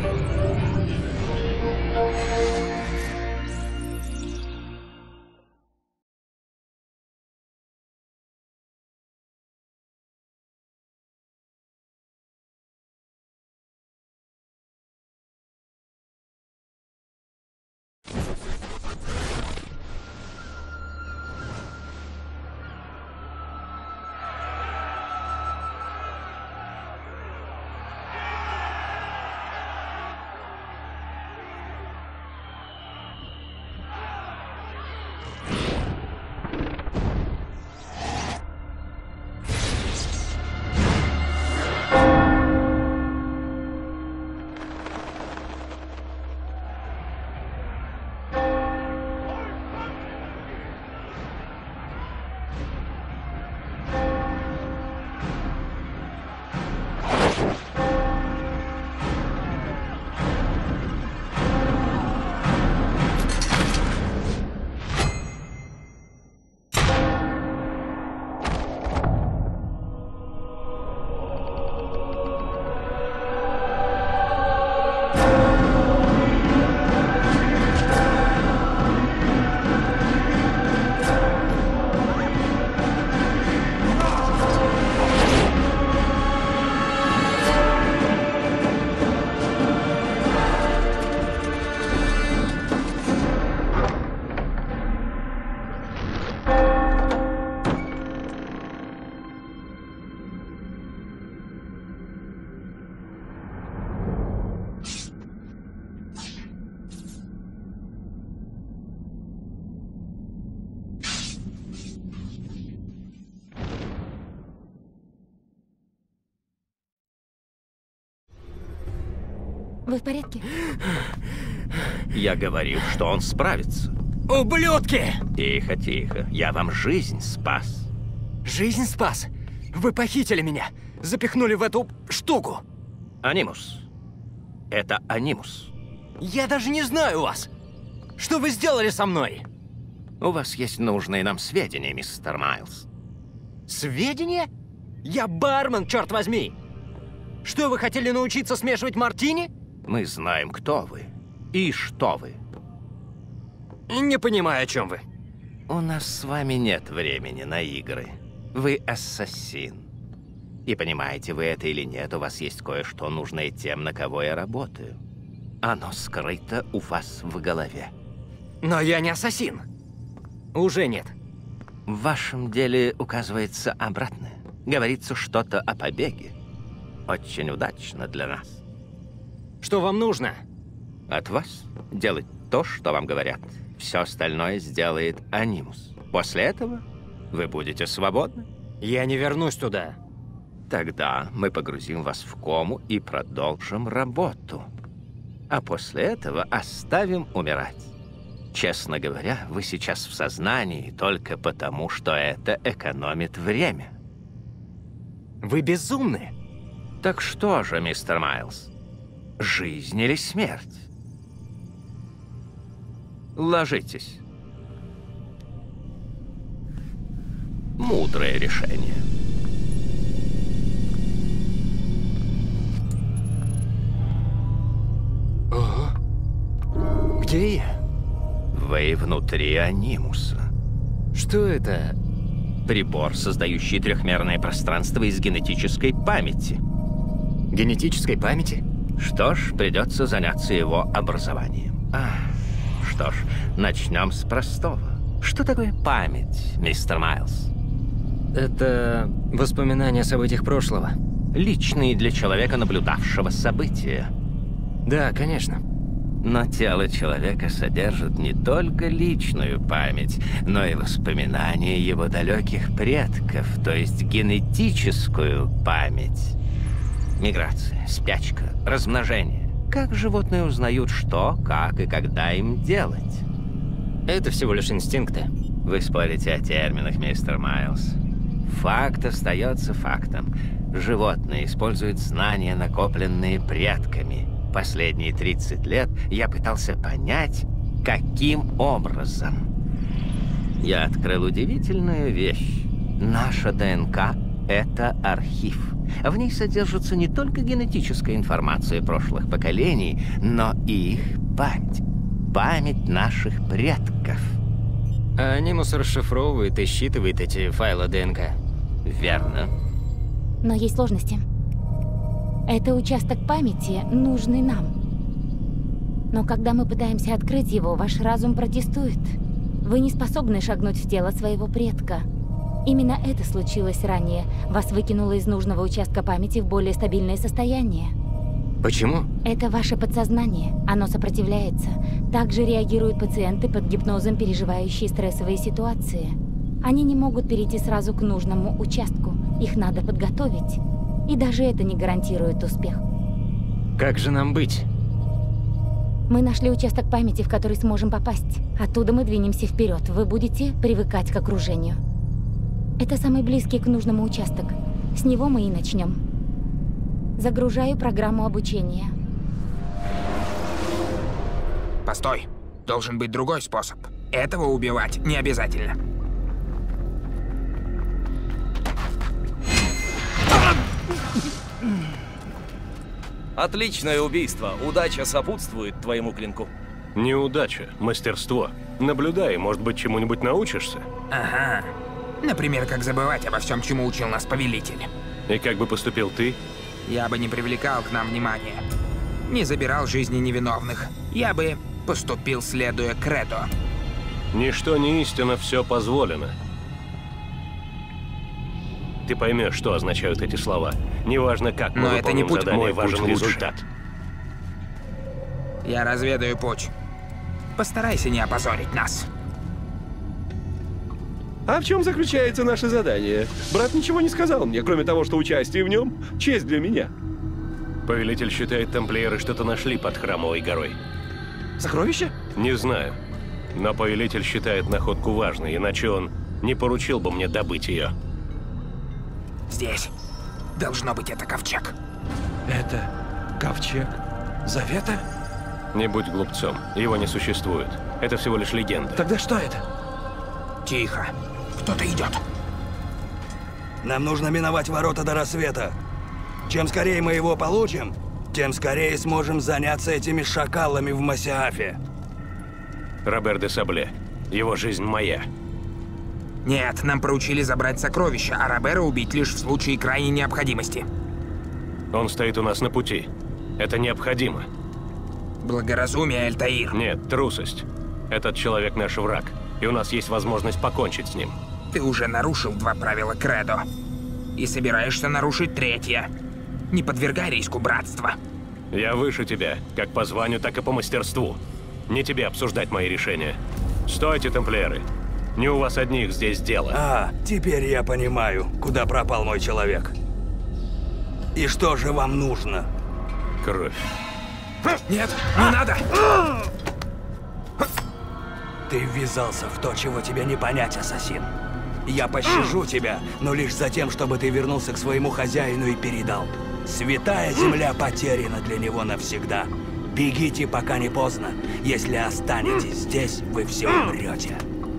Вы в порядке? Я говорил, что он справится. Ублюдки! Тихо, тихо. Я вам жизнь спас. Жизнь спас? Вы похитили меня, запихнули в эту штуку. Анимус. Это Анимус. Я даже не знаю вас. Что вы сделали со мной? У вас есть нужные нам сведения, мистер Майлз. Сведения? Я бармен, черт возьми! Что, вы хотели научиться смешивать мартини? Мы знаем, кто вы и что вы. Не понимаю, о чем вы. У нас с вами нет времени на игры. Вы ассасин. И понимаете вы это или нет, у вас есть кое-что нужное тем, на кого я работаю. Оно скрыто у вас в голове. Но я не ассасин. Уже нет. В вашем деле указывается обратное. Говорится что-то о побеге. Очень удачно для нас. Что вам нужно? От вас делать то, что вам говорят. Все остальное сделает Анимус. После этого вы будете свободны. Я не вернусь туда. Тогда мы погрузим вас в кому и продолжим работу. А после этого оставим умирать. Честно говоря, вы сейчас в сознании только потому, что это экономит время. Вы безумны. Так что же, мистер Майлз? Жизнь или смерть? Ложитесь. Мудрое решение. Ого. Где я? Вы внутри Анимуса. Что это? Прибор, создающий трехмерное пространство из генетической памяти. Генетической памяти? Что ж, придется заняться его образованием. Что ж, начнем с простого. Что такое память, мистер Майлз? Это воспоминания о событиях прошлого. Личные для человека, наблюдавшего события. Да, конечно. Но тело человека содержит не только личную память, но и воспоминания его далеких предков, то есть генетическую память. Миграция, спячка, размножение. Как животные узнают, что, как и когда им делать? Это всего лишь инстинкты. Вы спорите о терминах, мистер Майлз. Факт остается фактом. Животные используют знания, накопленные предками. Последние 30 лет я пытался понять, каким образом. Я открыл удивительную вещь. Наша ДНК — это архив. В ней содержится не только генетическая информация прошлых поколений, но и их память. Память наших предков. А Анимус расшифровывает и считывает эти файлы ДНК. Верно. Но есть сложности. Это участок памяти, нужный нам. Но когда мы пытаемся открыть его, ваш разум протестует. Вы не способны шагнуть в тело своего предка. Именно это случилось ранее. Вас выкинуло из нужного участка памяти в более стабильное состояние. Почему? Это ваше подсознание. Оно сопротивляется. Также реагируют пациенты под гипнозом, переживающие стрессовые ситуации. Они не могут перейти сразу к нужному участку. Их надо подготовить. И даже это не гарантирует успех. Как же нам быть? Мы нашли участок памяти, в который сможем попасть. Оттуда мы двинемся вперед. Вы будете привыкать к окружению. Это самый близкий к нужному участок. С него мы и начнем. Загружаю программу обучения. Постой. Должен быть другой способ. Этого убивать не обязательно. Отличное убийство. Удача сопутствует твоему клинку. Неудача, мастерство. Наблюдай, может быть, чему-нибудь научишься? Ага. Например, как забывать обо всем, чему учил нас повелитель. И как бы поступил ты? Я бы не привлекал к нам внимания. Не забирал жизни невиновных. Я бы поступил, следуя кредо. Ничто не истина, все позволено. Ты поймешь, что означают эти слова. Неважно, как мы Но это не выполним путь. задание, Мой важен путь лучше. результат. Я разведаю путь. Постарайся не опозорить нас. А в чем заключается наше задание? Брат ничего не сказал мне, кроме того, что участие в нем — честь для меня. Повелитель считает, тамплиеры что-то нашли под Храмовой горой. Сокровище? Не знаю. Но повелитель считает находку важной, иначе он не поручил бы мне добыть ее. Здесь. Должно быть, это ковчег. Это ковчег Завета? Не будь глупцом, его не существует. Это всего лишь легенда. Тогда что это? Тихо. Кто-то идет. Нам нужно миновать ворота до рассвета. Чем скорее мы его получим, тем скорее сможем заняться этими шакалами в Масиафе. Робер де Сабле. Его жизнь моя. Нет, нам поручили забрать сокровища, а Робера убить лишь в случае крайней необходимости. Он стоит у нас на пути. Это необходимо. Благоразумие, Альтаир. Нет, трусость. Этот человек наш враг, и у нас есть возможность покончить с ним. Ты уже нарушил 2 правила Кредо. И собираешься нарушить 3-е. Не подвергай риску братства. Я выше тебя, как по званию, так и по мастерству. Не тебе обсуждать мои решения. Стойте, тамплиеры. Не у вас одних здесь дело. А, теперь я понимаю, куда пропал мой человек. И что же вам нужно? Кровь. Нет, не надо! Ты ввязался в то, чего тебе не понять, ассасин. Я пощажу тебя, но лишь за тем, чтобы ты вернулся к своему хозяину и передал. Святая земля потеряна для него навсегда. Бегите, пока не поздно. Если останетесь здесь, вы все умрете.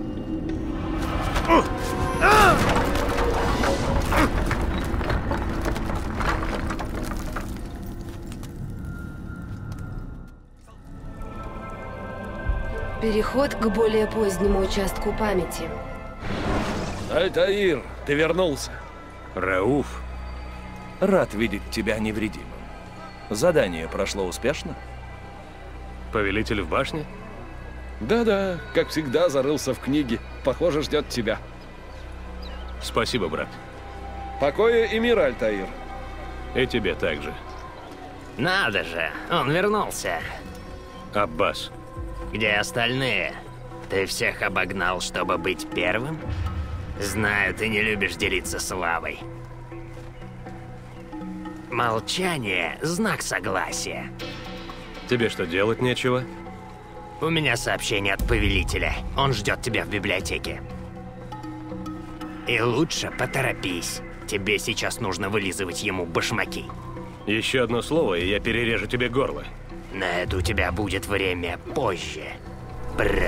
Переход к более позднему участку памяти. Альтаир, ты вернулся. Рауф. Рад видеть тебя невредимым. Задание прошло успешно? Повелитель в башне? Да-да, как всегда, зарылся в книге. Похоже, ждет тебя. Спасибо, брат. Покоя и мира, Альтаир. И тебе также. Надо же, он вернулся. Аббас. Где остальные? Ты всех обогнал, чтобы быть первым? Знаю, ты не любишь делиться славой. Молчание – знак согласия. Тебе что, делать нечего? У меня сообщение от повелителя. Он ждет тебя в библиотеке. И лучше поторопись. Тебе сейчас нужно вылизывать ему башмаки. Еще одно слово, и я перережу тебе горло. На это у тебя будет время позже, брат.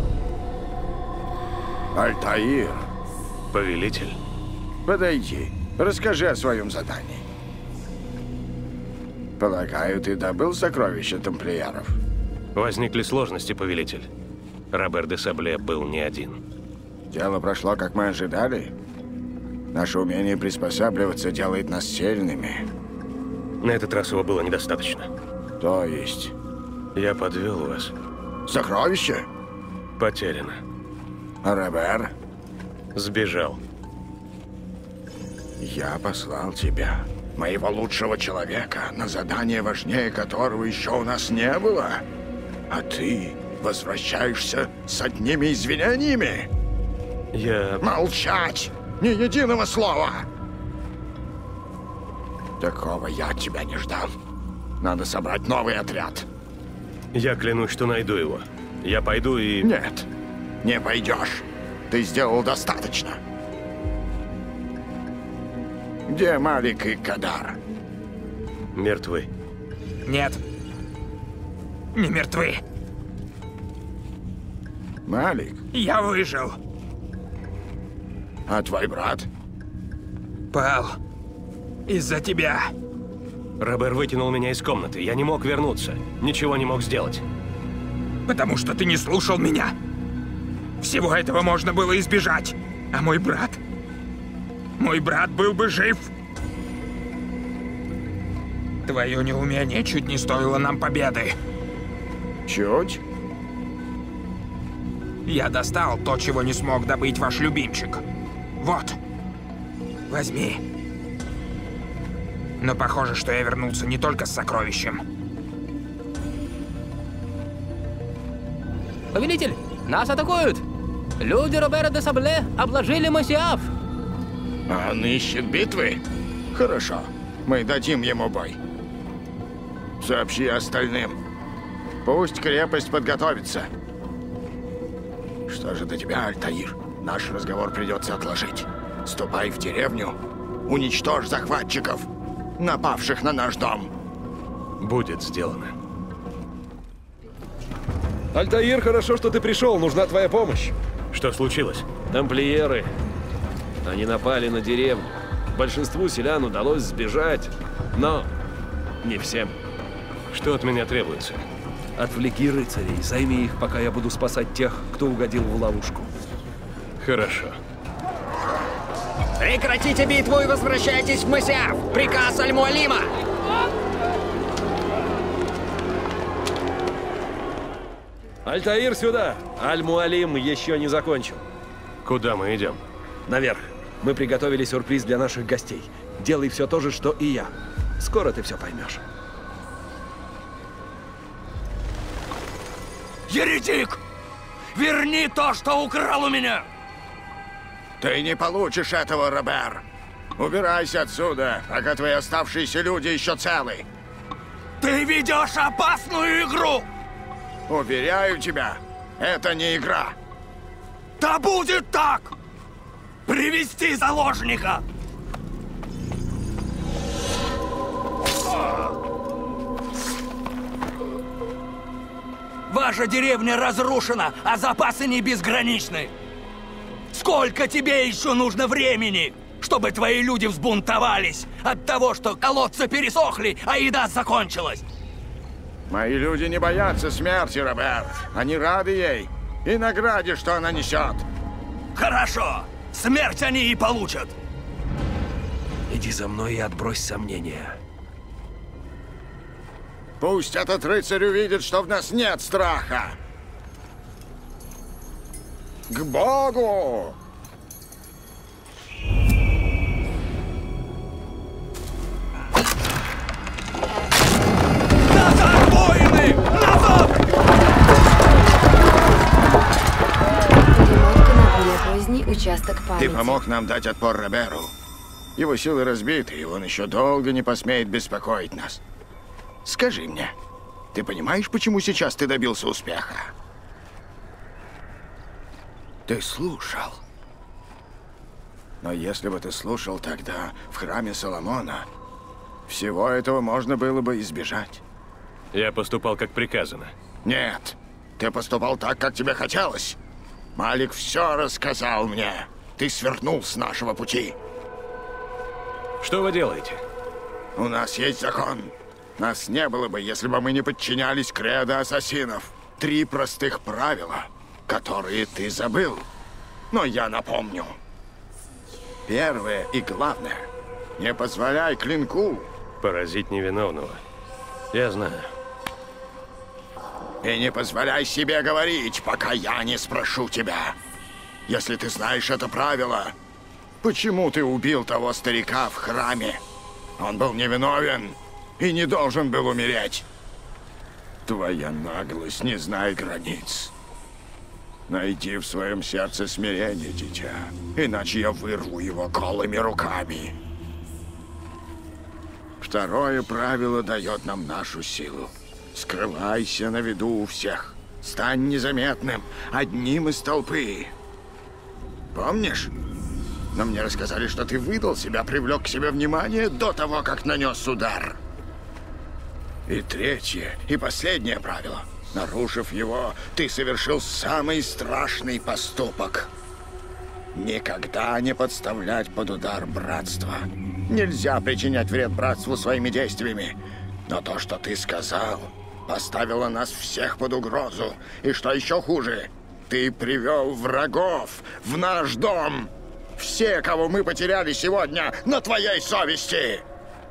Альтаир, Повелитель. подойди. Расскажи о своем задании. Полагаю, ты добыл сокровища тамплиеров? Возникли сложности, повелитель. Робер де Сабле был не один. Дело прошло, как мы ожидали. Наше умение приспосабливаться делает нас сильными. На этот раз его было недостаточно. То есть? Я подвел вас. Сокровище? Потеряно. А Робер? Сбежал. Я послал тебя, моего лучшего человека, на задание, важнее которого еще у нас не было. А ты возвращаешься с одними извинениями? Я... Молчать! Ни единого слова! Такого я от тебя не ждал. Надо собрать новый отряд. Я клянусь, что найду его. Я пойду и... Нет, не пойдешь. Ты сделал достаточно. Где Малик и Кадар? Мертвы. Нет. Не мертвы. Малик? Я выжил. А твой брат? Пал. Из-за тебя. Робер вытянул меня из комнаты. Я не мог вернуться. Ничего не мог сделать. Потому что ты не слушал меня. Всего этого можно было избежать. А мой брат... Мой брат был бы жив. Твое неумение чуть не стоило нам победы. Чуть? Я достал то, чего не смог добыть ваш любимчик. Вот. Возьми. Но похоже, что я вернулся не только с сокровищем. Повелитель, нас атакуют! Люди Робера де Сабле обложили Масиаф. А он ищет битвы? Хорошо. Мы дадим ему бой. Сообщи остальным. Пусть крепость подготовится. Что же до тебя, Альтаир? Наш разговор придется отложить. Ступай в деревню, уничтожь захватчиков, напавших на наш дом. Будет сделано. Альтаир, хорошо, что ты пришел. Нужна твоя помощь. Что случилось? Тамплиеры. Они напали на деревню. Большинству селян удалось сбежать, но не всем. Что от меня требуется? Отвлеки рыцарей, займи их, пока я буду спасать тех, кто угодил в ловушку. Хорошо. Прекратите битву и возвращайтесь в Масиаф! Приказ Аль-Муалима! Альтаир, сюда! Аль-Муалим еще не закончил. Куда мы идем? Наверх. Мы приготовили сюрприз для наших гостей. Делай все то же, что и я. Скоро ты все поймешь. Еретик! Верни то, что украл у меня! Ты не получишь этого, Робер. Убирайся отсюда, пока твои оставшиеся люди еще целы. Ты ведешь опасную игру! Уверяю тебя, это не игра. Да будет так! Привести заложника! Ваша деревня разрушена, а запасы не безграничны. Сколько тебе еще нужно времени, чтобы твои люди взбунтовались от того, что колодцы пересохли, а еда закончилась? Мои люди не боятся смерти, Робер. Они рады ей и награде, что она несет. Хорошо. Смерть они и получат. Иди за мной и отбрось сомнения. Пусть этот рыцарь увидит, что в нас нет страха. К Богу! Назад, воины! Назад! Поздний участок памяти. Ты помог нам дать отпор Роберу. Его силы разбиты, и он еще долго не посмеет беспокоить нас. Скажи мне, ты понимаешь, почему сейчас ты добился успеха? Ты слушал. Но если бы ты слушал тогда в храме Соломона, всего этого можно было бы избежать. Я поступал, как приказано. Нет, ты поступал так, как тебе хотелось. Малик все рассказал мне. Ты свернул с нашего пути. Что вы делаете? У нас есть закон. Нас не было бы, если бы мы не подчинялись кредо ассасинов. 3 простых правила, которые ты забыл. Но я напомню. Первое и главное. Не позволяй клинку поразить невиновного. Я знаю. И не позволяй себе говорить, пока я не спрошу тебя. Если ты знаешь это правило, почему ты убил того старика в храме? Он был невиновен и не должен был умереть. Твоя наглость не знает границ. Найди в своем сердце смирение, дитя, иначе я вырву его голыми руками. Второе правило дает нам нашу силу. Скрывайся на виду у всех. Стань незаметным, одним из толпы. Помнишь? Но мне рассказали, что ты выдал себя, привлек к себе внимание до того, как нанес удар. И третье, и последнее правило. Нарушив его, ты совершил самый страшный поступок. Никогда не подставлять под удар братства. Нельзя причинять вред братству своими действиями. Но то, что ты сказал, поставило нас всех под угрозу. И что еще хуже, ты привел врагов в наш дом. Все, кого мы потеряли сегодня, на твоей совести.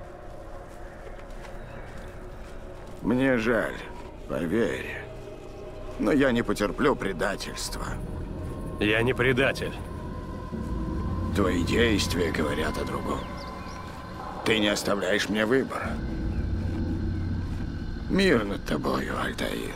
Мне жаль, поверь. Но я не потерплю предательства. Я не предатель. Твои действия говорят о другом. Ты не оставляешь мне выбора. Мир над тобою, Альтаир.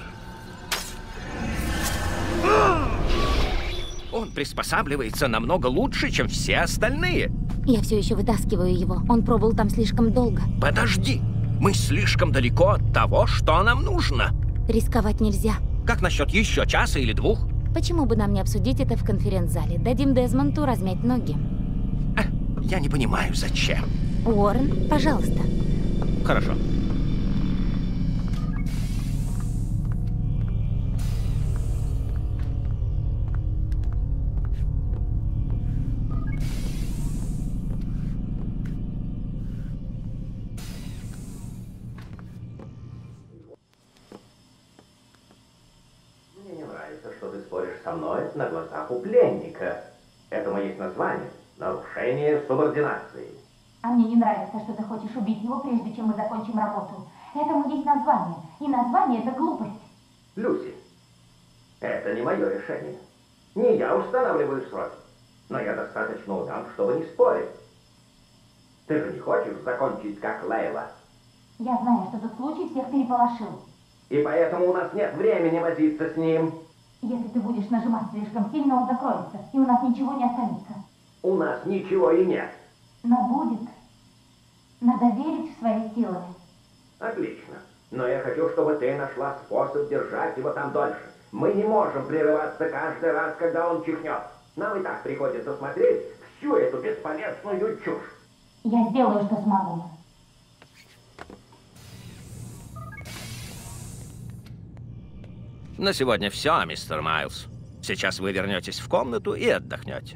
Он приспосабливается намного лучше, чем все остальные. Я все еще вытаскиваю его. Он пробыл там слишком долго. Подожди. Мы слишком далеко от того, что нам нужно. Рисковать нельзя. Как насчет еще часа или 2? Почему бы нам не обсудить это в конференц-зале? Дадим Дезмонту размять ноги. Я не понимаю, зачем. Уоррен, пожалуйста. Хорошо. Мне не нравится, что ты споришь со мной на глазах у пленника. Этому есть название – нарушение субординации. А мне не нравится, что ты хочешь убить его, прежде чем мы закончим работу. Этому есть название, и название – это глупость. Люси, это не мое решение. Не я устанавливаю сроки, но я достаточно удан, чтобы не спорить. Ты же не хочешь закончить как Лейла? Я знаю, что тот случай всех переполошил. И поэтому у нас нет времени возиться с ним. Если ты будешь нажимать слишком сильно, он закроется, и у нас ничего не останется. У нас ничего и нет. Но будет. Надо верить в свои силы. Отлично. Но я хочу, чтобы ты нашла способ держать его там дольше. Мы не можем прерываться каждый раз, когда он чихнет. Нам и так приходится смотреть всю эту бесполезную чушь. Я сделаю, что смогу. На сегодня все, мистер Майлз. Сейчас вы вернетесь в комнату и отдохнете.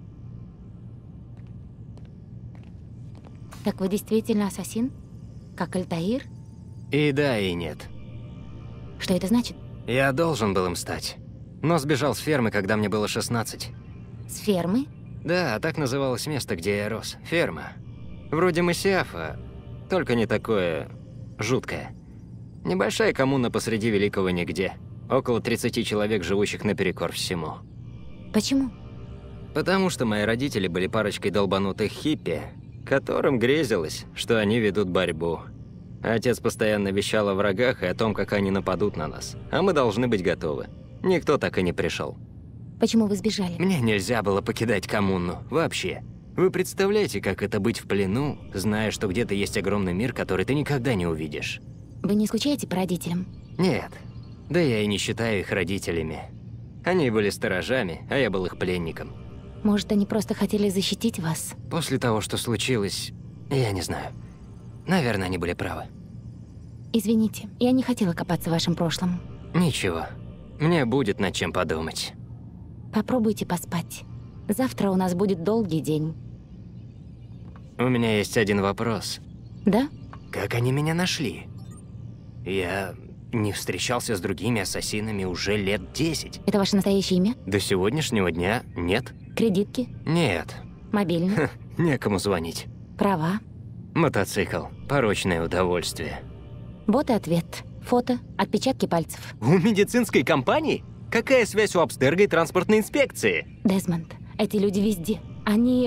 Так вы действительно ассасин? Как Альтаир? И да, и нет. Что это значит? Я должен был им стать. Но сбежал с фермы, когда мне было 16. С фермы? Да, так называлось место, где я рос. Ферма. Вроде Массиафа, только не такое жуткое. Небольшая коммуна посреди великого нигде. Около 30 человек, живущих наперекор всему. Почему? Потому что мои родители были парочкой долбанутых хиппи, которым грезилось, что они ведут борьбу. Отец постоянно вещал о врагах и о том, как они нападут на нас. А мы должны быть готовы. Никто так и не пришел. Почему вы сбежали? Мне нельзя было покидать коммуну. Вообще. Вы представляете, как это быть в плену, зная, что где-то есть огромный мир, который ты никогда не увидишь? Вы не скучаете по родителям? Нет. Да я и не считаю их родителями. Они были сторожами, а я был их пленником. Может, они просто хотели защитить вас? После того, что случилось, я не знаю. Наверное, они были правы. Извините, я не хотела копаться в вашем прошлом. Ничего. Мне будет над чем подумать. Попробуйте поспать. Завтра у нас будет долгий день. У меня есть один вопрос. Да? Как они меня нашли? Я не встречался с другими ассасинами уже лет 10. Это ваше настоящее имя? До сегодняшнего дня нет. Кредитки? Нет. Мобильный? Некому звонить. Права? Мотоцикл. Порочное удовольствие. Вот и ответ. Фото, отпечатки пальцев. У медицинской компании? Какая связь у Абстерго и транспортной инспекции? Дезмонд, эти люди везде. Они...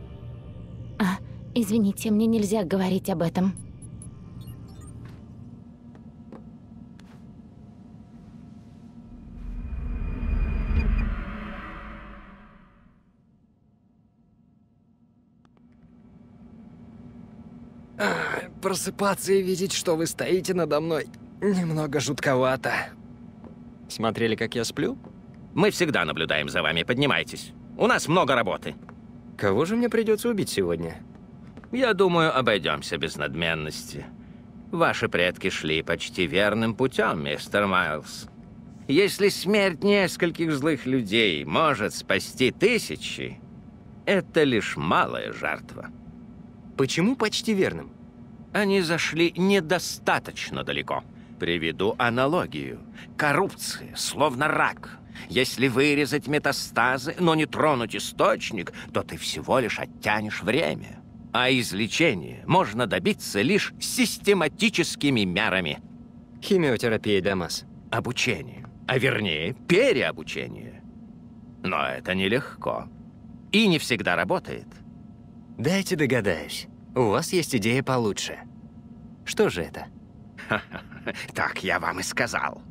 извините, мне нельзя говорить об этом. Просыпаться и видеть, что вы стоите надо мной, немного жутковато. Смотрели, как я сплю? Мы всегда наблюдаем за вами, поднимайтесь. У нас много работы. Кого же мне придется убить сегодня? Я думаю, обойдемся без надменности. Ваши предки шли почти верным путем, мистер Майлз. Если смерть нескольких злых людей может спасти тысячи, это лишь малая жертва. Почему почти верным? Они зашли недостаточно далеко. Приведу аналогию. Коррупция, словно рак. Если вырезать метастазы, но не тронуть источник, то ты всего лишь оттянешь время. А излечение можно добиться лишь систематическими мерами. Химиотерапия, Дамас. Обучение. А вернее, переобучение. Но это нелегко. И не всегда работает. Дайте догадаюсь. У вас есть идея получше. Что же это? Так я вам и сказал.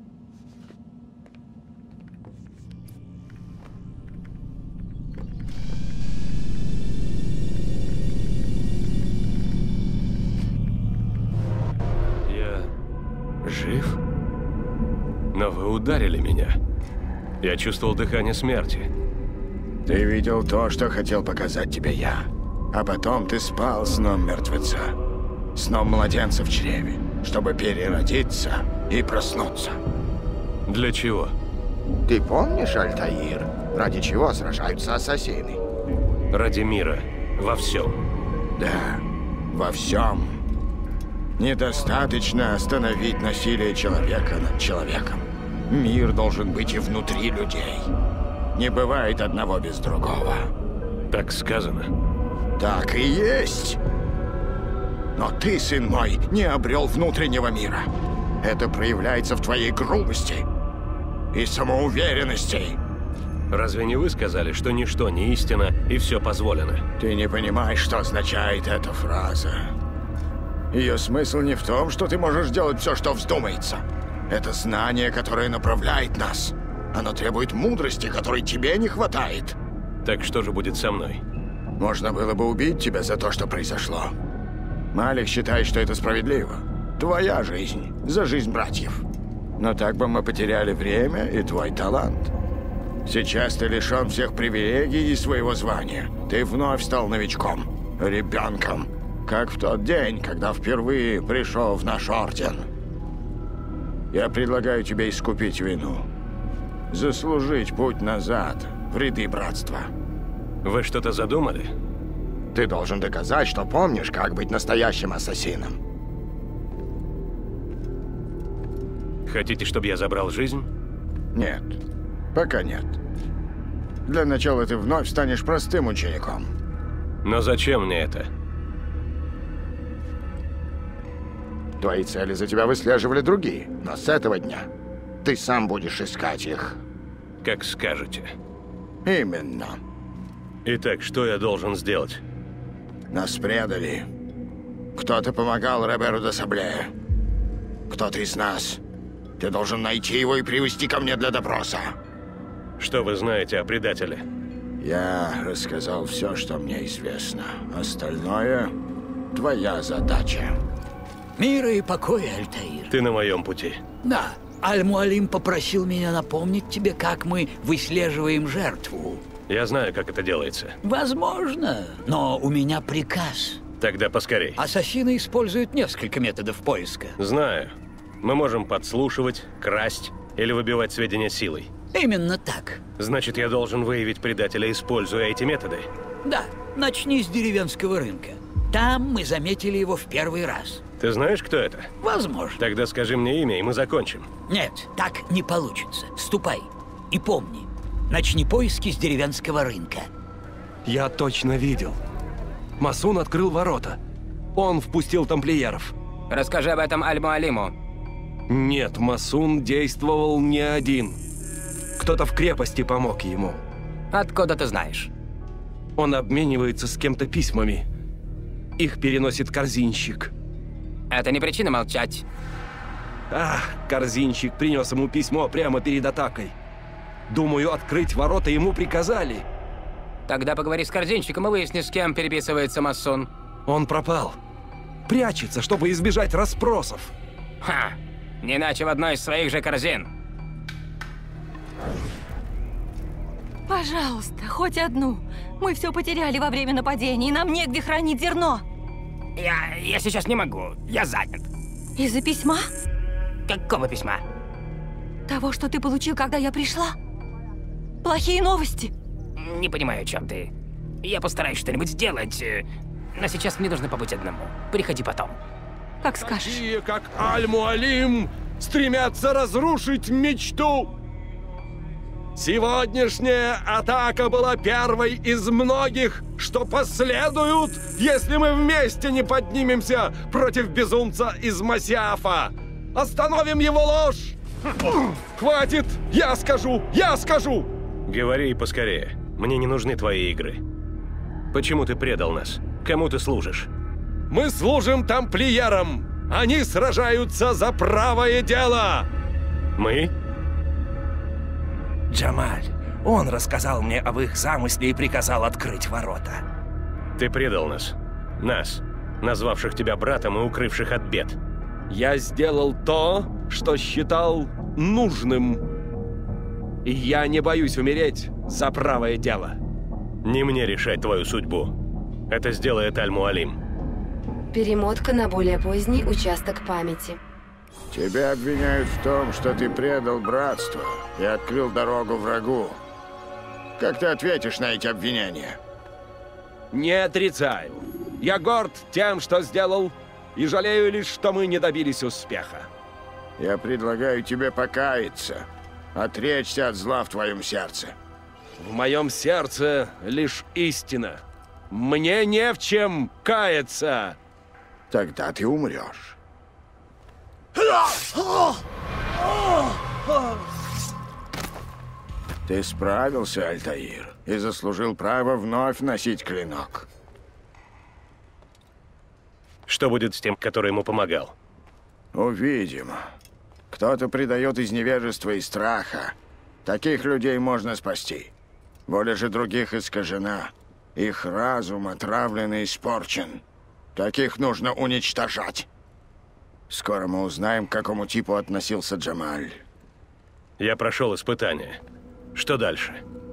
Я жив? Но вы ударили меня. Я чувствовал дыхание смерти. Ты видел то, что хотел показать тебе я. А потом ты спал сном мертвеца. Сном младенца в чреве, чтобы переродиться и проснуться. Для чего? Ты помнишь, Альтаир, ради чего сражаются ассасины? Ради мира. Во всем. Да, во всем. Недостаточно остановить насилие человека над человеком. Мир должен быть и внутри людей. Не бывает одного без другого. Так сказано. Так и есть. Но ты, сын мой, не обрел внутреннего мира. Это проявляется в твоей грубости и самоуверенности. Разве не вы сказали, что ничто не истина и все позволено? Ты не понимаешь, что означает эта фраза. Ее смысл не в том, что ты можешь делать все, что вздумается. Это знание, которое направляет нас. Оно требует мудрости, которой тебе не хватает. Так что же будет со мной? Можно было бы убить тебя за то, что произошло. Малик считает, что это справедливо. Твоя жизнь за жизнь братьев. Но так бы мы потеряли время и твой талант. Сейчас ты лишен всех привилегий и своего звания. Ты вновь стал новичком, ребенком. Как в тот день, когда впервые пришел в наш орден. Я предлагаю тебе искупить вину. Заслужить путь назад в ряды братства. Вы что-то задумали? Ты должен доказать, что помнишь, как быть настоящим ассасином. Хотите, чтобы я забрал жизнь? Нет. Пока нет. Для начала ты вновь станешь простым учеником. Но зачем мне это? Твои цели за тебя выслеживали другие, но с этого дня ты сам будешь искать их. Как скажете. Именно. Итак, что я должен сделать? Нас предали. Кто-то помогал Роберу де Сабле. Кто-то из нас. Ты должен найти его и привести ко мне для допроса. Что вы знаете о предателе? Я рассказал все, что мне известно. Остальное — твоя задача. Мира и покоя, Альтаир. Ты на моем пути. Да. Аль-Муалим попросил меня напомнить тебе, как мы выслеживаем жертву. Я знаю, как это делается. Возможно, но у меня приказ. Тогда поскорей. Ассасины используют несколько методов поиска. Знаю. Мы можем подслушивать, красть или выбивать сведения силой. Именно так. Значит, я должен выявить предателя, используя эти методы? Да, начни с деревенского рынка. Там мы заметили его в первый раз. Ты знаешь, кто это? Возможно. Тогда скажи мне имя, и мы закончим. Нет, так не получится. Ступай. И помни, начни поиски с деревенского рынка. Я точно видел. Масун открыл ворота. Он впустил тамплиеров. Расскажи об этом Аль-Муалиму. Нет, Масун действовал не один. Кто-то в крепости помог ему. Откуда ты знаешь? Он обменивается с кем-то письмами. Их переносит корзинщик. Это не причина молчать. Корзинщик принес ему письмо прямо перед атакой. Думаю, открыть ворота ему приказали. Тогда поговори с корзинщиком и выясни, с кем переписывается Масун. Он пропал. Прячется, чтобы избежать расспросов. Ха! Не иначе в одной из своих же корзин. Пожалуйста, хоть одну. Мы все потеряли во время нападения, и нам негде хранить зерно. Я сейчас не могу. Я занят. Из-за письма? Какого письма? Того, что ты получил, когда я пришла. Плохие новости. Не понимаю, о чем ты. Я постараюсь что-нибудь сделать. Но сейчас мне нужно побыть одному. Приходи потом. Как скажешь. Такие, как Аль-Муалим, стремятся разрушить мечту. Сегодняшняя атака была первой из многих, что последуют, если мы вместе не поднимемся против безумца из Масяфа. Остановим его ложь! Хватит! Я скажу! Я скажу! Говори поскорее. Мне не нужны твои игры. Почему ты предал нас? Кому ты служишь? Мы служим тамплиерам. Они сражаются за правое дело. Мы? Джамаль. Он рассказал мне об их замысле и приказал открыть ворота. Ты предал нас. Нас, назвавших тебя братом и укрывших от бед. Я сделал то, что считал нужным. И я не боюсь умереть за правое дело. Не мне решать твою судьбу. Это сделает Аль-Муалим. Перемотка на более поздний участок памяти. Тебя обвиняют в том, что ты предал братство и открыл дорогу врагу. Как ты ответишь на эти обвинения? Не отрицаю. Я горд тем, что сделал, и жалею лишь, что мы не добились успеха. Я предлагаю тебе покаяться, отречься от зла в твоем сердце. В моем сердце лишь истина. Мне не в чем каяться. Тогда ты умрешь. Ты справился, Альтаир, и заслужил право вновь носить клинок. Что будет с тем, который ему помогал? Увидим. Кто-то предает из невежества и страха. Таких людей можно спасти. Воля же других искажена. Их разум отравлен и испорчен. Таких нужно уничтожать. Скоро мы узнаем, к какому типу относился Джамаль. Я прошел испытание. Что дальше?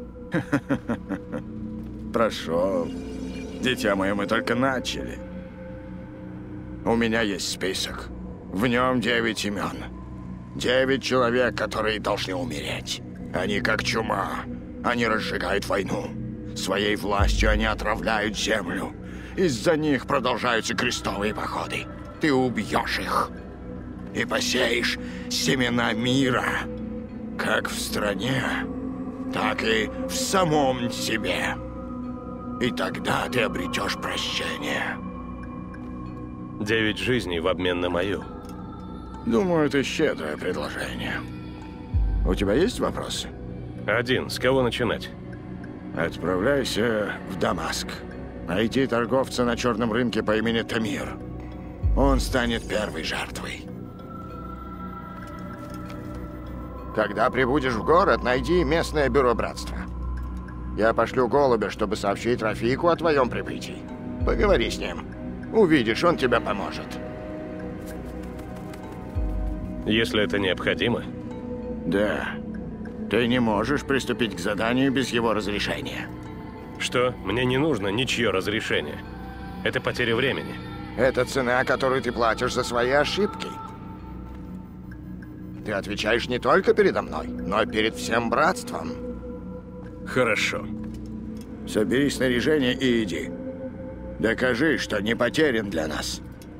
Прошел. Дитя мое, мы только начали. У меня есть список. В нем 9 имен. 9 человек, которые должны умереть. Они как чума. Они разжигают войну. Своей властью они отравляют землю. Из-за них продолжаются крестовые походы. Ты убьешь их. И посеешь семена мира. Как в стране, так и в самом себе. И тогда ты обретешь прощение. 9 жизней в обмен на мою. Думаю, это щедрое предложение. У тебя есть вопросы? Один. С кого начинать? Отправляйся в Дамаск. Найди торговца на черном рынке по имени Тамир. Он станет первой жертвой. Когда прибудешь в город, найди местное бюро братства. Я пошлю голубя, чтобы сообщить Рафику о твоем прибытии. Поговори с ним. Увидишь, он тебе поможет. Если это необходимо? Да. Ты не можешь приступить к заданию без его разрешения. Что? Мне не нужно ничье разрешение. Это потеря времени. Это цена, которую ты платишь за свои ошибки. Ты отвечаешь не только передо мной, но и перед всем братством. Хорошо. Собери снаряжение и иди. Докажи, что не потерян для нас.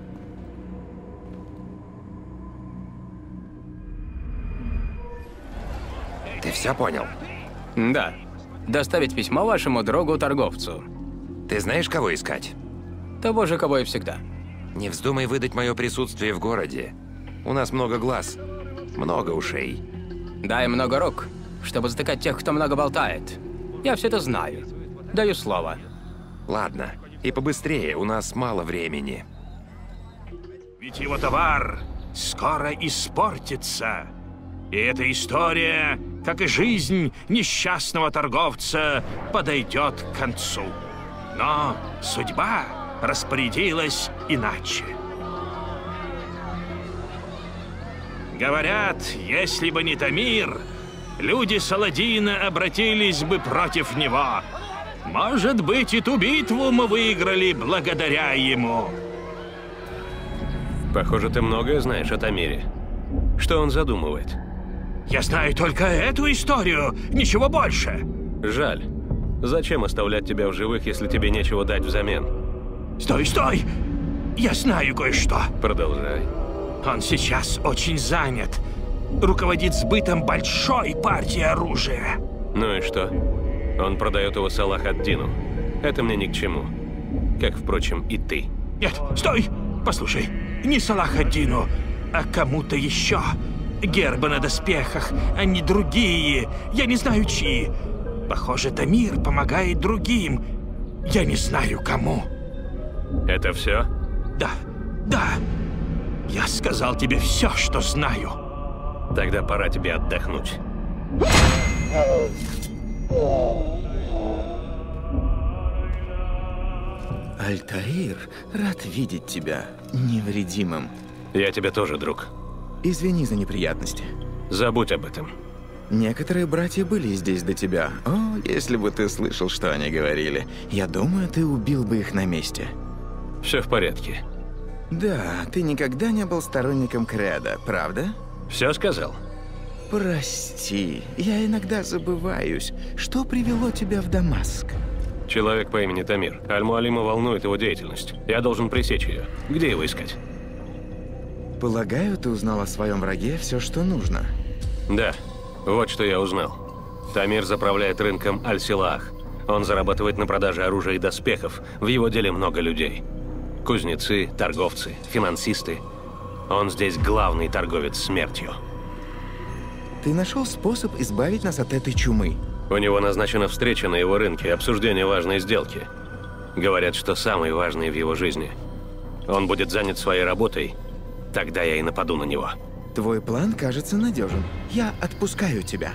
Ты все понял? Да. Доставить письмо вашему другу-торговцу. Ты знаешь, кого искать? Того же, кого и всегда. Не вздумай выдать мое присутствие в городе. У нас много глаз, много ушей. Дай много рук, чтобы затыкать тех, кто много болтает. Я все это знаю. Даю слово. Ладно, и побыстрее, у нас мало времени. Ведь его товар скоро испортится. И эта история, как и жизнь несчастного торговца, подойдет к концу. Но судьба распорядилась иначе. Говорят, если бы не Тамир, люди Саладина обратились бы против него. Может быть, и ту битву мы выиграли благодаря ему. Похоже, ты многое знаешь о Тамире. Что он задумывает? Я знаю только эту историю, ничего больше. Жаль. Зачем оставлять тебя в живых, если тебе нечего дать взамен? Стой, стой! Я знаю кое-что. Продолжай. Он сейчас очень занят. Руководит сбытом большой партии оружия. Ну и что? Он продает его Салах ад-Дину. Это мне ни к чему. Как, впрочем, и ты. Нет, стой! Послушай, не Салах ад-Дину, а кому-то еще. Гербы на доспехах, а не другие. Я не знаю, чьи. Похоже, Тамир помогает другим. Я не знаю, кому. Это все? Да, да. Я сказал тебе все, что знаю. Тогда пора тебе отдохнуть. Альтаир, рад видеть тебя невредимым. Я тебя тоже, друг. Извини за неприятности. Забудь об этом. Некоторые братья были здесь до тебя. О, если бы ты слышал, что они говорили. Я думаю, ты убил бы их на месте. Все в порядке. Да, ты никогда не был сторонником Креда, правда? Все сказал? Прости, я иногда забываюсь. Что привело тебя в Дамаск? Человек по имени Тамир. Аль-Муалима волнует его деятельность. Я должен пресечь ее. Где его искать? Полагаю, ты узнал о своем враге все, что нужно. Да, вот что я узнал. Тамир заправляет рынком Аль-Силаах. Он зарабатывает на продаже оружия и доспехов. В его деле много людей. Кузнецы, торговцы, финансисты. Он здесь главный торговец смертью. Ты нашел способ избавить нас от этой чумы. У него назначена встреча на его рынке, обсуждение важной сделки. Говорят, что самой важной в его жизни. Он будет занят своей работой, тогда я и нападу на него. Твой план кажется надежен. Я отпускаю тебя.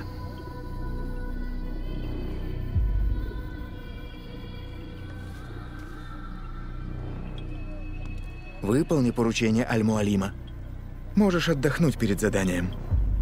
Выполни поручение Аль-Муалима. Можешь отдохнуть перед заданием.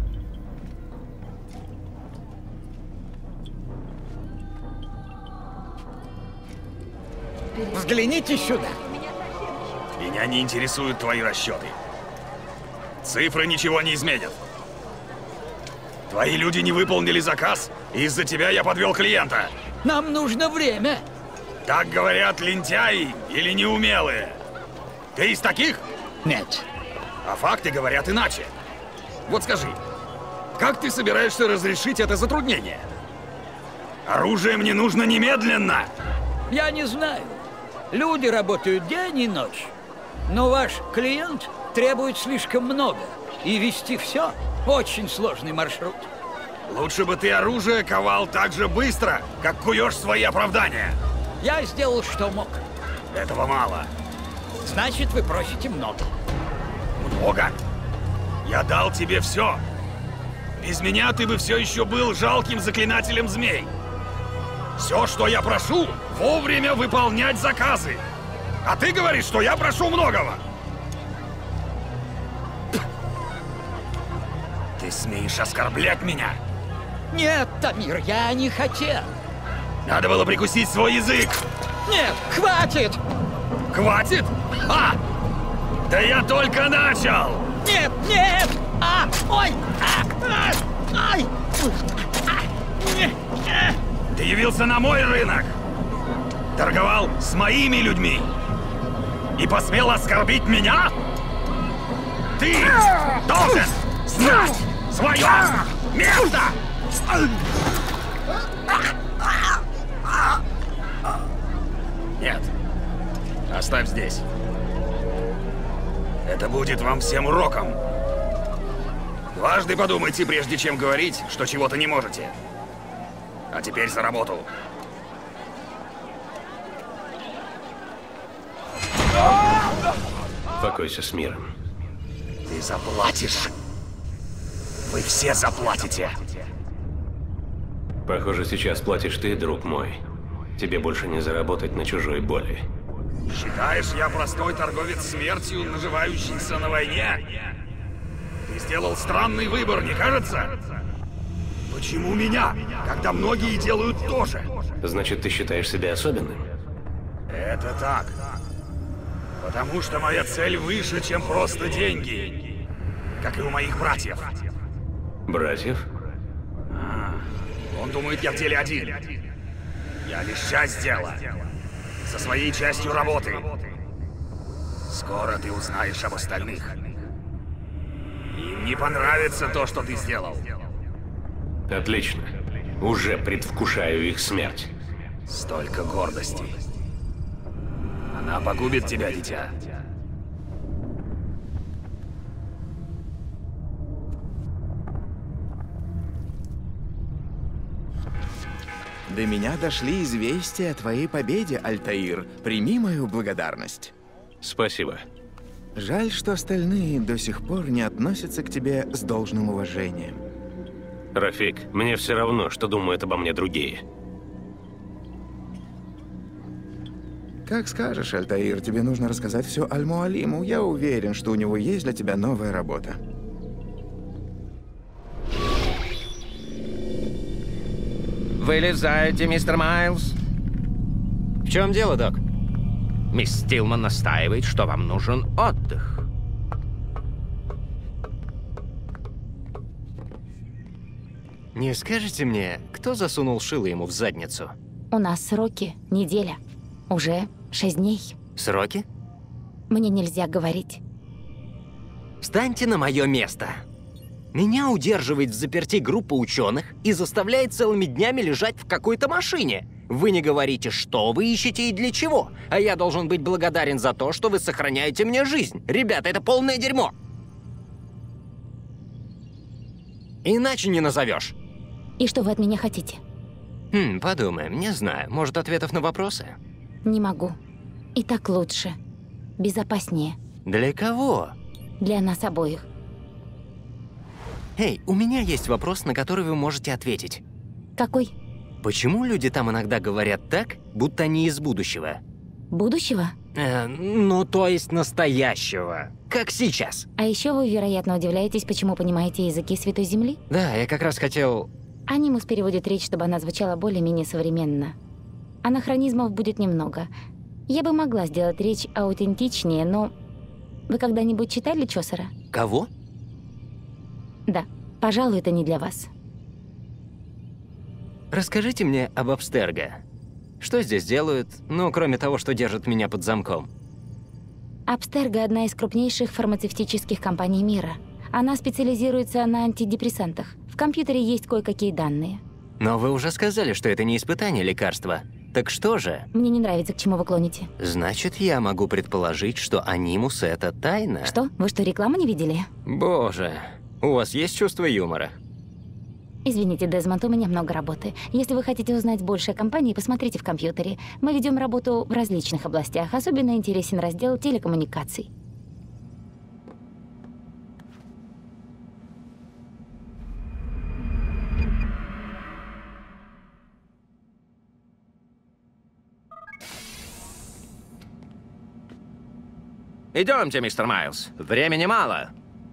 Взгляните сюда. Меня не интересуют твои расчеты. Цифры ничего не изменят. Твои люди не выполнили заказ, и из-за тебя я подвел клиента. Нам нужно время. Так говорят лентяи или неумелые. Ты из таких? Нет. А факты говорят иначе. Вот скажи, как ты собираешься разрешить это затруднение? Оружие мне нужно немедленно. Я не знаю. Люди работают день и ночь. Но ваш клиент требует слишком много. И вести все очень сложный маршрут. Лучше бы ты оружие ковал так же быстро, как куешь свои оправдания. Я сделал, что мог. Этого мало. Значит, вы просите много. Много? Я дал тебе все. Без меня ты бы все еще был жалким заклинателем змей. Все, что я прошу, вовремя выполнять заказы. А ты говоришь, что я прошу многого. Ты смеешь оскорблять меня? Нет, Тамир, я не хотел. Надо было прикусить свой язык. Нет, хватит! Хватит? А! Да я только начал! Нет, нет! Ой! Ты явился на мой рынок! торговал с моими людьми и посмел оскорбить меня? Ты должен знать свое место! Нет, оставь здесь. Это будет вам всем уроком. Дважды подумайте, прежде чем говорить, что чего-то не можете. А теперь за работу. Покойся с миром. Ты заплатишь. Вы все заплатите. Похоже, сейчас платишь ты, друг мой. Тебе больше не заработать на чужой боли. Считаешь, я простой торговец смертью, наживающийся на войне? Ты сделал странный выбор, не кажется? Почему меня, когда многие делают то же? Значит, ты считаешь себя особенным? Это так. Потому что моя цель выше, чем просто деньги. Как и у моих братьев. Братьев? Он думает, я в деле один. Я лишь часть дела. Со своей частью работы. Скоро ты узнаешь об остальных. Им не понравится то, что ты сделал. Отлично. Уже предвкушаю их смерть. Столько гордости. Она погубит тебя, дитя. До меня дошли известия о твоей победе, Альтаир. Прими мою благодарность. Спасибо. Жаль, что остальные до сих пор не относятся к тебе с должным уважением. Рафик, мне все равно, что думают обо мне другие. Как скажешь, Альтаир, тебе нужно рассказать все Аль-Муалиму. Я уверен, что у него есть для тебя новая работа. Вылезайте, мистер Майлз. В чем дело, док? Мисс Стилман настаивает, что вам нужен отдых. Не скажете мне, кто засунул шило ему в задницу? У нас сроки, неделя. Уже 6 дней. Сроки? Мне нельзя говорить. Встаньте на мое место. Меня удерживает в заперти группа ученых и заставляет целыми днями лежать в какой-то машине. Вы не говорите, что вы ищете и для чего. А я должен быть благодарен за то, что вы сохраняете мне жизнь. Ребята, это полное дерьмо. Иначе не назовешь. И что вы от меня хотите? Подумаем, не знаю. Может, ответов на вопросы? Не могу. И так лучше. Безопаснее. Для кого? Для нас обоих. Эй, у меня есть вопрос, на который вы можете ответить. Какой? Почему люди там иногда говорят так, будто они из будущего? Будущего? Ну, то есть настоящего. Как сейчас. А еще вы, вероятно, удивляетесь, почему понимаете языки Святой Земли? Да, я как раз хотел... Анимус переводит речь, чтобы она звучала более-менее современно. Анахронизмов будет немного. Я бы могла сделать речь аутентичнее, но... Вы когда-нибудь читали Чосера? Кого? Да, пожалуй, это не для вас. Расскажите мне об Абстерго. Что здесь делают, ну, кроме того, что держат меня под замком? Абстерго – одна из крупнейших фармацевтических компаний мира. Она специализируется на антидепрессантах. В компьютере есть кое-какие данные. Но вы уже сказали, что это не испытание лекарства. Так что же? Мне не нравится, к чему вы клоните. Значит, я могу предположить, что анимус – это тайна. Что? Вы что, рекламу не видели? Боже, у вас есть чувство юмора? Извините, Дезмонд, у меня много работы. Если вы хотите узнать больше о компании, посмотрите в компьютере. Мы ведем работу в различных областях. Особенно интересен раздел телекоммуникаций. Идемте, мистер Майлз. Времени мало.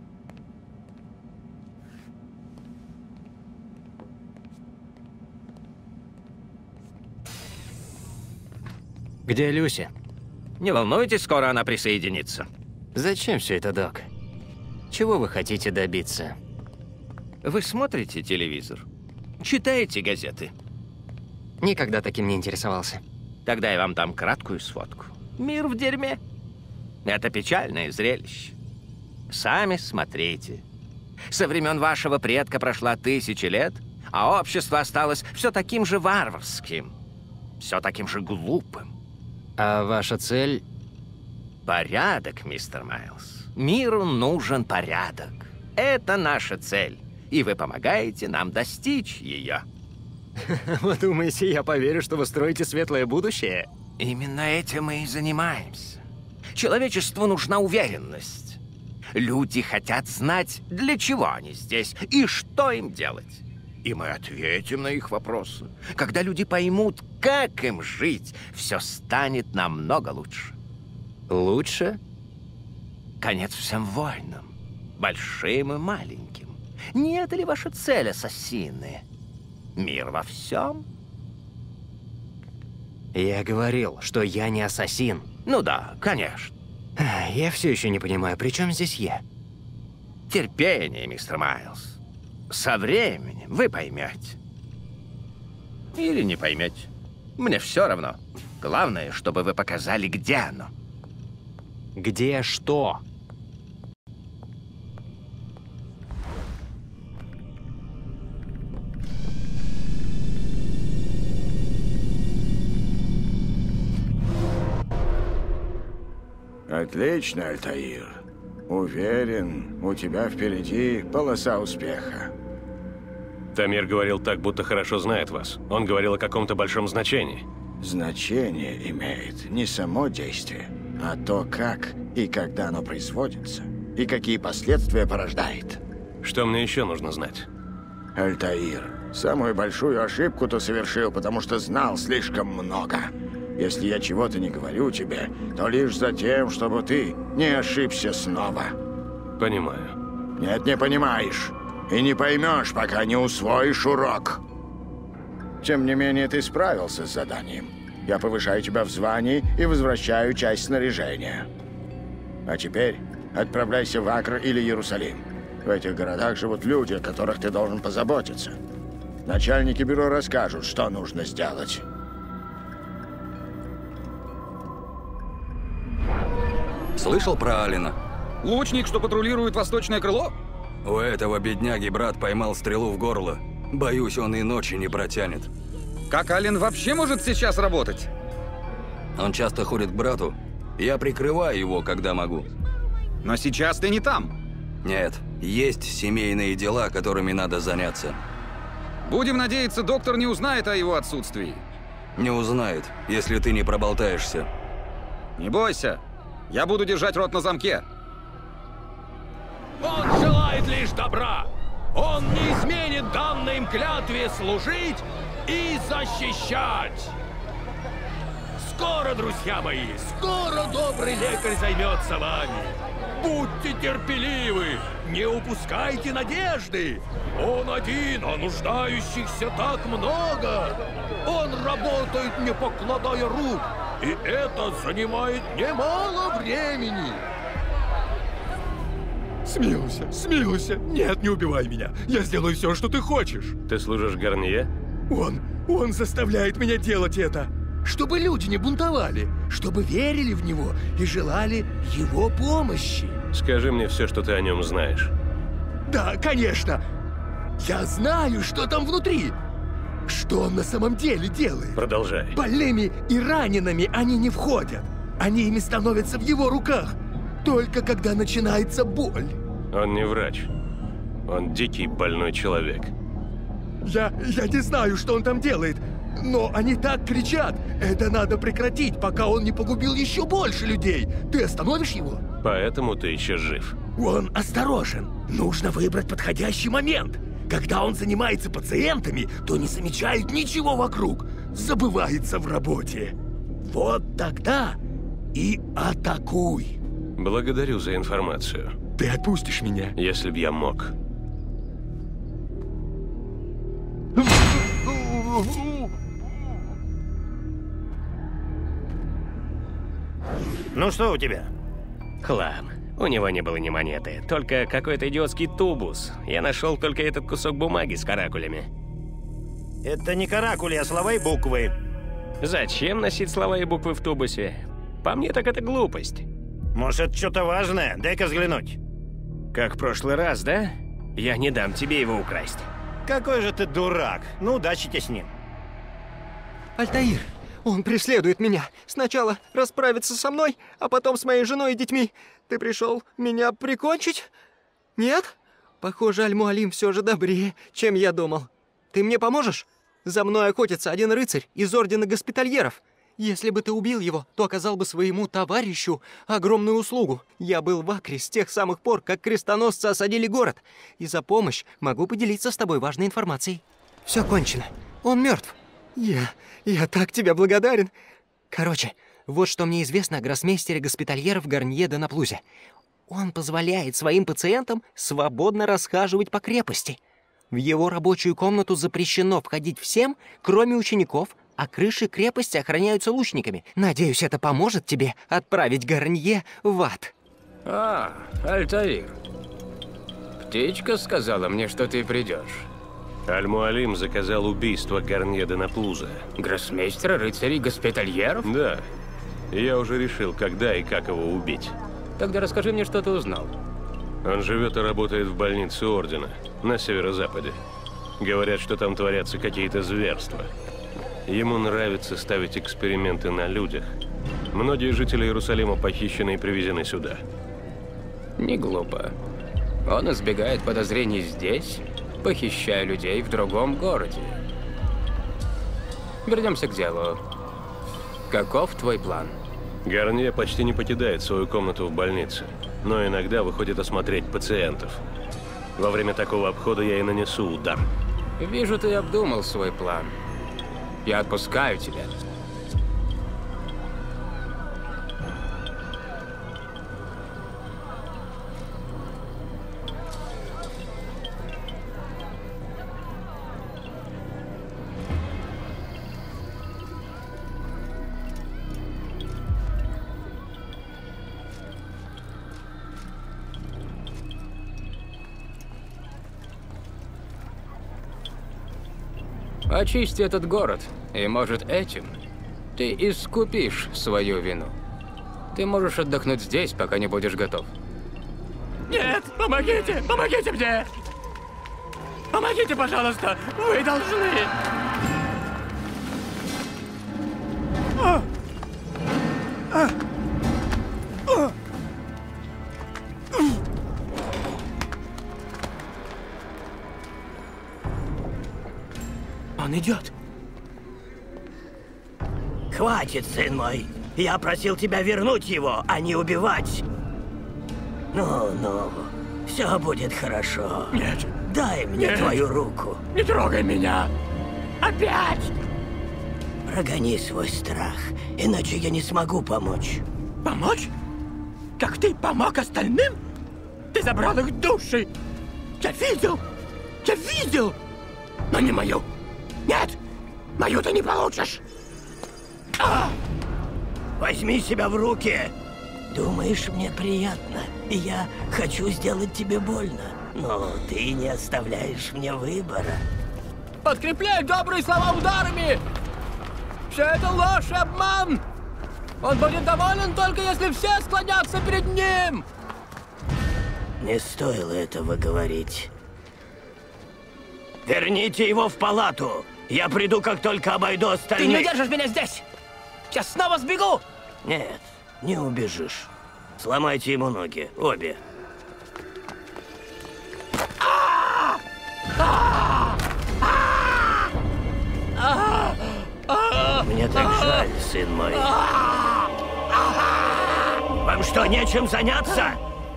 Где Люси? Не волнуйтесь, скоро она присоединится. Зачем все это, док? Чего вы хотите добиться? Вы смотрите телевизор? Читаете газеты? Никогда таким не интересовался. Тогда я вам дам краткую сводку. Мир в дерьме. Это печальное зрелище. Сами смотрите. Со времен вашего предка прошло 1000 лет, а общество осталось все таким же варварским, все таким же глупым. А ваша цель? Порядок, мистер Майлз. Миру нужен порядок. Это наша цель, и вы помогаете нам достичь ее. Вы думаете, я поверю, что вы строите светлое будущее? Именно этим мы и занимаемся. Человечеству нужна уверенность. Люди хотят знать, для чего они здесь и что им делать. И мы ответим на их вопросы. Когда люди поймут, как им жить, все станет намного лучше. Лучше? Конец всем войнам, большим и маленьким. Не это ли ваша цель, ассасины? Мир во всем? Я говорил, что я не ассасин. Ну да, конечно. Я все еще не понимаю, при чем здесь я? Терпение, мистер Майлз. Со временем вы поймете. Или не поймете. Мне все равно. Главное, чтобы вы показали, где оно. Где что? Отлично, Альтаир. Уверен, у тебя впереди полоса успеха. Тамир говорил так, будто хорошо знает вас. Он говорил о каком-то большом значении. Значение имеет не само действие, а то, как и когда оно производится, и какие последствия порождает. Что мне еще нужно знать? Альтаир, самую большую ошибку ты совершил, потому что знал слишком много. Если я чего-то не говорю тебе, то лишь за тем, чтобы ты не ошибся снова. Понимаю. Нет, не понимаешь. И не поймешь, пока не усвоишь урок. Тем не менее, ты справился с заданием. Я повышаю тебя в звании и возвращаю часть снаряжения. А теперь отправляйся в Акр или Иерусалим. В этих городах живут люди, о которых ты должен позаботиться. Начальники бюро расскажут, что нужно сделать. Слышал про Алина? Лучник, что патрулирует восточное крыло? У этого бедняги брат поймал стрелу в горло. Боюсь, он и ночи не протянет. Как Алин вообще может сейчас работать? Он часто ходит к брату. Я прикрываю его, когда могу. Но сейчас ты не там. Нет, есть семейные дела, которыми надо заняться. Будем надеяться, доктор не узнает о его отсутствии. Не узнает, если ты не проболтаешься. Не бойся. Я буду держать рот на замке. Он желает лишь добра. Он не изменит данной им клятве служить и защищать. Скоро, друзья мои, скоро добрый лекарь займется вами. Будьте терпеливы, не упускайте надежды. Он один, а нуждающихся так много. Он работает, не покладая рук, и это занимает немало времени. Смилуйся, смилуйся. Нет, не убивай меня. Я сделаю все, что ты хочешь. Ты служишь Гарнье? Он заставляет меня делать это. Чтобы люди не бунтовали, чтобы верили в него и желали его помощи. Скажи мне все, что ты о нем знаешь. Да, конечно. Я знаю, что там внутри. Что он на самом деле делает. Продолжай. Больными и ранеными они не входят. Они ими становятся в его руках. Только когда начинается боль. Он не врач. Он дикий больной человек. Я не знаю, что он там делает. Но они так кричат. Это надо прекратить, пока он не погубил еще больше людей. Ты остановишь его? Поэтому ты еще жив. Он осторожен. Нужно выбрать подходящий момент. Когда он занимается пациентами, то не замечает ничего вокруг. Забывается в работе. Вот тогда и атакуй. Благодарю за информацию. Ты отпустишь меня? Если б я мог. Ну что у тебя? Хлам. У него не было ни монеты, только какой-то идиотский тубус. Я нашел только этот кусок бумаги с каракулями. Это не каракули, а слова и буквы. Зачем носить слова и буквы в тубусе? По мне, так это глупость. Может, что-то важное? Дай-ка взглянуть. Как в прошлый раз, да? Я не дам тебе его украсть. Какой же ты дурак. Ну, удачи тебе с ним. Альтаир, он преследует меня. Сначала расправиться со мной, а потом с моей женой и детьми. Ты пришел меня прикончить? Нет? Похоже, Аль-Муалим все же добрее, чем я думал. Ты мне поможешь? За мной охотится один рыцарь из Ордена Госпитальеров. Если бы ты убил его, то оказал бы своему товарищу огромную услугу. Я был в Акре с тех самых пор, как крестоносцы осадили город. И за помощь могу поделиться с тобой важной информацией. Все кончено. Он мертв. Я так тебе благодарен. Короче, вот что мне известно о гроссмейстере Госпитальеров Гарнье де Наплузе. Он позволяет своим пациентам свободно расхаживать по крепости. В его рабочую комнату запрещено входить всем, кроме учеников, а крыши крепости охраняются лучниками. Надеюсь, это поможет тебе отправить Гарнье в ад. Альтаир. Птичка сказала мне, что ты придешь. Аль-Муалим заказал убийство Гарнье де Наплуза. Гроссмейстера рыцарей Госпитальеров? Да. Я уже решил, когда и как его убить. Тогда расскажи мне, что ты узнал. Он живет и работает в больнице Ордена, на северо-западе. Говорят, что там творятся какие-то зверства. Ему нравится ставить эксперименты на людях. Многие жители Иерусалима похищены и привезены сюда. Не глупо. Он избегает подозрений здесь, похищая людей в другом городе. Вернемся к делу. Каков твой план? Гарнье почти не покидает свою комнату в больнице, но иногда выходит осмотреть пациентов. Во время такого обхода я и нанесу удар. Вижу, ты обдумал свой план. Я отпускаю тебя. Очисти этот город, и, может, этим ты искупишь свою вину. Ты можешь отдохнуть здесь, пока не будешь готов. Нет, помогите! Помогите мне! Помогите, пожалуйста! Вы должны! Он идет. Хватит, сын мой. Я просил тебя вернуть его, а не убивать. Ну, все будет хорошо. Нет. Дай мне твою руку. Не трогай меня. Опять! Прогони свой страх, иначе я не смогу помочь. Помочь? Как ты помог остальным? Ты забрал их души. Я видел, но не мою. Нет, мою ты не получишь. Возьми себя в руки. Думаешь, мне приятно, и я хочу сделать тебе больно, но ты не оставляешь мне выбора. Подкрепляй добрые слова ударами! Все это ложь и обман! Он будет доволен только если все склонятся перед ним! Не стоило этого говорить. Верните его в палату! Я приду, как только обойду остальных. Ты не удержишь меня здесь! Сейчас снова сбегу! Нет, не убежишь. Сломайте ему ноги, обе. Мне так жаль, сын мой. Вам что, нечем заняться?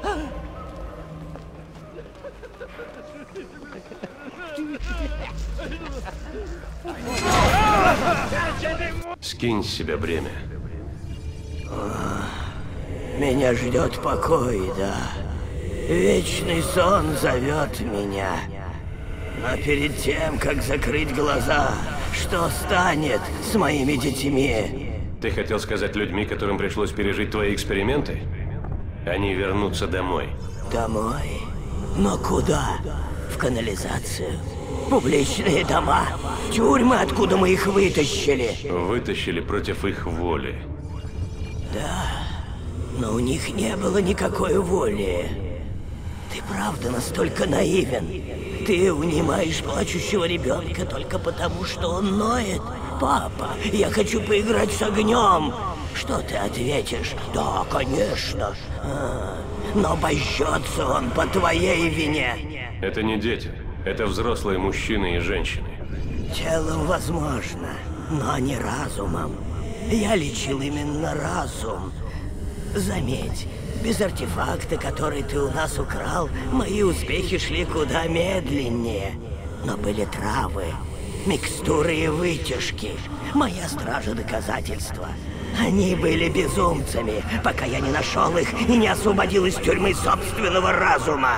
Скинь с себя бремя. Меня ждет покой, да. Вечный сон зовет меня. Но перед тем, как закрыть глаза, что станет с моими детьми? Ты хотел сказать людьми, которым пришлось пережить твои эксперименты? Они вернутся домой. Домой? Но куда? в канализацию. Публичные дома, тюрьмы, откуда мы их вытащили. Вытащили против их воли. Да, но у них не было никакой воли. Ты правда настолько наивен? Ты унимаешь плачущего ребенка только потому, что он ноет? Папа, я хочу поиграть с огнем. Что ты ответишь? Да, конечно. Но божжется он по твоей вине. Это не дети. Это взрослые мужчины и женщины. Телом возможно, но не разумом. Я лечил именно разум. Заметь, без артефакта, который ты у нас украл, мои успехи шли куда медленнее. Но были травы, микстуры и вытяжки. Моя стража доказательства. Они были безумцами, пока я не нашел их и не освободил из тюрьмы собственного разума.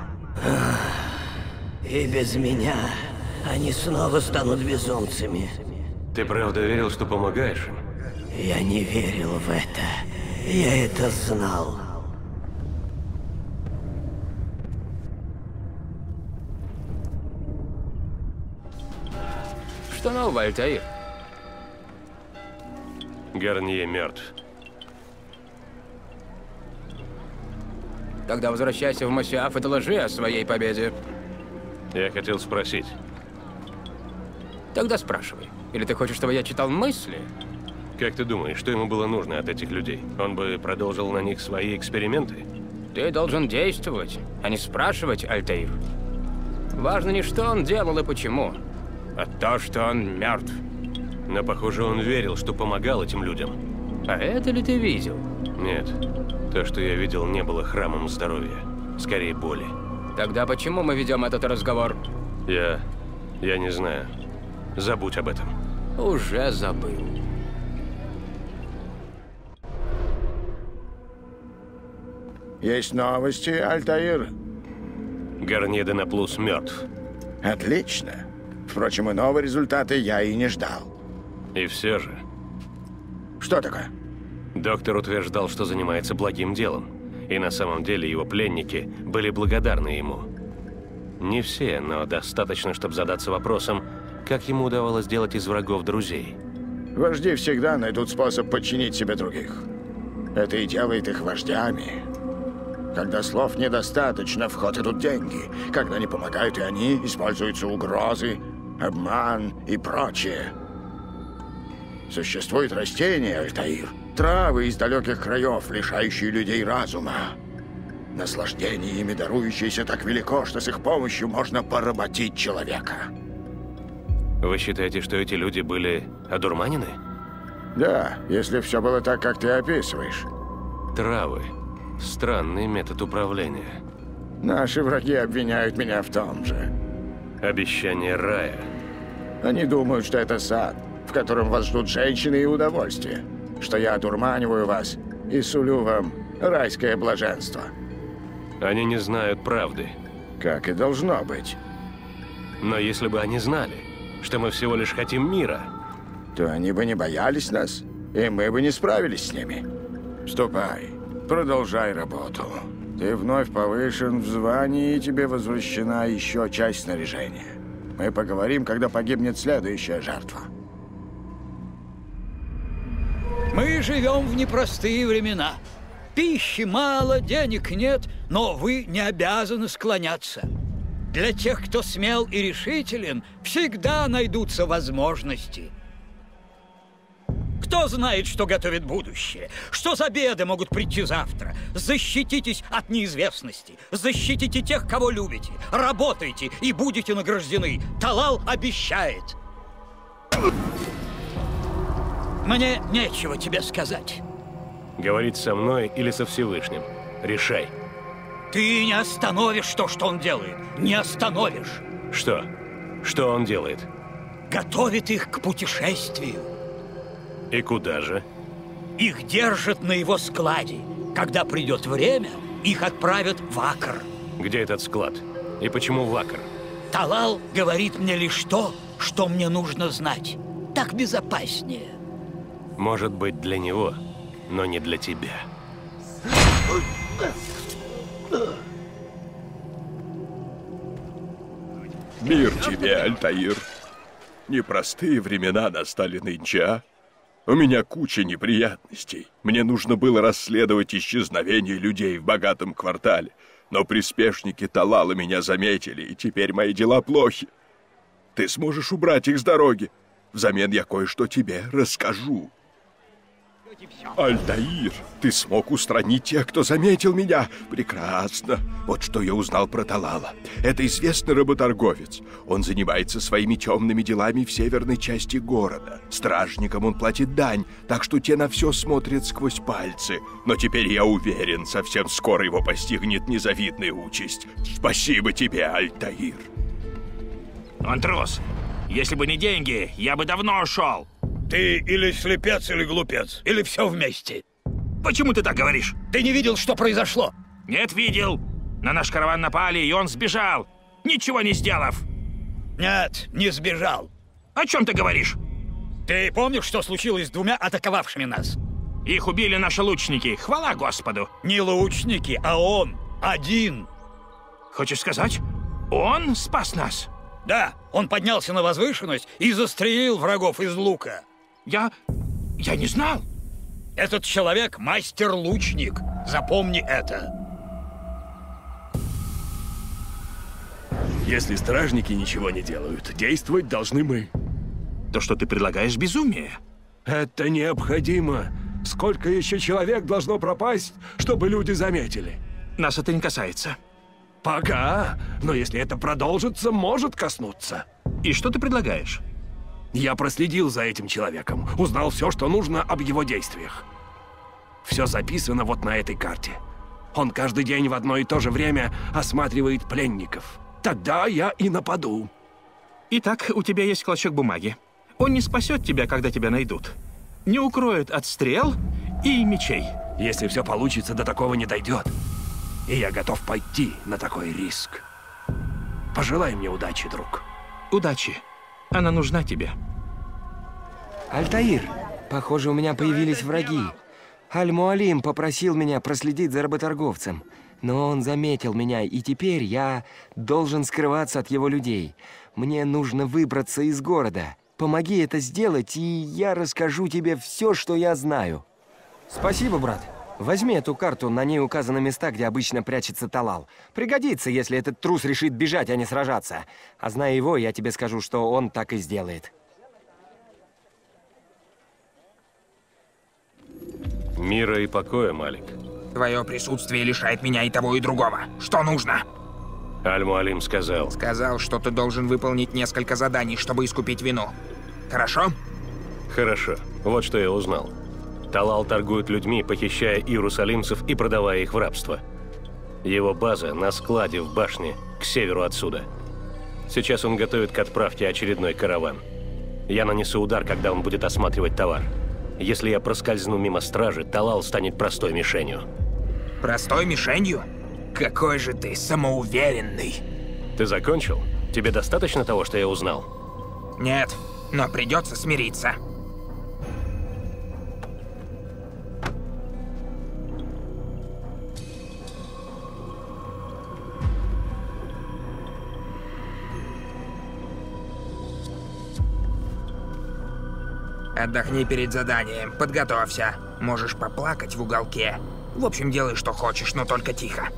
И без меня они снова станут безумцами. Ты правда верил, что помогаешь им? Я не верил в это. Я это знал. Что нового, Альтаир? Гарнье мертв. Тогда возвращайся в Масиаф и доложи о своей победе. Я хотел спросить. Тогда спрашивай. Или ты хочешь, чтобы я читал мысли? Как ты думаешь, что ему было нужно от этих людей? Он бы продолжил на них свои эксперименты? Ты должен действовать, а не спрашивать, Альтаир. Важно не что он делал и почему, а то, что он мертв. Но, похоже, он верил, что помогал этим людям. А это ли ты видел? Нет. То, что я видел, не было храмом здоровья. Скорее, боли. Тогда почему мы ведем этот разговор? Я не знаю. Забудь об этом. Уже забыл. Есть новости, Альтаир? Гарнье де Наплус мертв. Отлично. Впрочем, иного результата я и не ждал. И все же... Что такое? Доктор утверждал, что занимается благим делом. И на самом деле его пленники были благодарны ему. Не все, но достаточно, чтобы задаться вопросом, как ему удавалось делать из врагов друзей. Вожди всегда найдут способ подчинить себе других. Это и делает их вождями. Когда слов недостаточно, в ход идут деньги. Когда не помогают и они, используются угрозы, обман и прочее. Существуют растения, Альтаир, травы из далеких краев, лишающие людей разума. Наслаждение ими дарующееся так велико, что с их помощью можно поработить человека. Вы считаете, что эти люди были одурманены? Да, если все было так, как ты описываешь. Травы. Странный метод управления. Наши враги обвиняют меня в том же. Обещание рая. Они думают, что это сад, в котором вас ждут женщины и удовольствие. Что я одурманиваю вас и сулю вам райское блаженство. Они не знают правды. Как и должно быть. Но если бы они знали, что мы всего лишь хотим мира, то они бы не боялись нас, и мы бы не справились с ними. Ступай, продолжай работу. Ты вновь повышен в звании, и тебе возвращена еще часть снаряжения. Мы поговорим, когда погибнет следующая жертва. Мы живем в непростые времена. Пищи мало, денег нет, но вы не обязаны склоняться. Для тех, кто смел и решителен, всегда найдутся возможности. Кто знает, что готовит будущее? Что за беды могут прийти завтра? Защититесь от неизвестности. Защитите тех, кого любите. Работайте и будете награждены. Талал обещает. Мне нечего тебе сказать. Говорить со мной или со Всевышним. Решай. Ты не остановишь то, что он делает. Не остановишь. Что? Что он делает? Готовит их к путешествию. И куда же? Их держат на его складе. Когда придет время, их отправят в Акр. Где этот склад? И почему в Акр? Талал говорит мне лишь то, что мне нужно знать. Так безопаснее. Может быть, для него, но не для тебя. Мир тебе, Альтаир. Непростые времена настали нынче, а? У меня куча неприятностей. Мне нужно было расследовать исчезновение людей в богатом квартале. Но приспешники Талала меня заметили, и теперь мои дела плохи. Ты сможешь убрать их с дороги? Взамен я кое-что тебе расскажу. Альтаир, ты смог устранить тех, кто заметил меня? Прекрасно. Вот что я узнал про Талала. Это известный работорговец. Он занимается своими темными делами в северной части города. Стражникам он платит дань, так что те на все смотрят сквозь пальцы. Но теперь я уверен, совсем скоро его постигнет незавидная участь. Спасибо тебе, Альтаир. Он трус. Если бы не деньги, я бы давно ушел. Ты или слепец, или глупец, или все вместе. Почему ты так говоришь? Ты не видел, что произошло? Нет, видел. На наш караван напали, и он сбежал, ничего не сделав. Нет, не сбежал. О чем ты говоришь? Ты помнишь, что случилось с двумя атаковавшими нас? Их убили наши лучники, хвала Господу. Не лучники, а он, один. Хочешь сказать, он спас нас? Да, он поднялся на возвышенность и застрелил врагов из лука. Я не знал. Этот человек мастер-лучник. Запомни это. Если стражники ничего не делают, действовать должны мы. То, что ты предлагаешь, безумие. Это необходимо. Сколько еще человек должно пропасть, чтобы люди заметили? Нас это не касается. Пока. Но если это продолжится, может коснуться. И что ты предлагаешь? Я проследил за этим человеком, узнал все, что нужно об его действиях. Все записано вот на этой карте. Он каждый день в одно и то же время осматривает пленников. Тогда я и нападу. Итак, у тебя есть клочок бумаги. Он не спасет тебя, когда тебя найдут. Не укроет от стрел и мечей. Если все получится, до такого не дойдет. И я готов пойти на такой риск. Пожелай мне удачи, друг. Удачи. Она нужна тебе. Альтаир, похоже, у меня появились враги. Аль-Муалим попросил меня проследить за работорговцем. Но он заметил меня, и теперь я должен скрываться от его людей. Мне нужно выбраться из города. Помоги это сделать, и я расскажу тебе все, что я знаю. Спасибо, брат. Возьми эту карту, на ней указаны места, где обычно прячется Талал. Пригодится, если этот трус решит бежать, а не сражаться. А зная его, я тебе скажу, что он так и сделает. Мира и покоя, Малик. Твое присутствие лишает меня и того, и другого. Что нужно? Аль-Муалим сказал. Сказал, что ты должен выполнить несколько заданий, чтобы искупить вину. Хорошо? Хорошо. Вот что я узнал. Талал торгует людьми, похищая иерусалимцев и продавая их в рабство. Его база на складе в башне, к северу отсюда. Сейчас он готовит к отправке очередной караван. Я нанесу удар, когда он будет осматривать товар. Если я проскользну мимо стражи, Талал станет простой мишенью. Простой мишенью? Какой же ты самоуверенный. Ты закончил? Тебе достаточно того, что я узнал? Нет, но придется смириться. Отдохни перед заданием, подготовься. Можешь поплакать в уголке. В общем, делай, что хочешь, но только тихо.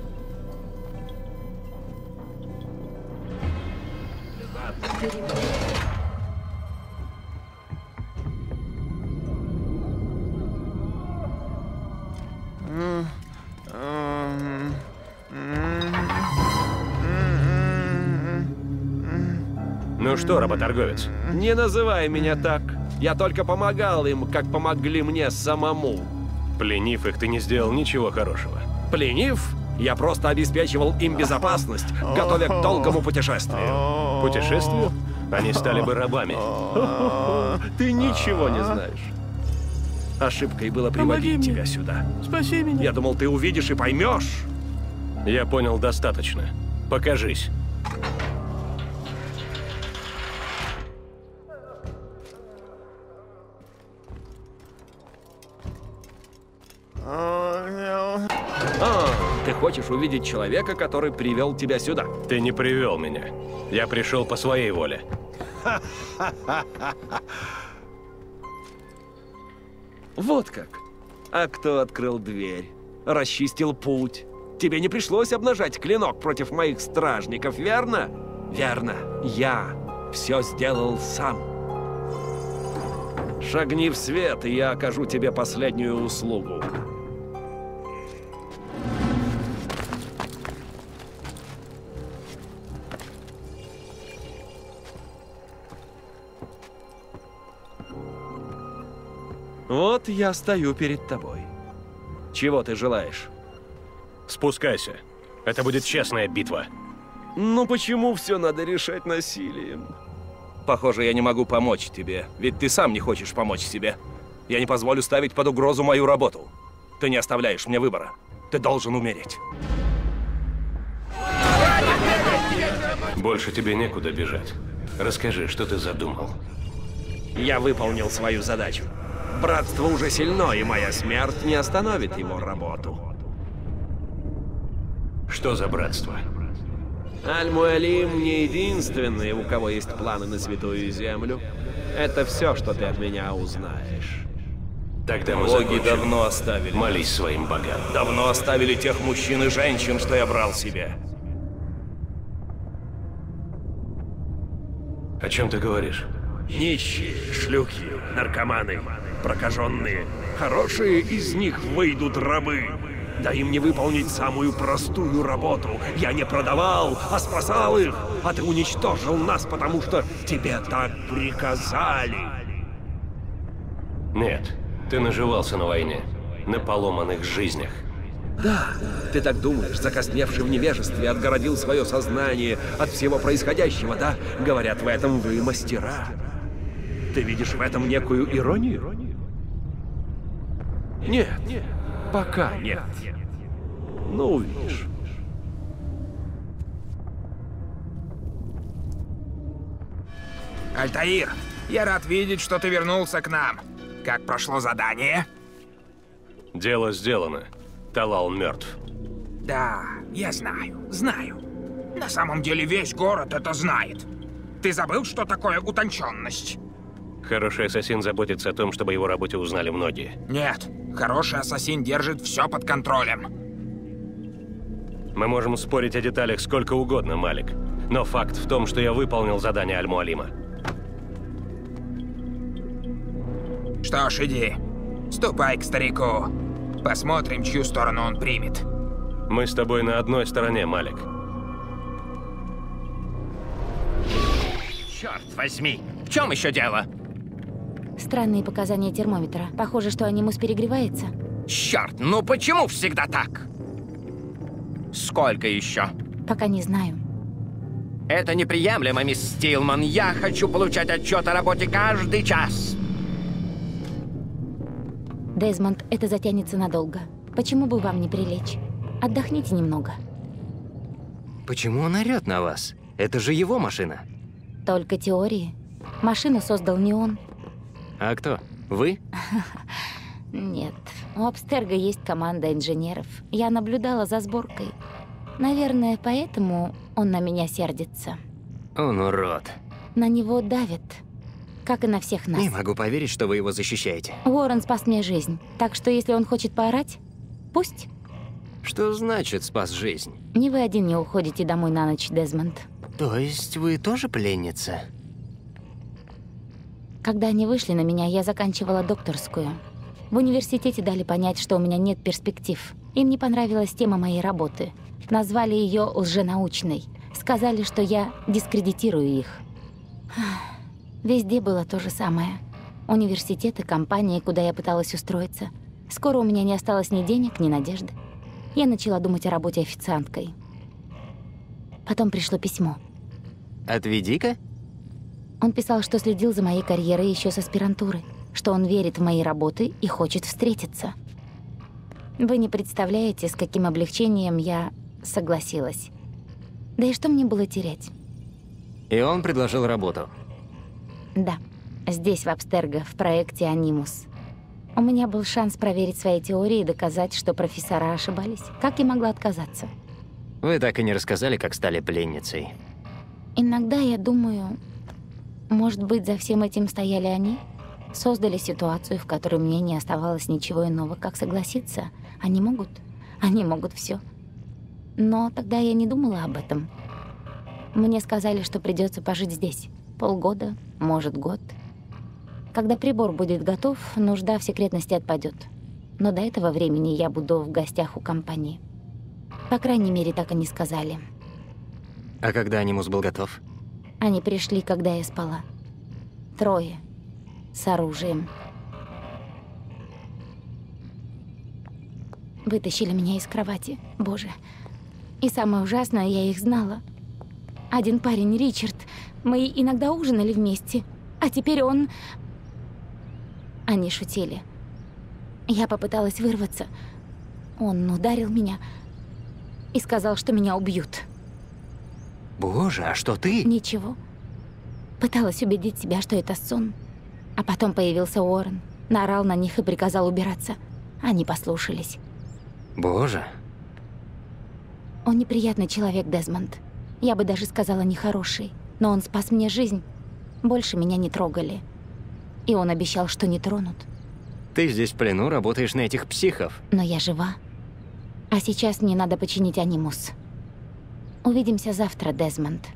Ну что, работорговец? Не называй меня так. Я только помогал им, как помогли мне самому. Пленив их, ты не сделал ничего хорошего. Пленив? Я просто обеспечивал им безопасность, готовя к долгому путешествию. Путешествию? Они стали бы рабами. Ты ничего не знаешь. Ошибкой было приводить тебя сюда. Спаси меня. Я думал, ты увидишь и поймешь. Я понял достаточно. Покажись. Ты хочешь увидеть человека, который привел тебя сюда. Ты не привел меня. Я пришел по своей воле. Вот как. А кто открыл дверь? Расчистил путь? Тебе не пришлось обнажать клинок против моих стражников, верно? Верно. Я все сделал сам. Шагни в свет, и я окажу тебе последнюю услугу. Вот я стою перед тобой. Чего ты желаешь? Спускайся. Это будет честная битва. Ну почему все надо решать насилием? Похоже, я не могу помочь тебе, ведь ты сам не хочешь помочь себе. Я не позволю ставить под угрозу мою работу. Ты не оставляешь мне выбора. Ты должен умереть. Больше тебе некуда бежать. Расскажи, что ты задумал. Я выполнил свою задачу. Братство уже сильно, и моя смерть не остановит его работу. Что за братство? Аль-Муалим не единственный, у кого есть планы на Святую Землю. Это все, что ты от меня узнаешь. Тогда мы боги закончим. давно оставили. Молись своим богам. Давно оставили тех мужчин и женщин, что я брал себе. О чем ты говоришь? Нищие, шлюхи, наркоманы, прокаженные. Хорошие из них выйдут рабы. Да им не выполнить самую простую работу. Я не продавал, а спасал их. А ты уничтожил нас, потому что тебе так приказали. Нет, ты наживался на войне, на поломанных жизнях. Да, ты так думаешь, закосневший в невежестве, отгородил свое сознание от всего происходящего, да? Говорят, в этом вы мастера. Ты видишь в этом некую иронию? Нет, пока нет. Ну, увидишь. Альтаир, я рад видеть, что ты вернулся к нам. Как прошло задание? Дело сделано. Талал мертв. Да, я знаю. На самом деле весь город это знает. Ты забыл, что такое утонченность? Хороший ассасин заботится о том, чтобы его работе узнали многие. Нет, хороший ассасин держит все под контролем. Мы можем спорить о деталях сколько угодно, Малик. Но факт в том, что я выполнил задание Аль-Муалима. Что ж, иди. Ступай к старику. Посмотрим, чью сторону он примет. Мы с тобой на одной стороне, Малик. Черт возьми! В чем еще дело? Странные показания термометра. Похоже, что анимус перегревается. Черт, ну почему всегда так? Сколько еще? Пока не знаю. Это неприемлемо, мисс Стилман. Я хочу получать отчет о работе каждый час. Дезмонд, это затянется надолго. Почему бы вам не прилечь? Отдохните немного. Почему он орёт на вас? Это же его машина. Только теории. Машину создал не он. А кто? Вы? Нет. У Абстерга есть команда инженеров. Я наблюдала за сборкой. Наверное, поэтому он на меня сердится. Он урод. На него давят. Как и на всех нас. Не могу поверить, что вы его защищаете. Уоррен спас мне жизнь. Так что если он хочет поорать, пусть. Что значит спас жизнь? Не вы один не уходите домой на ночь, Дезмонд. То есть вы тоже пленница? Когда они вышли на меня, я заканчивала докторскую. В университете дали понять, что у меня нет перспектив. Им не понравилась тема моей работы. Назвали ее лженаучной. Сказали, что я дискредитирую их. Везде было то же самое. Университеты, компании, куда я пыталась устроиться. Скоро у меня не осталось ни денег, ни надежды. Я начала думать о работе официанткой. Потом пришло письмо. От Ведика? Он писал, что следил за моей карьерой еще с аспирантуры, что он верит в мои работы и хочет встретиться. Вы не представляете, с каким облегчением я согласилась. Да и что мне было терять? И он предложил работу. Да, здесь, в Абстерго, в проекте «Анимус». У меня был шанс проверить свои теории и доказать, что профессора ошибались. Как я могла отказаться? Вы так и не рассказали, как стали пленницей. Иногда я думаю, может быть, за всем этим стояли они? Создали ситуацию, в которой мне не оставалось ничего иного, как согласиться. Они могут все. Но тогда я не думала об этом. Мне сказали, что придется пожить здесь. Полгода, может, год. Когда прибор будет готов, нужда в секретности отпадет. Но до этого времени я буду в гостях у компании. По крайней мере, так они сказали. А когда анимус был готов? Они пришли, когда я спала. 3. С оружием. Вытащили меня из кровати. Боже. И самое ужасное, я их знала. Один парень, Ричард, мы иногда ужинали вместе, а теперь он... Они шутили. Я попыталась вырваться. Он ударил меня и сказал, что меня убьют. Боже, а что ты? Ничего. Пыталась убедить себя, что это сон. А потом появился Уоррен, наорал на них и приказал убираться. Они послушались. Боже. Он неприятный человек, Дезмонд. Я бы даже сказала, нехороший. Но он спас мне жизнь. Больше меня не трогали. И он обещал, что не тронут. Ты здесь в плену, работаешь на этих психов. Но я жива. А сейчас мне надо починить анимус. Увидимся завтра, Дезмонд.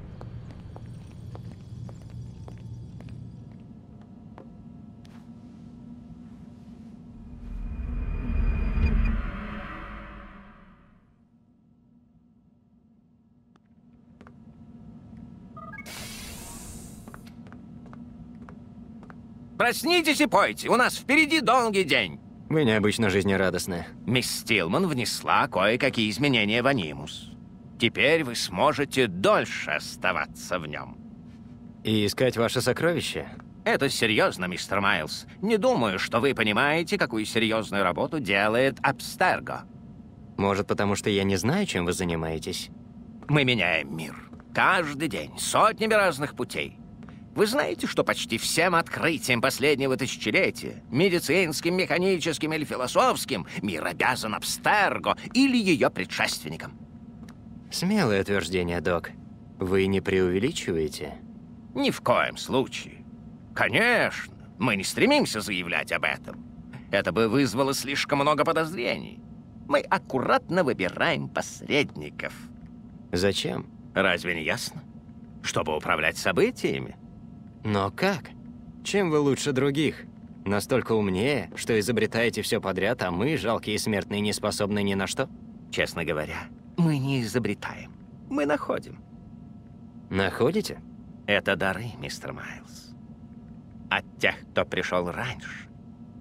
Проснитесь и пойте, у нас впереди долгий день. Вы необычно жизнерадостны. Мисс Стилман внесла кое-какие изменения в анимус. Теперь вы сможете дольше оставаться в нем. И искать ваше сокровище? Это серьезно, мистер Майлз. Не думаю, что вы понимаете, какую серьезную работу делает Абстерго. Может, потому что я не знаю, чем вы занимаетесь? Мы меняем мир. Каждый день, сотнями разных путей. Вы знаете, что почти всем открытиям последнего тысячелетия, медицинским, механическим или философским, мир обязан Абстерго или ее предшественникам? Смелое утверждение, док. Вы не преувеличиваете? Ни в коем случае. Конечно, мы не стремимся заявлять об этом. Это бы вызвало слишком много подозрений. Мы аккуратно выбираем посредников. Зачем? Разве не ясно? Чтобы управлять событиями. Но как? Чем вы лучше других? Настолько умнее, что изобретаете все подряд, а мы, жалкие смертные, не способны ни на что? Честно говоря, мы не изобретаем. Мы находим. Находите? Это дары, мистер Майлз. От тех, кто пришел раньше.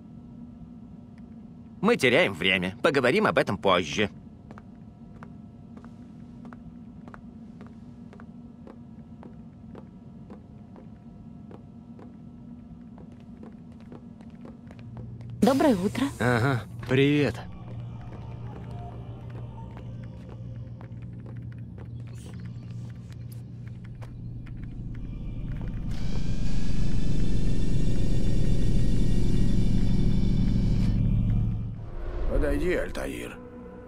Мы теряем время. Поговорим об этом позже. Доброе утро. Ага, привет. Подойди, Альтаир.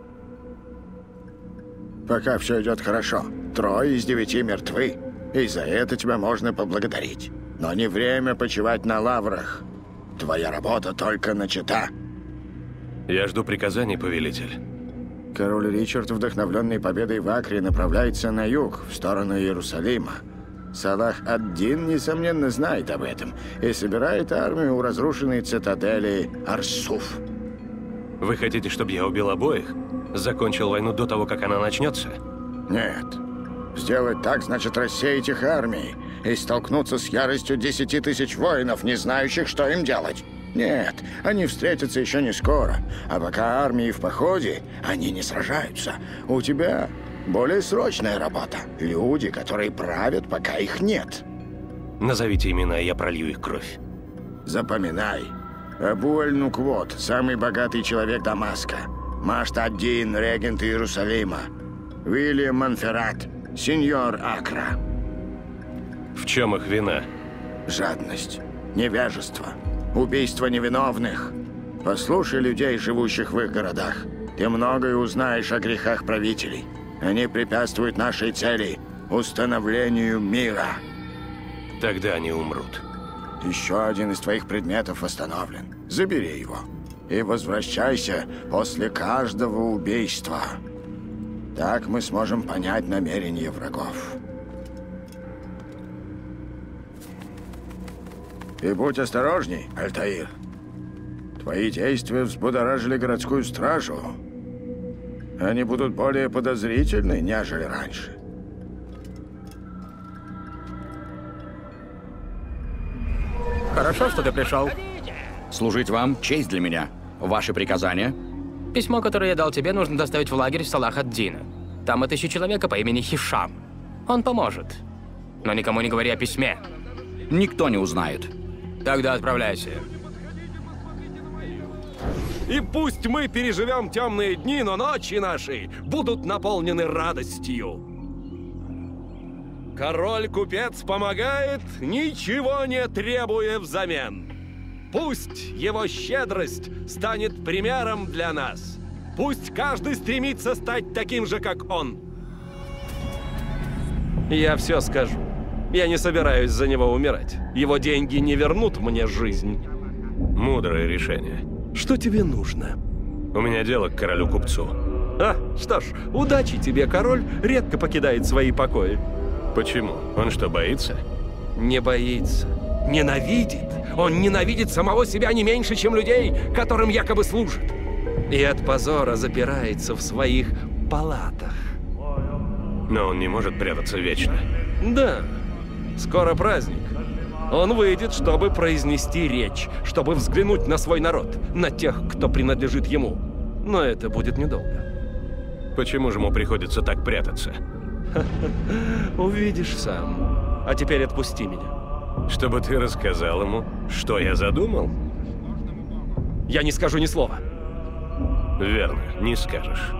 Пока все идет хорошо. 3 из 9 мертвы. И за это тебя можно поблагодарить. Но не время почивать на лаврах. Твоя работа только начата. Я жду приказаний, повелитель. Король Ричард, вдохновленный победой в Акре, направляется на юг, в сторону Иерусалима. Салах ад-Дин, несомненно, знает об этом и собирает армию у разрушенной цитадели Арсуф. Вы хотите, чтобы я убил обоих? Закончил войну до того, как она начнется? Нет. Сделать так значит рассеять их армии и столкнуться с яростью 10 тысяч воинов, не знающих, что им делать. Нет, они встретятся еще не скоро, а пока армии в походе, они не сражаются. У тебя более срочная работа. Люди, которые правят, пока их нет. Назовите имена, и я пролью их кровь. Запоминай. Абу Аль-Нуквот, самый богатый человек Дамаска. Машт ад-Дин, регент Иерусалима. Уильям Монферрат, сеньор Акра. В чем их вина? Жадность, невежество, убийство невиновных. Послушай людей, живущих в их городах. Ты многое узнаешь о грехах правителей. Они препятствуют нашей цели – установлению мира. Тогда они умрут. Еще один из твоих предметов восстановлен. Забери его. И возвращайся после каждого убийства. Так мы сможем понять намерения врагов. И будь осторожней, Альтаир. Твои действия взбудоражили городскую стражу. Они будут более подозрительны, нежели раньше. Хорошо, что ты пришел. Служить вам — честь для меня. Ваши приказания? Письмо, которое я дал тебе, нужно доставить в лагерь Салах-ад-Дина. Там отыщи человека по имени Хишам. Он поможет. Но никому не говори о письме. Никто не узнает. Тогда отправляйся. И пусть мы переживем темные дни, но ночи наши будут наполнены радостью. Король-купец помогает, ничего не требуя взамен. Пусть его щедрость станет примером для нас. Пусть каждый стремится стать таким же, как он. Я все скажу. Я не собираюсь за него умирать. Его деньги не вернут мне жизнь. Мудрое решение. Что тебе нужно? У меня дело к королю-купцу. А, что ж, удачи тебе, король редко покидает свои покои. Почему? Он что, боится? Не боится. Ненавидит. Он ненавидит самого себя не меньше, чем людей, которым якобы служит. И от позора запирается в своих палатах. Но он не может прятаться вечно. Да. Скоро праздник. Он выйдет, чтобы произнести речь, чтобы взглянуть на свой народ, на тех, кто принадлежит ему. Но это будет недолго. Почему же ему приходится так прятаться? Увидишь сам. А теперь отпусти меня. Чтобы ты рассказал ему, что я задумал? Я не скажу ни слова. Верно, не скажешь.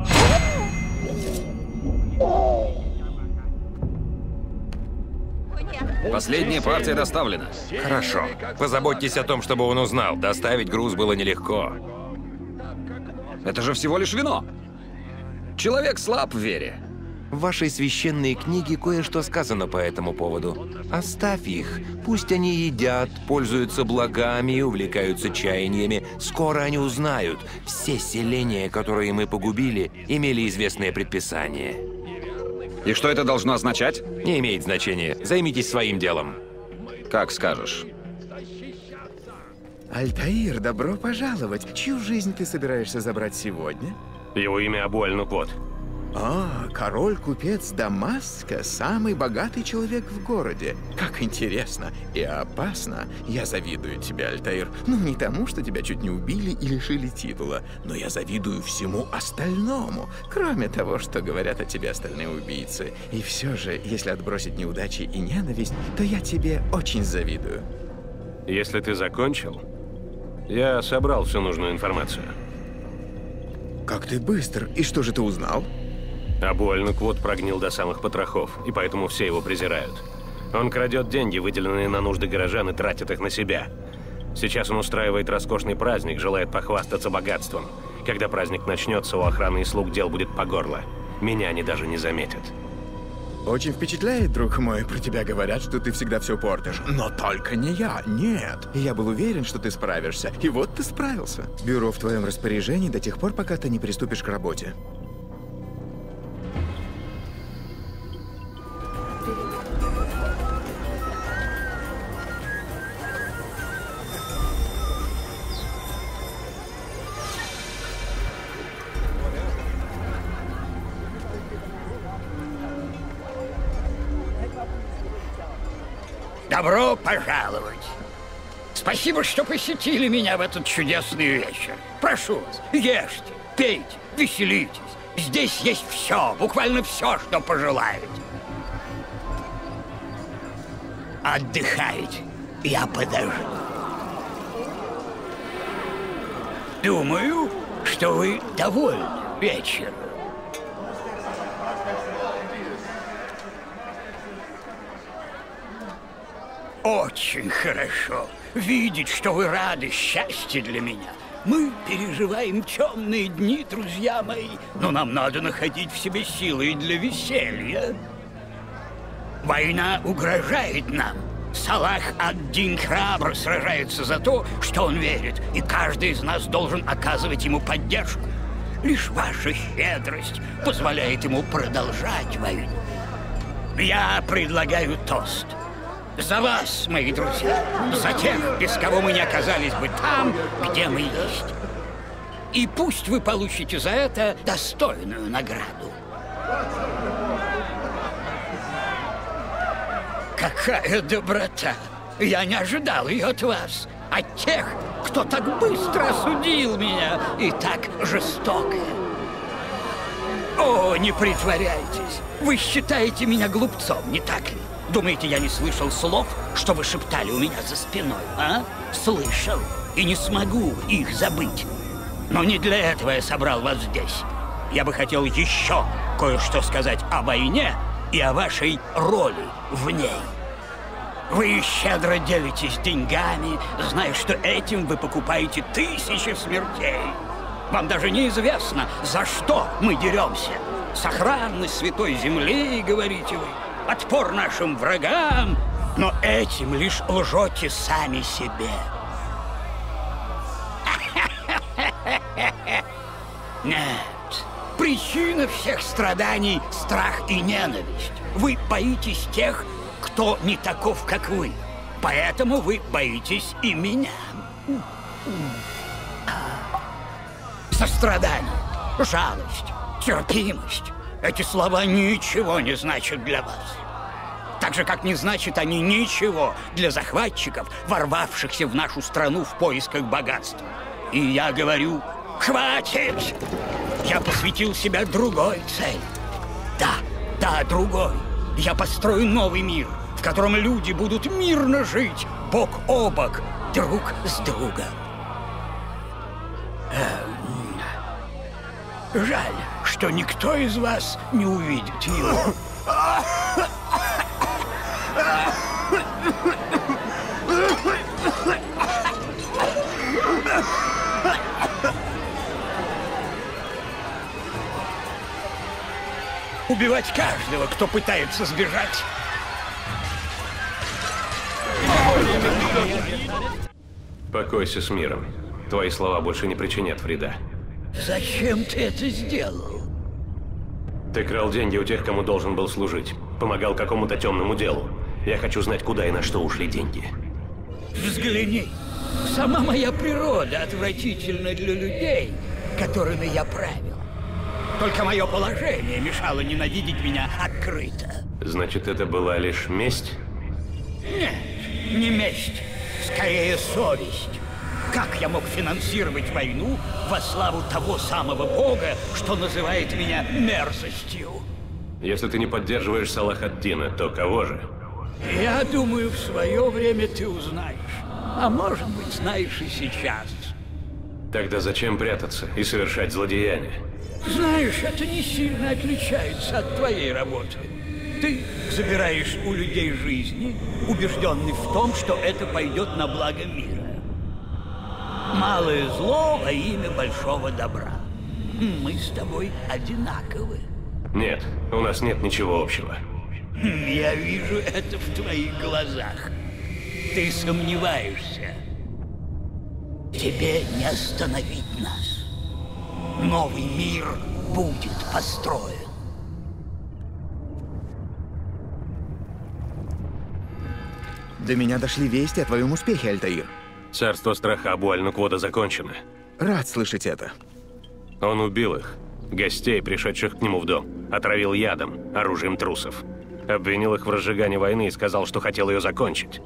Последняя партия доставлена. Хорошо. Позаботьтесь о том, чтобы он узнал. Доставить груз было нелегко. Это же всего лишь вино. Человек слаб в вере. В вашей священной книге кое-что сказано по этому поводу. Оставь их. Пусть они едят, пользуются благами и увлекаются чаяниями. Скоро они узнают. Все селения, которые мы погубили, имели известное предписание. И что это должно означать? Не имеет значения. Займитесь своим делом. Как скажешь. Альтаир, добро пожаловать. Чью жизнь ты собираешься забрать сегодня? Его имя Абу-аль-Нуквот. А, король-купец Дамаска, самый богатый человек в городе. Как интересно и опасно. Я завидую тебе, Альтаир. Ну, не тому, что тебя чуть не убили и лишили титула, но я завидую всему остальному, кроме того, что говорят о тебе остальные убийцы. И все же, если отбросить неудачи и ненависть, то я тебе очень завидую. Если ты закончил, я собрал всю нужную информацию. Как ты быстр. И что же ты узнал? Абу-аль-Нуквот прогнил до самых потрохов, и поэтому все его презирают. Он крадет деньги, выделенные на нужды горожан, и тратит их на себя. Сейчас он устраивает роскошный праздник, желает похвастаться богатством. Когда праздник начнется, у охраны и слуг дел будет по горло. Меня они даже не заметят. Очень впечатляет, друг мой. Про тебя говорят, что ты всегда все портишь. Но только не я. Нет. Я был уверен, что ты справишься. И вот ты справился. Бюро в твоем распоряжении до тех пор, пока ты не приступишь к работе. Добро пожаловать. Спасибо, что посетили меня в этот чудесный вечер. Прошу вас, ешьте, пейте, веселитесь. Здесь есть все, буквально все, что пожелаете. Отдыхайте, я подожду. Думаю, что вы довольны вечером. Очень хорошо видеть, что вы рады. Счастье для меня. Мы переживаем темные дни, друзья мои, но нам надо находить в себе силы и для веселья. Война угрожает нам. Салах ад-Дин храбро сражается за то, что он верит, и каждый из нас должен оказывать ему поддержку. Лишь ваша щедрость позволяет ему продолжать войну. Я предлагаю тост. За вас, мои друзья, за тех, без кого мы не оказались бы там, где мы есть. И пусть вы получите за это достойную награду. Какая доброта! Я не ожидал ее от вас, от тех, кто так быстро осудил меня и так жестоко. О, не притворяйтесь! Вы считаете меня глупцом, не так ли? Думаете, я не слышал слов, что вы шептали у меня за спиной, а? Слышал. И не смогу их забыть. Но не для этого я собрал вас здесь. Я бы хотел еще кое-что сказать о войне и о вашей роли в ней. Вы щедро делитесь деньгами, зная, что этим вы покупаете тысячи смертей. Вам даже неизвестно, за что мы деремся. Сохранность святой земли, говорите вы, отпор нашим врагам, но этим лишь лжете сами себе. Нет, причина всех страданий — страх и ненависть. Вы боитесь тех, кто не таков, как вы. Поэтому вы боитесь и меня. Сострадание, жалость, терпимость — эти слова ничего не значат для вас. Так же, как не значат они ничего для захватчиков, ворвавшихся в нашу страну в поисках богатства. И я говорю, хватит! Я посвятил себя другой цели. Да, другой. Я построю новый мир, в котором люди будут мирно жить бок о бок, друг с другом. Жаль, что никто из вас не увидит его. Убивать каждого, кто пытается сбежать. Покойся с миром. Твои слова больше не причинят вреда. Зачем ты это сделал? Ты крал деньги у тех, кому должен был служить. Помогал какому-то темному делу. Я хочу знать, куда и на что ушли деньги. Взгляни. Сама моя природа отвратительна для людей, которыми я правил. Только мое положение мешало ненавидеть меня открыто. Значит, это была лишь месть? Нет, не месть. Скорее, совесть. Как я мог финансировать войну во славу того самого бога, что называет меня мерзостью? Если ты не поддерживаешь Салах ад-Дина, то кого же? Я думаю, в свое время ты узнаешь. А может быть, знаешь и сейчас. Тогда зачем прятаться и совершать злодеяния? Знаешь, это не сильно отличается от твоей работы. Ты забираешь у людей жизни, убежденный в том, что это пойдет на благо мира. Малое зло во имя большого добра. Мы с тобой одинаковы. Нет, у нас нет ничего общего. Я вижу это в твоих глазах. Ты сомневаешься. Тебе не остановить нас. Новый мир будет построен. До меня дошли вести о твоем успехе, Альтаир. Царство страха Абу-Аль-Нуквода закончено. Рад слышать это. Он убил их, гостей, пришедших к нему в дом. Отравил ядом, оружием трусов. Обвинил их в разжигании войны и сказал, что хотел ее закончить.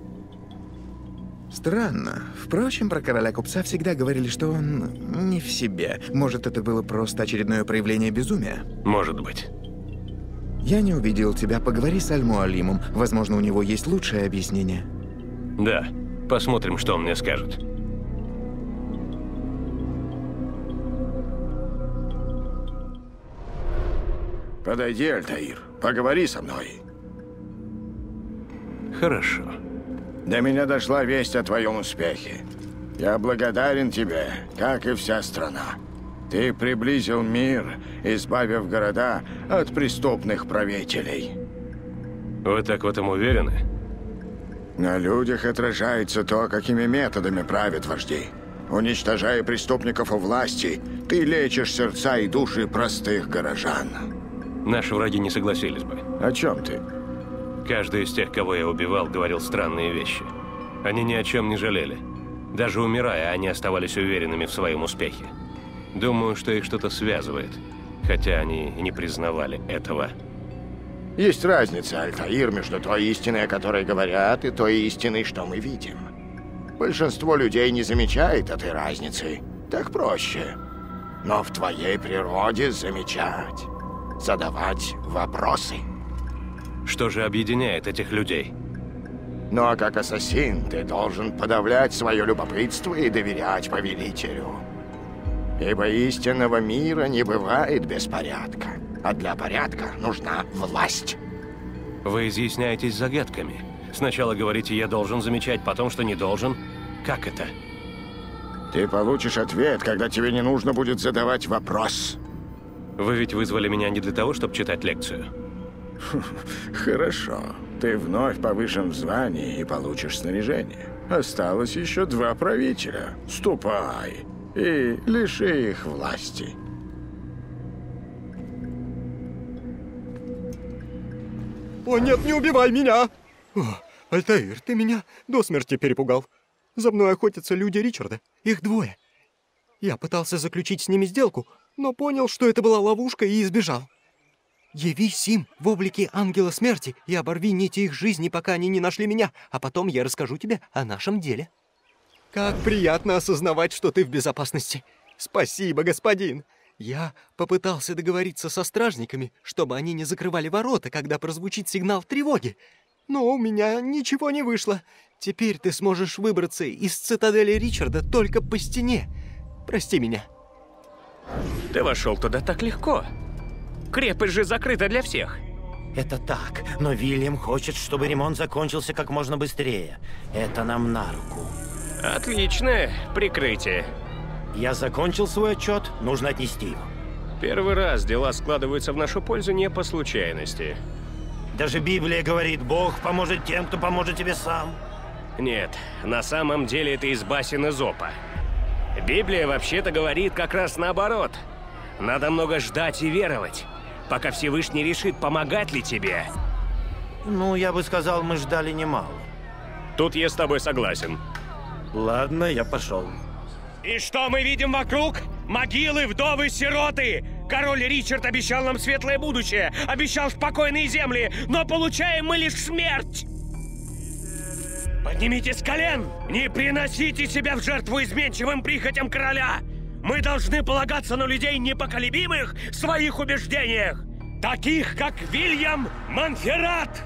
Странно. Впрочем, про короля-купца всегда говорили, что он не в себе. Может, это было просто очередное проявление безумия? Может быть. Я не увидел тебя. Поговори с Аль-Муалимом. Возможно, у него есть лучшее объяснение. Да. Посмотрим, что он мне скажет. Подойди, Альтаир. Поговори со мной. Хорошо. До меня дошла весть о твоем успехе. Я благодарен тебе, как и вся страна. Ты приблизил мир, избавив города от преступных правителей. Вы так в этом уверены? На людях отражается то, какими методами правят вожди. Уничтожая преступников у власти, ты лечишь сердца и души простых горожан. Наши враги не согласились бы. О чем ты? Каждый из тех, кого я убивал, говорил странные вещи. Они ни о чем не жалели. Даже умирая, они оставались уверенными в своем успехе. Думаю, что их что-то связывает, хотя они и не признавали этого. Есть разница, Альтаир, между той истиной, о которой говорят, и той истиной, что мы видим. Большинство людей не замечает этой разницы. Так проще. Но в твоей природе замечать. Задавать вопросы. Что же объединяет этих людей? Ну а как ассасин, ты должен подавлять свое любопытство и доверять повелителю. Ибо истинного мира не бывает без порядка. А для порядка нужна власть. Вы изъясняетесь загадками. Сначала говорите, я должен замечать, потом, что не должен. Как это? Ты получишь ответ, когда тебе не нужно будет задавать вопрос. Вы ведь вызвали меня не для того, чтобы читать лекцию. Хорошо. Ты вновь повышен в звании и получишь снаряжение. Осталось еще 2 правителя. Ступай и лиши их власти. О, нет, не убивай меня! О, Альтаир, ты меня до смерти перепугал. За мной охотятся люди Ричарда. Их 2. Я пытался заключить с ними сделку, но понял, что это была ловушка, и избежал. Явись им в облике ангела смерти и оборви нити их жизни, пока они не нашли меня, а потом я расскажу тебе о нашем деле. Как приятно осознавать, что ты в безопасности. Спасибо, господин. Я попытался договориться со стражниками, чтобы они не закрывали ворота, когда прозвучит сигнал тревоги. Но у меня ничего не вышло. Теперь ты сможешь выбраться из цитадели Ричарда только по стене. Прости меня. Ты вошел туда так легко. Крепость же закрыта для всех. Это так, но Вильям хочет, чтобы ремонт закончился как можно быстрее. Это нам на руку. Отличное прикрытие. Я закончил свой отчет, нужно отнести его. Первый раз дела складываются в нашу пользу не по случайности. Даже Библия говорит, Бог поможет тем, кто поможет тебе сам. Нет, на самом деле это из басен Эзопа. Библия вообще-то говорит как раз наоборот. Надо много ждать и веровать, пока Всевышний решит, помогать ли тебе. Ну, я бы сказал, мы ждали немало. Тут я с тобой согласен. Ладно, я пошел. И что мы видим вокруг? Могилы, вдовы, сироты! Король Ричард обещал нам светлое будущее, обещал спокойные земли, но получаем мы лишь смерть! Поднимитесь с колен! Не приносите себя в жертву изменчивым прихотям короля! Мы должны полагаться на людей непоколебимых в своих убеждениях, таких как Вильям Монферрат!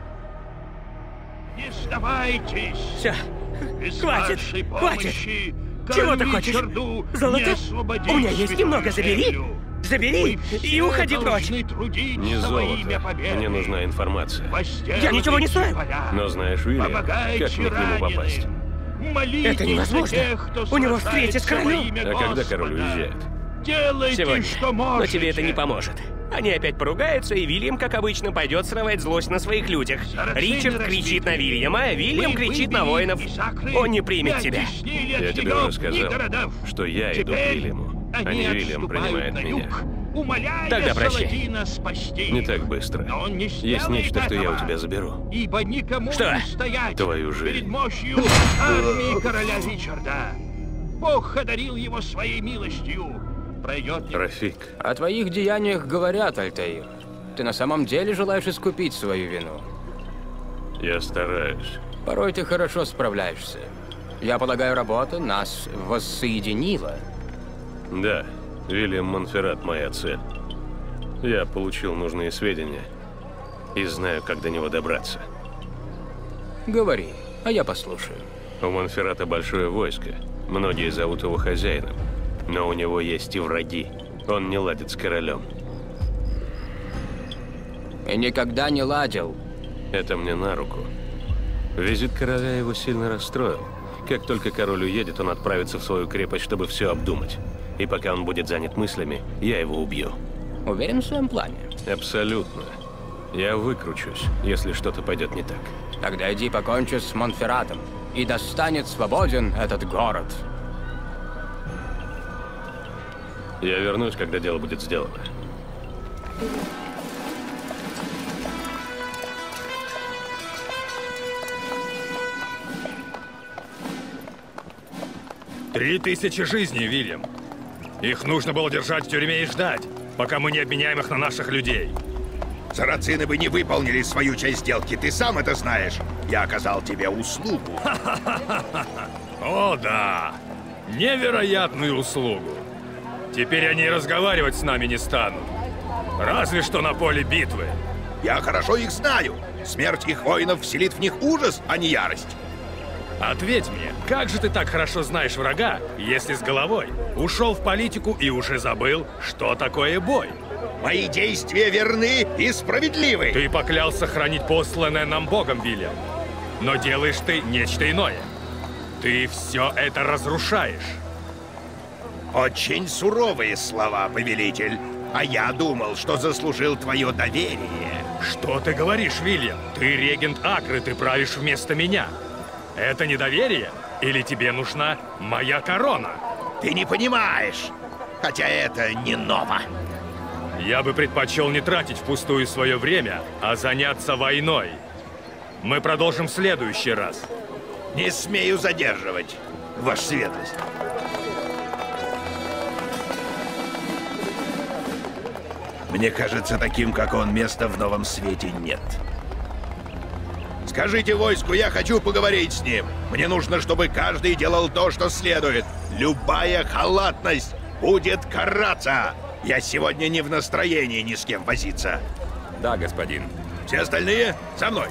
Не сдавайтесь! Все, хватит, хватит! Чего ты хочешь? Золото? У меня есть немного, забери! Забери и уходи прочь! Не золото. Мне нужна информация. Я ничего не стою! Но знаешь, Вильям, как мне к нему попасть? Это невозможно! У него встреча с королем! А когда король уезжает? Сегодня. Но тебе это не поможет. Они опять поругаются, и Вильям, как обычно, пойдет срывать злость на своих людях. Ричард кричит на Вильяма, а Вильям кричит на воинов. Он не примет тебя. Я тебе уже сказал, что я иду к Вильяму, а не Вильям принимает меня. Тогда прощай. Не так быстро. Есть нечто, что я у тебя заберу. Что? Твою жизнь. Армии короля Ричарда. Бог одарил его своей милостью. Рафик. О твоих деяниях говорят, Альтаир. Ты на самом деле желаешь искупить свою вину? Я стараюсь. Порой ты хорошо справляешься. Я полагаю, работа нас воссоединила. Да, Вильям Монферрат моя цель. Я получил нужные сведения и знаю, как до него добраться. Говори, а я послушаю. У Монферрата большое войско. Многие зовут его хозяином. Но у него есть и враги. Он не ладит с королем. И никогда не ладил. Это мне на руку. Визит короля его сильно расстроил. Как только король уедет, он отправится в свою крепость, чтобы все обдумать. И пока он будет занят мыслями, я его убью. Уверен в своем плане? Абсолютно. Я выкручусь, если что-то пойдет не так. Тогда иди покончи с Монферратом, и да станет свободен этот город. Я вернусь, когда дело будет сделано. Три 3000 жизней, Вильям. Их нужно было держать в тюрьме и ждать, пока мы не обменяем их на наших людей. Сарацины бы не выполнили свою часть сделки, ты сам это знаешь. Я оказал тебе услугу. О, да. Невероятную услугу. Теперь они разговаривать с нами не станут. Разве что на поле битвы. Я хорошо их знаю. Смерть их воинов вселит в них ужас, а не ярость. Ответь мне, как же ты так хорошо знаешь врага, если с головой ушел в политику и уже забыл, что такое бой? Мои действия верны и справедливы. Ты поклялся хранить посланное нам Богом, Вильям. Но делаешь ты нечто иное. Ты все это разрушаешь. Очень суровые слова, повелитель. А я думал, что заслужил твое доверие. Что ты говоришь, Вильям? Ты регент Акры, ты правишь вместо меня. Это недоверие? Или тебе нужна моя корона? Ты не понимаешь, хотя это не ново. Я бы предпочел не тратить впустую свое время, а заняться войной. Мы продолжим в следующий раз. Не смею задерживать, ваша светлость. Мне кажется, таким, как он, места в новом свете нет. Скажите войску, я хочу поговорить с ним. Мне нужно, чтобы каждый делал то, что следует. Любая халатность будет караться. Я сегодня не в настроении ни с кем возиться. Да, господин. Все остальные со мной.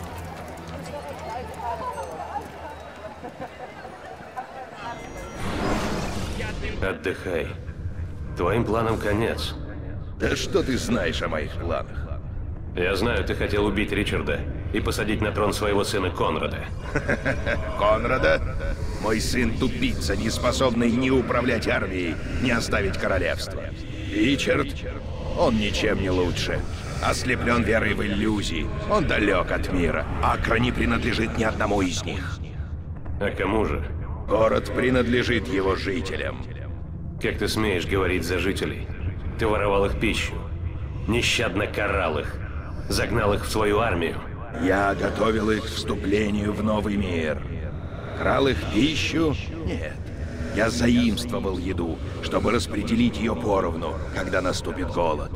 Отдыхай. Твоим планам конец. Да что ты знаешь о моих планах? Я знаю, ты хотел убить Ричарда и посадить на трон своего сына Конрада. Конрада? Мой сын тупица, не способный ни управлять армией, ни оставить королевство. Ричард? Он ничем не лучше. Ослеплен верой в иллюзии. Он далек от мира. Акра не принадлежит ни одному из них. А кому же? Город принадлежит его жителям. Как ты смеешь говорить за жителей? Ты воровал их пищу, нещадно карал их, загнал их в свою армию. Я готовил их к вступлению в новый мир. Крал их пищу? Нет. Я заимствовал еду, чтобы распределить ее поровну, когда наступит голод.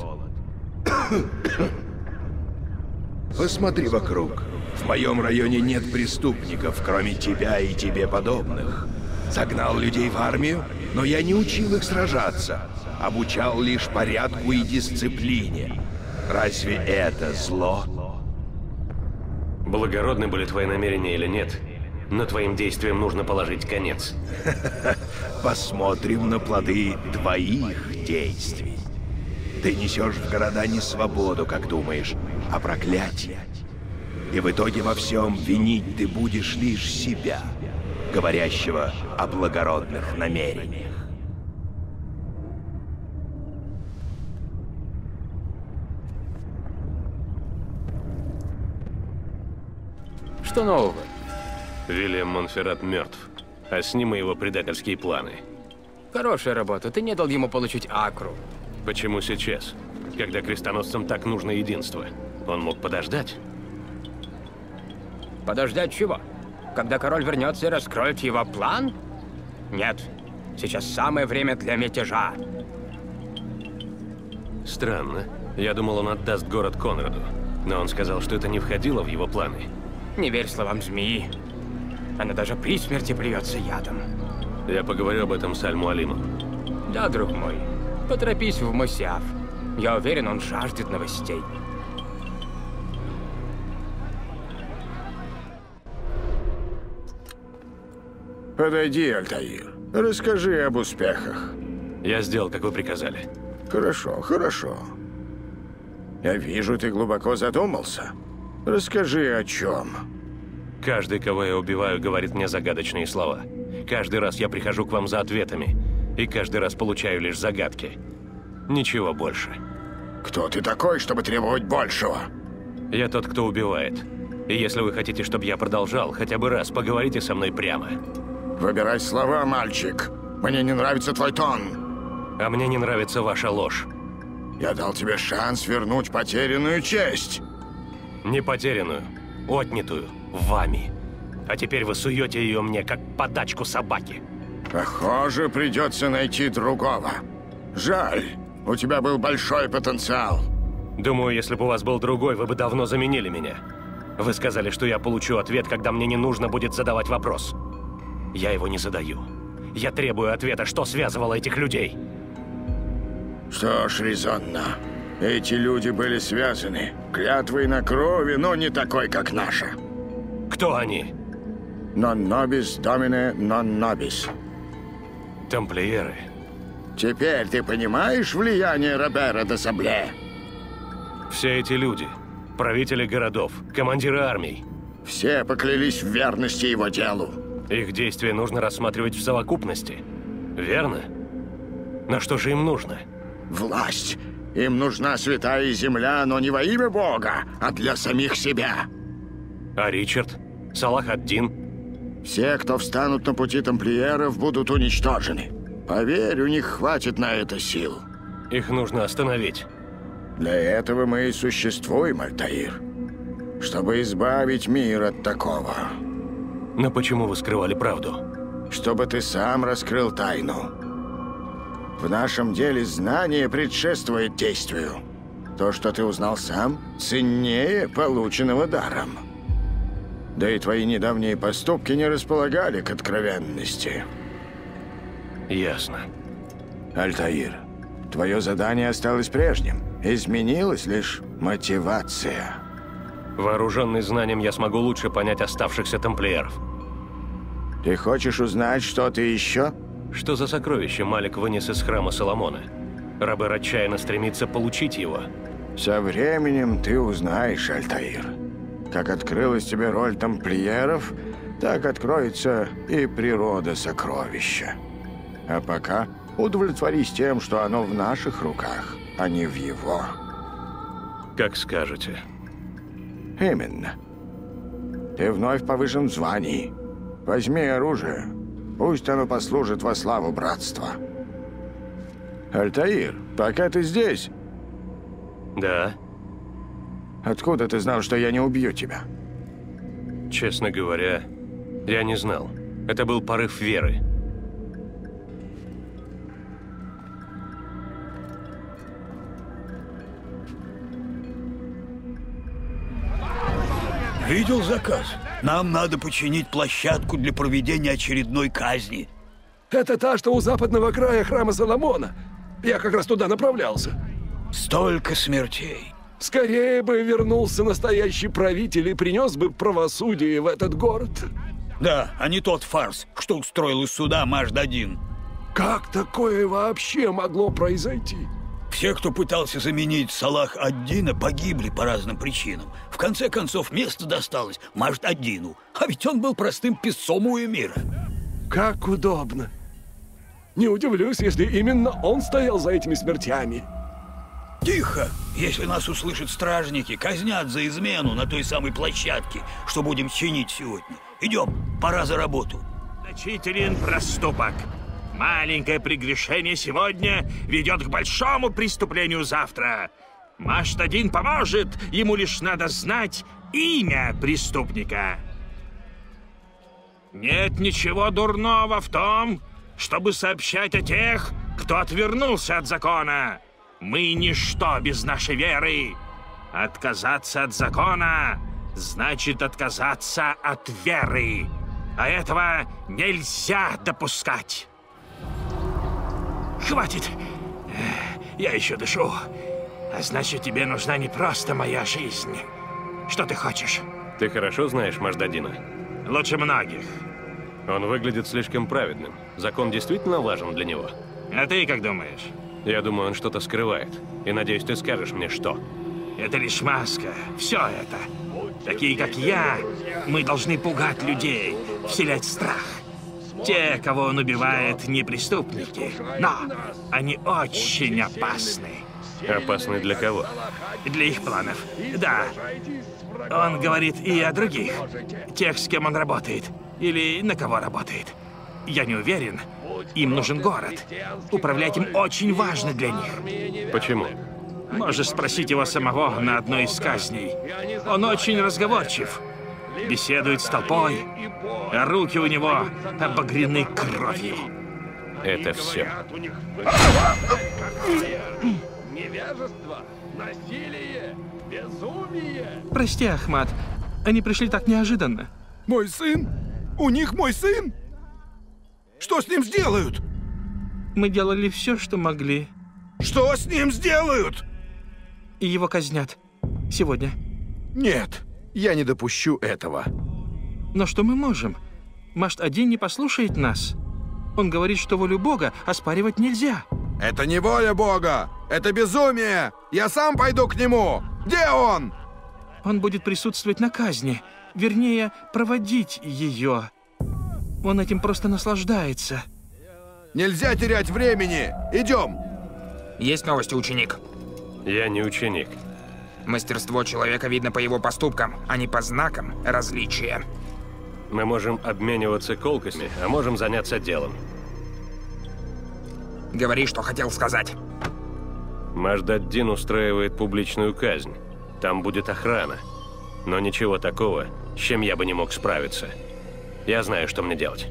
Посмотри вокруг. В моем районе нет преступников, кроме тебя и тебе подобных. Загнал людей в армию, но я не учил их сражаться. Обучал лишь порядку и дисциплине. Разве это зло? Благородны были твои намерения или нет, но твоим действиям нужно положить конец. Посмотрим на плоды твоих действий. Ты несешь в города не свободу, как думаешь, а проклятие. И в итоге во всем винить ты будешь лишь себя, говорящего о благородных намерениях. Что нового? Вильям Монферрат мертв, а с ним и его предательские планы. Хорошая работа. Ты не дал ему получить Акру. Почему сейчас? Когда крестоносцам так нужно единство. Он мог подождать? Подождать чего? Когда король вернется и раскроет его план? Нет. Сейчас самое время для мятежа. Странно. Я думал, он отдаст город Конраду. Но он сказал, что это не входило в его планы. Не верь словам змеи. Она даже при смерти плюется ядом. Я поговорю об этом с Аль-Муалимом. Да, друг мой. Поторопись в Масиаф. Я уверен, он жаждет новостей. Подойди, Альтаир. Расскажи об успехах. Я сделал, как вы приказали. Хорошо, хорошо. Я вижу, ты глубоко задумался. Расскажи, о чем. Каждый, кого я убиваю, говорит мне загадочные слова. Каждый раз я прихожу к вам за ответами, и каждый раз получаю лишь загадки. Ничего больше. Кто ты такой, чтобы требовать большего? Я тот, кто убивает. И если вы хотите, чтобы я продолжал, хотя бы раз поговорите со мной прямо. Выбирай слова, мальчик. Мне не нравится твой тон. А мне не нравится ваша ложь. Я дал тебе шанс вернуть потерянную честь. Не потерянную, отнятую вами. А теперь вы суете ее мне, как подачку собаки. Похоже, придется найти другого. Жаль, у тебя был большой потенциал. Думаю, если бы у вас был другой, вы бы давно заменили меня. Вы сказали, что я получу ответ, когда мне не нужно будет задавать вопрос. Я его не задаю. Я требую ответа, что связывало этих людей. Что ж, резонно. Эти люди были связаны. Клятвой на крови, но не такой, как наша. Кто они? Non nobis domine non nobis. Тамплиеры. Теперь ты понимаешь влияние Робера де Сабле? Все эти люди, правители городов, командиры армий. Все поклялись в верности его делу. Их действия нужно рассматривать в совокупности. Верно? На что же им нужно? Власть. Им нужна святая земля, но не во имя Бога, а для самих себя. А Ричард? Салах ад-Дин? Все, кто встанут на пути тамплиеров, будут уничтожены. Поверь, у них хватит на это сил. Их нужно остановить. Для этого мы и существуем, Альтаир. Чтобы избавить мир от такого. Но почему вы скрывали правду? Чтобы ты сам раскрыл тайну. В нашем деле знание предшествует действию. То, что ты узнал сам, ценнее полученного даром. Да и твои недавние поступки не располагали к откровенности. Ясно. Альтаир, твое задание осталось прежним. Изменилась лишь мотивация. Вооруженный знанием, я смогу лучше понять оставшихся тамплиеров. Ты хочешь узнать что-то еще? Что за сокровище Малик вынес из храма Соломона? Робер отчаянно стремится получить его. Со временем ты узнаешь, Альтаир. Как открылась тебе роль тамплиеров, так откроется и природа сокровища. А пока удовлетворись тем, что оно в наших руках, а не в его. Как скажете. Именно. Ты вновь повышен в звании. Возьми оружие. Пусть оно послужит во славу братства. Альтаир, пока ты здесь? Да. Откуда ты знал, что я не убью тебя? Честно говоря, я не знал. Это был порыв веры. Видел заказ? Нам надо починить площадку для проведения очередной казни. Это та, что у западного края храма Соломона. Я как раз туда направлялся. Столько смертей. Скорее бы вернулся настоящий правитель и принес бы правосудие в этот город. Да, а не тот фарс, что устроил из суда Мажд-1. Как такое вообще могло произойти? Все, кто пытался заменить Салах ад-Дина, погибли по разным причинам. В конце концов, место досталось Мажд-1, а ведь он был простым писцом у эмира. Как удобно. Не удивлюсь, если именно он стоял за этими смертями. Тихо! Если нас услышат стражники, казнят за измену на той самой площадке, что будем чинить сегодня. Идем, пора за работу. Значителен проступок. Маленькое прегрешение сегодня ведет к большому преступлению завтра. Мажд-1 поможет, ему лишь надо знать имя преступника. Нет ничего дурного в том, чтобы сообщать о тех, кто отвернулся от закона. Мы ничто без нашей веры. Отказаться от закона значит отказаться от веры. А этого нельзя допускать. Хватит. Я еще дышу. А значит, тебе нужна не просто моя жизнь. Что ты хочешь? Ты хорошо знаешь Мажд-1? Лучше многих. Он выглядит слишком праведным. Закон действительно важен для него. А ты как думаешь? Я думаю, он что-то скрывает. И надеюсь, ты скажешь мне, что. Это лишь маска. Все это. Такие, как я, мы должны пугать людей, вселять страх. Те, кого он убивает, не преступники, но они очень опасны. Опасны для кого? Для их планов, да. Он говорит и о других, тех, с кем он работает, или на кого работает. Я не уверен. Им нужен город. Управлять им очень важно для них. Почему? Можешь спросить его самого на одной из казней. Он очень разговорчив. Беседует с толпой, а руки у него обогрены кровью. Это все. Невежество, насилие, безумие. Прости, Ахмад. Они пришли так неожиданно. Мой сын? У них мой сын? Что с ним сделают? Мы делали все, что могли. Что с ним сделают? И его казнят. Сегодня. Нет, я не допущу этого. Но что мы можем? Машт-1 не послушает нас. Он говорит, что волю Бога оспаривать нельзя. Это не воля Бога! Это безумие! Я сам пойду к нему! Где он? Он будет присутствовать на казни. Вернее, проводить ее. Он этим просто наслаждается. Нельзя терять времени! Идем! Есть новости, ученик? Я не ученик. Мастерство человека видно по его поступкам, а не по знакам различия. Мы можем обмениваться колкостями, а можем заняться делом. Говори, что хотел сказать. Машт-1 устраивает публичную казнь. Там будет охрана. Но ничего такого, с чем я бы не мог справиться. Я знаю, что мне делать.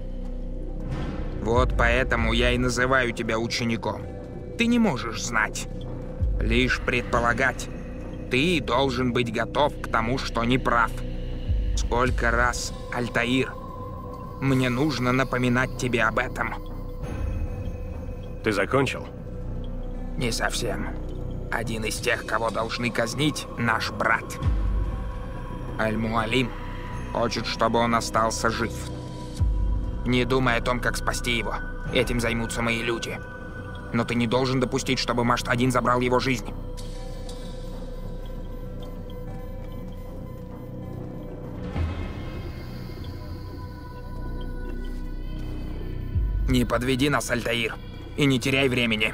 Вот поэтому я и называю тебя учеником. Ты не можешь знать, лишь предполагать. Ты должен быть готов к тому, что не прав. Сколько раз, Альтаир, мне нужно напоминать тебе об этом. Ты закончил? Не совсем. Один из тех, кого должны казнить, наш брат. Аль-Муалим хочет, чтобы он остался жив. Не думай о том, как спасти его. Этим займутся мои люди. Но ты не должен допустить, чтобы Машт-1 забрал его жизнь. Не подведи нас, Альтаир, и не теряй времени.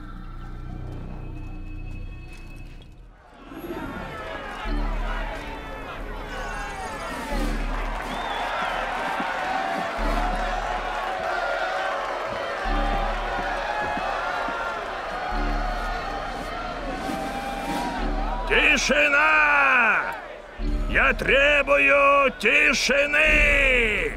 Тишина! Я требую тишины!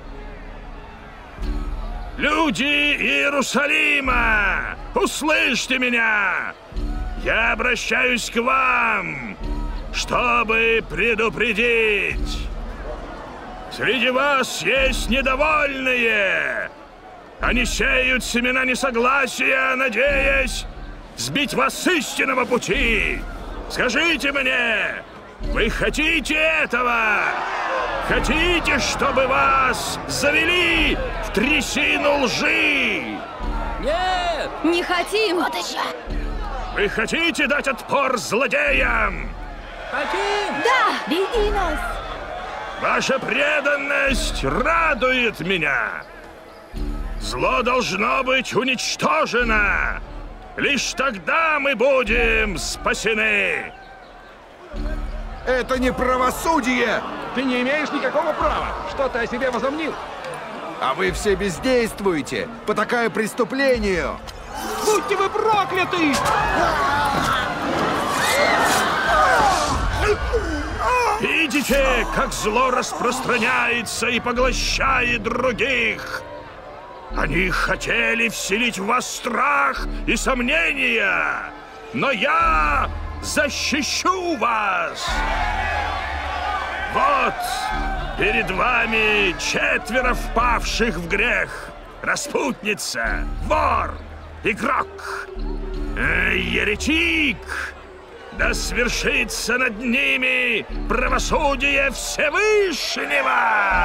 Люди Иерусалима, услышьте меня! Я обращаюсь к вам, чтобы предупредить. Среди вас есть недовольные. Они сеют семена несогласия, надеясь сбить вас с истинного пути. Скажите мне, вы хотите этого? Хотите, чтобы вас завели в трясину лжи? Нет! Не хотим! Вот еще! Вы хотите дать отпор злодеям? Хотим! Да! Веди нас! Ваша преданность радует меня! Зло должно быть уничтожено! Лишь тогда мы будем спасены! Это не правосудие! Ты не имеешь никакого права! Что ты о себе возомнил? А вы все бездействуете, потакая преступлению! Будьте вы прокляты! Видите, как зло распространяется и поглощает других? Они хотели вселить в вас страх и сомнения, но я защищу вас! Вот перед вами 4 впавших в грех. Распутница, вор, игрок, еретик. Да свершится над ними правосудие Всевышнего!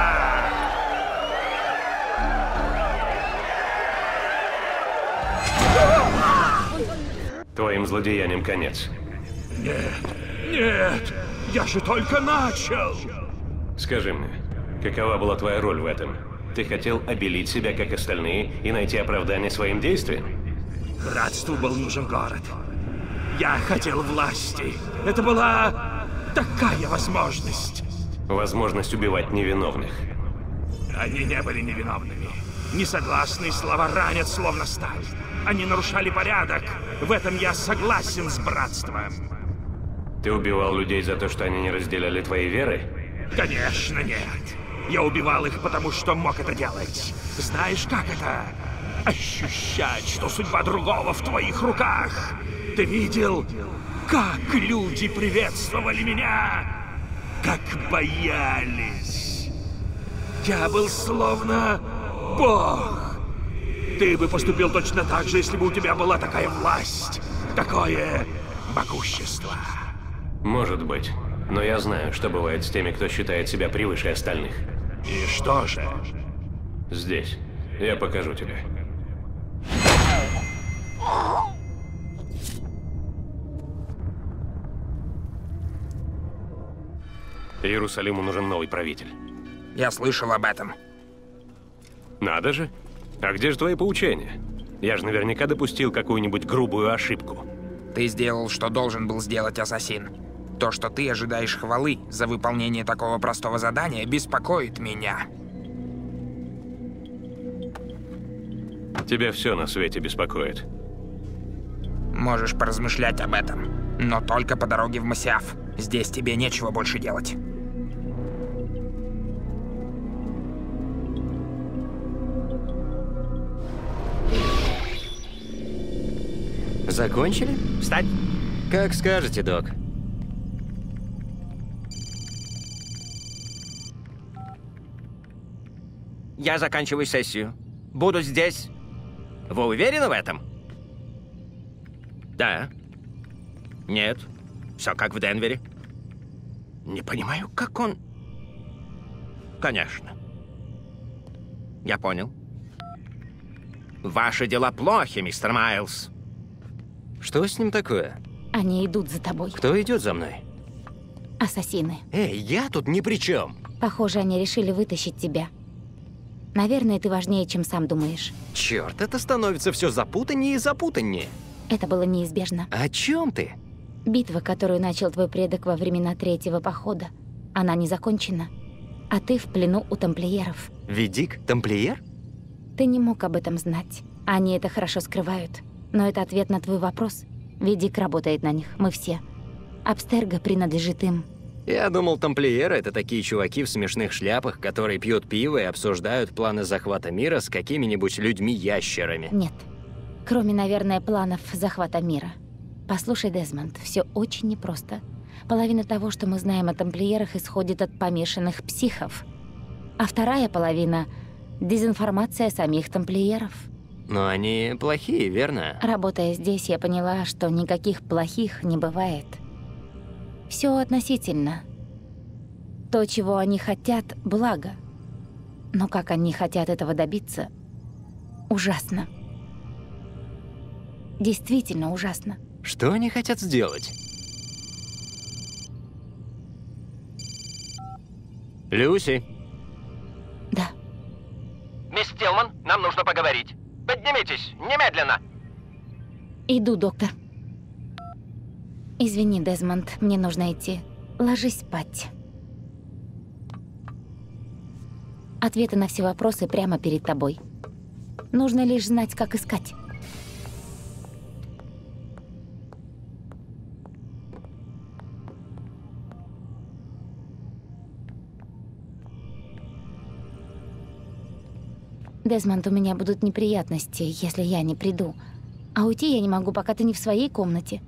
Твоим злодеяниям конец. Нет, нет, я же только начал. Скажи мне, какова была твоя роль в этом? Ты хотел обелить себя, как остальные, и найти оправдание своим действиям? Братству был нужен город. Я хотел власти. Это была такая возможность. Возможность убивать невиновных. Они не были невиновными. Несогласные слова ранят, словно сталь. Они нарушали порядок. В этом я согласен с братством. Ты убивал людей за то, что они не разделяли твоей веры? Конечно, нет. Я убивал их, потому что мог это делать. Знаешь, как это? Ощущать, что судьба другого в твоих руках. Ты видел, как люди приветствовали меня? Как боялись. Я был словно Бог. Ты бы поступил точно так же, если бы у тебя была такая власть, такое могущество. Может быть. Но я знаю, что бывает с теми, кто считает себя превыше остальных. И что же? Здесь. Я покажу тебе. Иерусалиму нужен новый правитель. Я слышал об этом. Надо же. А где же твои поучения? Я же наверняка допустил какую-нибудь грубую ошибку. Ты сделал, что должен был сделать ассасин. То, что ты ожидаешь хвалы за выполнение такого простого задания, беспокоит меня. Тебя все на свете беспокоит. Можешь поразмышлять об этом. Но только по дороге в Масиаф. Здесь тебе нечего больше делать. Закончили? Встать! Как скажете, док. Я заканчиваю сессию. Буду здесь. Вы уверены в этом? Да. Нет. Все как в Денвере. Не понимаю, как он... Конечно. Я понял. Ваши дела плохи, мистер Майлз. Что с ним такое? Они идут за тобой. Кто идет за мной? Ассасины. Эй, я тут ни при чем. Похоже, они решили вытащить тебя. Наверное, ты важнее, чем сам думаешь. Черт, это становится все запутаннее и запутаннее. Это было неизбежно. О чем ты? Битва, которую начал твой предок во времена Третьего похода, она не закончена. А ты в плену у тамплиеров. Ведик? Тамплиер? Ты не мог об этом знать. Они это хорошо скрывают. Но это ответ на твой вопрос. Ведик работает на них, мы все. Абстерго принадлежит им. Я думал, тамплиеры — это такие чуваки в смешных шляпах, которые пьют пиво и обсуждают планы захвата мира с какими-нибудь людьми-ящерами. Нет. Кроме, наверное, планов захвата мира. Послушай, Дезмонд, все очень непросто. Половина того, что мы знаем о тамплиерах, исходит от помешанных психов. А вторая половина — дезинформация самих тамплиеров. Но они плохие, верно? Работая здесь, я поняла, что никаких плохих не бывает. Все относительно. То, чего они хотят, благо. Но как они хотят этого добиться, ужасно. Действительно ужасно. Что они хотят сделать? Люси? Да. Мисс Тилман, нам нужно поговорить. Поднимитесь, немедленно. Иду, доктор. Извини, Дезмонд, мне нужно идти. Ложись спать. Ответы на все вопросы прямо перед тобой. Нужно лишь знать, как искать. Дезмонд, у меня будут неприятности, если я не приду. А уйти я не могу, пока ты не в своей комнате.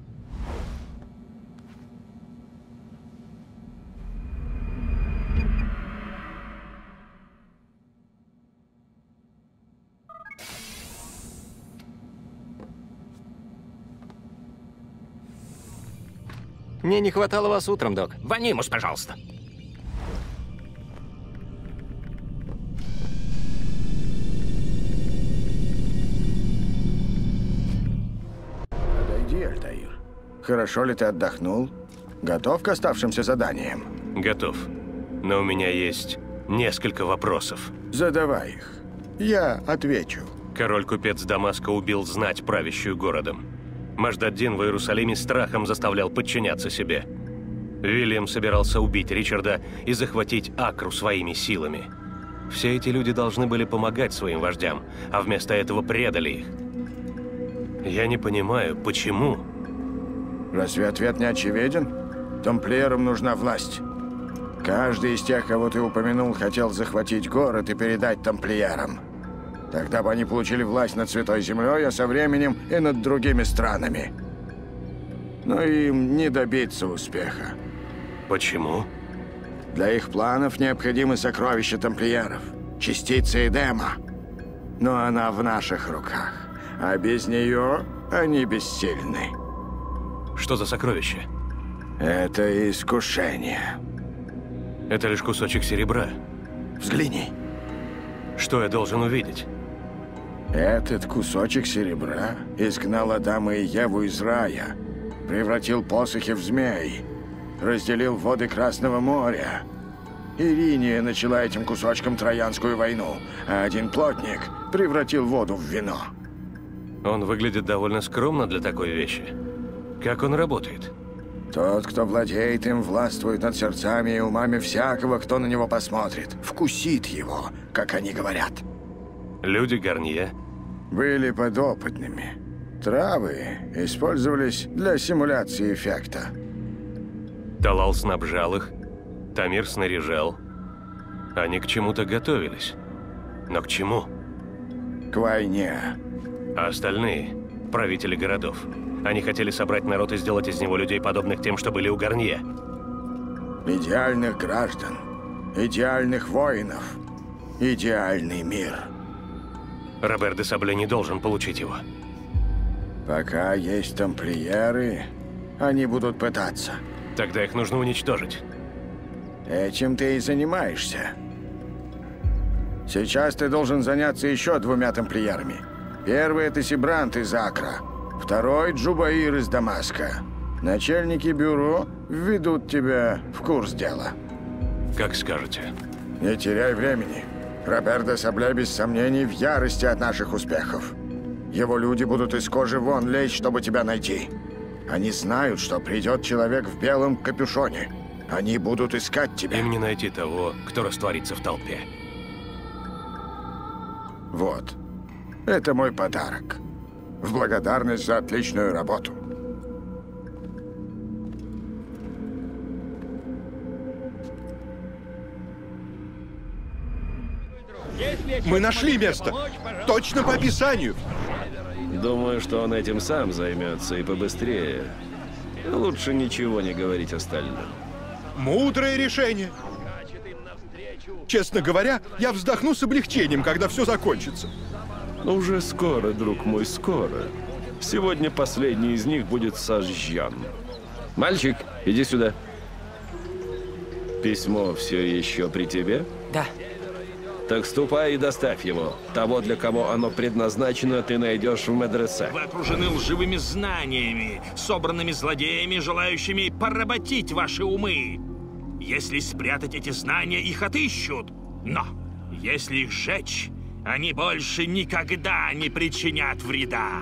Мне не хватало вас утром, док. Ванимус, пожалуйста. Подойди, Альтаир. Хорошо ли ты отдохнул? Готов к оставшимся заданиям? Готов. Но у меня есть несколько вопросов. Задавай их. Я отвечу. Король-купец Дамаска убил знать, правящую городом. Маждаддин в Иерусалиме страхом заставлял подчиняться себе. Вильям собирался убить Ричарда и захватить Акру своими силами. Все эти люди должны были помогать своим вождям, а вместо этого предали их. Я не понимаю, почему? Разве ответ не очевиден? Тамплиерам нужна власть. Каждый из тех, кого ты упомянул, хотел захватить город и передать тамплиерам. Тогда бы они получили власть над Святой Землей, а со временем и над другими странами. Но им не добиться успеха. Почему? Для их планов необходимы сокровища тамплиеров, частица Эдема. Но она в наших руках, а без нее они бессильны. Что за сокровище? Это искушение. Это лишь кусочек серебра. Взгляни. Что я должен увидеть? Этот кусочек серебра изгнал Адама и Еву из рая, превратил посохи в змей, разделил воды Красного моря. Ириния начала этим кусочком Троянскую войну, а один плотник превратил воду в вино. Он выглядит довольно скромно для такой вещи. Как он работает? Тот, кто владеет им, властвует над сердцами и умами всякого, кто на него посмотрит. Вкусит его, как они говорят. Люди Гарнье были подопытными. Травы использовались для симуляции эффекта. Талал снабжал их, Тамир снаряжал. Они к чему-то готовились. Но к чему? К войне. А остальные – правители городов. Они хотели собрать народ и сделать из него людей, подобных тем, что были у Гарнье. Идеальных граждан, идеальных воинов, идеальный мир. Робер де Сабле не должен получить его. Пока есть тамплиеры, они будут пытаться. Тогда их нужно уничтожить. Этим ты и занимаешься. Сейчас ты должен заняться еще 2 тамплиерами. Первый – это Сибрант из Акра. Второй – Джубаир из Дамаска. Начальники бюро введут тебя в курс дела. Как скажете. Не теряй времени. Робер де Сабле без сомнений в ярости от наших успехов. Его люди будут из кожи вон лезть, чтобы тебя найти. Они знают, что придет человек в белом капюшоне. Они будут искать тебя. Им не найти того, кто растворится в толпе. Вот. Это мой подарок. В благодарность за отличную работу. Мы нашли место. Точно по описанию. Думаю, что он этим сам займется и побыстрее. Лучше ничего не говорить остальным. Мудрое решение. Честно говоря, я вздохну с облегчением, когда все закончится. Уже скоро, друг мой, скоро. Сегодня последний из них будет сожжен. Мальчик, иди сюда. Письмо все еще при тебе? Да. Так ступай и доставь его. Того, для кого оно предназначено, ты найдешь в медресе. Вы окружены лживыми знаниями, собранными злодеями, желающими поработить ваши умы. Если спрятать эти знания, их отыщут. Но если их сжечь, они больше никогда не причинят вреда.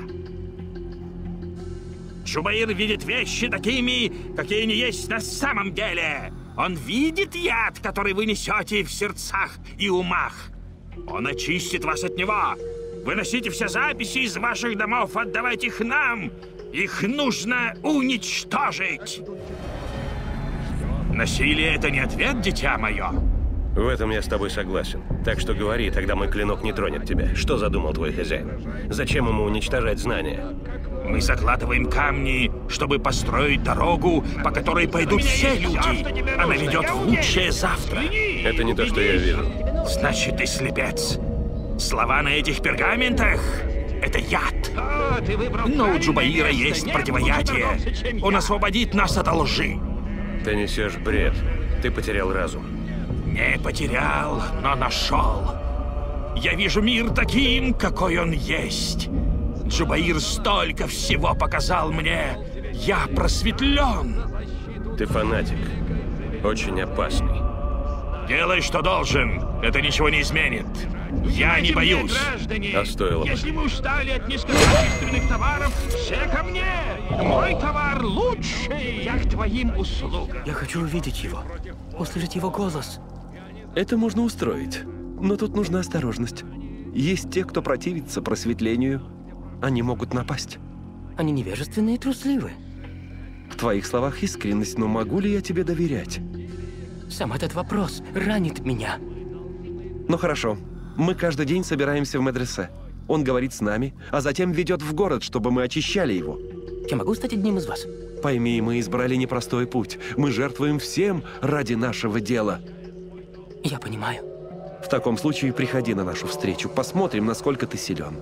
Джубаир видит вещи такими, какие они есть на самом деле. Он видит яд, который вы несете в сердцах и умах. Он очистит вас от него. Выносите все записи из ваших домов, отдавайте их нам. Их нужно уничтожить. Насилие — это не ответ, дитя мое. В этом я с тобой согласен. Так что говори, тогда мой клинок не тронет тебя. Что задумал твой хозяин? Зачем ему уничтожать знания? Мы закладываем камни, чтобы построить дорогу, по которой пойдут все люди. Она ведет в лучшее завтра. Это не то, что я вижу. Значит, ты слепец. Слова на этих пергаментах — это яд. Но у Джубаира есть противоядие. Он освободит нас от лжи. Ты несешь бред. Ты потерял разум. Не потерял, но нашел. Я вижу мир таким, какой он есть. Джубаир столько всего показал мне. Я просветлен. Ты фанатик. Очень опасный. Делай, что должен. Это ничего не изменит. Я не боюсь. А стоило бы. Если вы устали от низкокачественных товаров, все ко мне. Мой товар лучше. Я к твоим услугам. Я хочу увидеть его. Услышать его голос. Это можно устроить. Но тут нужна осторожность. Есть те, кто противится просветлению. Они могут напасть. Они невежественные и трусливы. В твоих словах искренность, но могу ли я тебе доверять? Сам этот вопрос ранит меня. Ну хорошо. Мы каждый день собираемся в медресе. Он говорит с нами, а затем ведет в город, чтобы мы очищали его. Я могу стать одним из вас? Пойми, мы избрали непростой путь. Мы жертвуем всем ради нашего дела. Я понимаю. В таком случае приходи на нашу встречу. Посмотрим, насколько ты силен.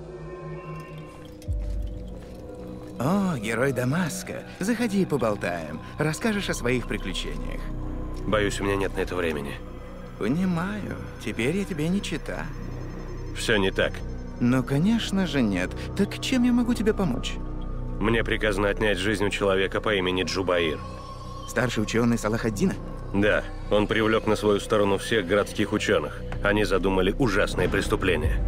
О, герой Дамаска. Заходи и поболтаем. Расскажешь о своих приключениях. Боюсь, у меня нет на это времени. Понимаю. Теперь я тебе не чита. Все не так. Ну, конечно же нет. Так чем я могу тебе помочь? Мне приказано отнять жизнь у человека по имени Джубаир. Старший ученый Салахаддина? Да, он привлек на свою сторону всех городских ученых. Они задумали ужасное преступление.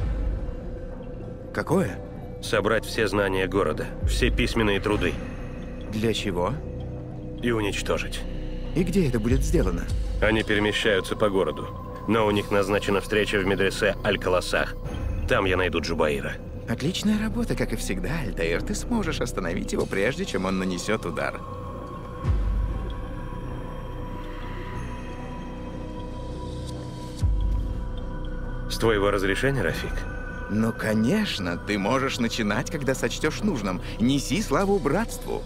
Какое? Собрать все знания города, все письменные труды. Для чего? И уничтожить. И где это будет сделано? Они перемещаются по городу, но у них назначена встреча в медресе Аль-Каласах. Там я найду Джубаира. Отличная работа, как и всегда, Альтаир. Ты сможешь остановить его, прежде чем он нанесет удар. С твоего разрешения, Рафик? Ну, конечно, ты можешь начинать, когда сочтешь нужным. Неси славу братству.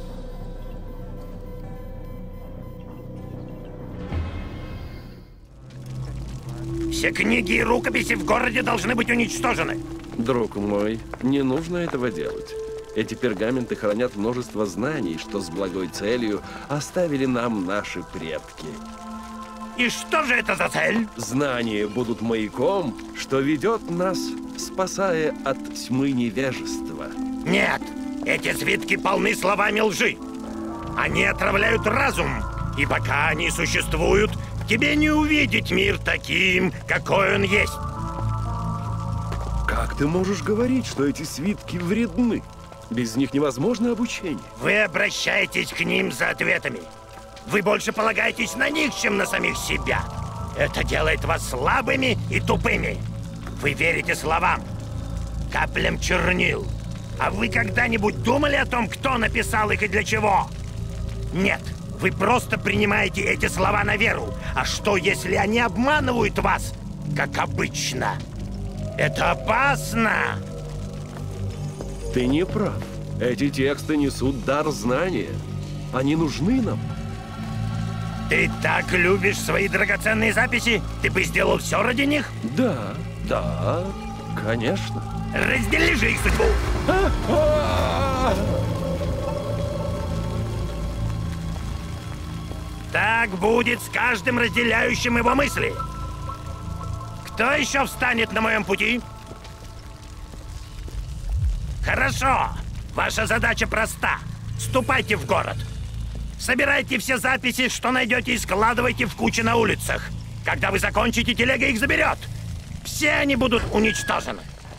Все книги и рукописи в городе должны быть уничтожены. Друг мой, не нужно этого делать. Эти пергаменты хранят множество знаний, что с благой целью оставили нам наши предки. И что же это за цель? Знания будут маяком, что ведет нас, спасая от тьмы невежества. Нет, эти свитки полны словами лжи. Они отравляют разум, и пока они существуют, тебе не увидеть мир таким, какой он есть. Как ты можешь говорить, что эти свитки вредны? Без них невозможно обучение. Вы обращаетесь к ним за ответами. Вы больше полагаетесь на них, чем на самих себя. Это делает вас слабыми и тупыми. Вы верите словам, каплям чернил. А вы когда-нибудь думали о том, кто написал их и для чего? Нет, вы просто принимаете эти слова на веру. А что, если они обманывают вас, как обычно? Это опасно! Ты не прав. Эти тексты несут дар знания. Они нужны нам. Ты так любишь свои драгоценные записи? Ты бы сделал все ради них? Да, конечно. Раздели же их судьбу! Так будет с каждым разделяющим его мысли. Кто еще встанет на моем пути? Хорошо. Ваша задача проста. Ступайте в город. Собирайте все записи, что найдете, и складывайте в кучи на улицах. Когда вы закончите, телега их заберет. Все они будут уничтожены.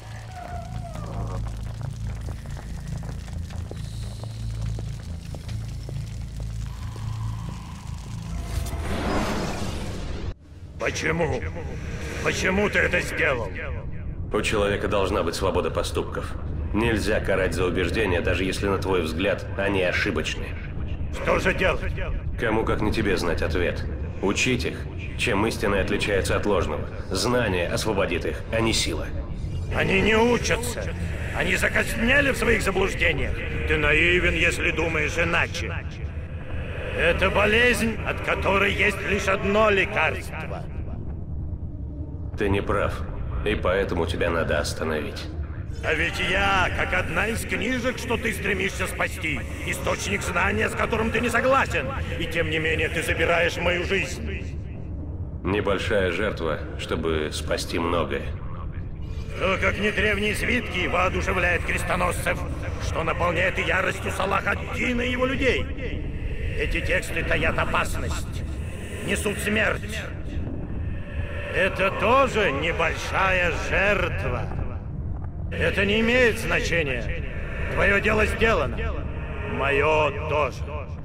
Почему? Почему ты это сделал? У человека должна быть свобода поступков. Нельзя карать за убеждения, даже если, на твой взгляд, они ошибочны. Что же делать? Кому как не тебе знать ответ. Учить их, чем истинное отличается от ложного. Знание освободит их, а не сила. Они не учатся. Они закоснели в своих заблуждениях. Ты наивен, если думаешь иначе. Это болезнь, от которой есть лишь одно лекарство. Ты не прав, и поэтому тебя надо остановить. А ведь я, как одна из книжек, что ты стремишься спасти. Источник знания, с которым ты не согласен. И тем не менее ты забираешь мою жизнь. Небольшая жертва, чтобы спасти многое. Что, как не древние свитки, воодушевляет крестоносцев, что наполняет яростью Салах-ад-Дина и его людей. Эти тексты таят опасность, несут смерть. Это тоже небольшая жертва. Это не имеет значения. Твое дело сделано. Мое тоже.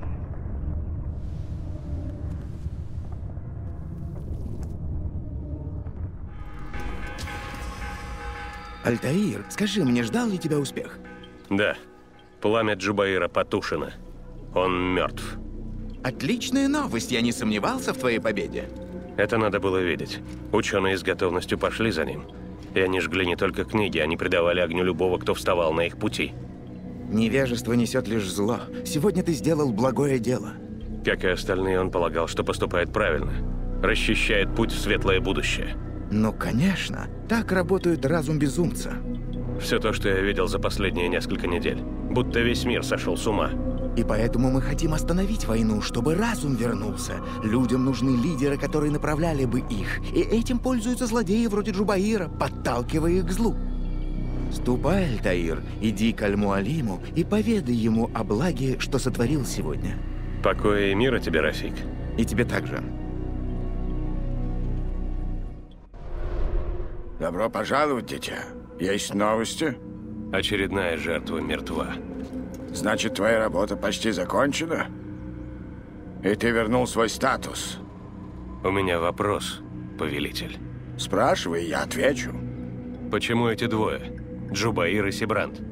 Альтаир, скажи мне, ждал ли тебя успех? Да. Пламя Джубаира потушено. Он мертв. Отличная новость, я не сомневался в твоей победе. Это надо было видеть. Ученые с готовностью пошли за ним. И они жгли не только книги, они предавали огню любого, кто вставал на их пути. Невежество несет лишь зло. Сегодня ты сделал благое дело. Как и остальные, он полагал, что поступает правильно. Расчищает путь в светлое будущее. Ну, конечно. Так работает разум безумца. Все то, что я видел за последние несколько недель. Будто весь мир сошел с ума. И поэтому мы хотим остановить войну, чтобы разум вернулся. Людям нужны лидеры, которые направляли бы их. И этим пользуются злодеи вроде Джубаира, подталкивая их к злу. Ступай, Альтаир, иди к Аль-Муалиму и поведай ему о благе, что сотворил сегодня. Покоя и мира тебе, Рафик. И тебе также. Добро пожаловать, дитя. Есть новости? Очередная жертва мертва. Значит, твоя работа почти закончена? И ты вернул свой статус? У меня вопрос, повелитель. Спрашивай, я отвечу. Почему эти двое? Джубаир и Сибрант.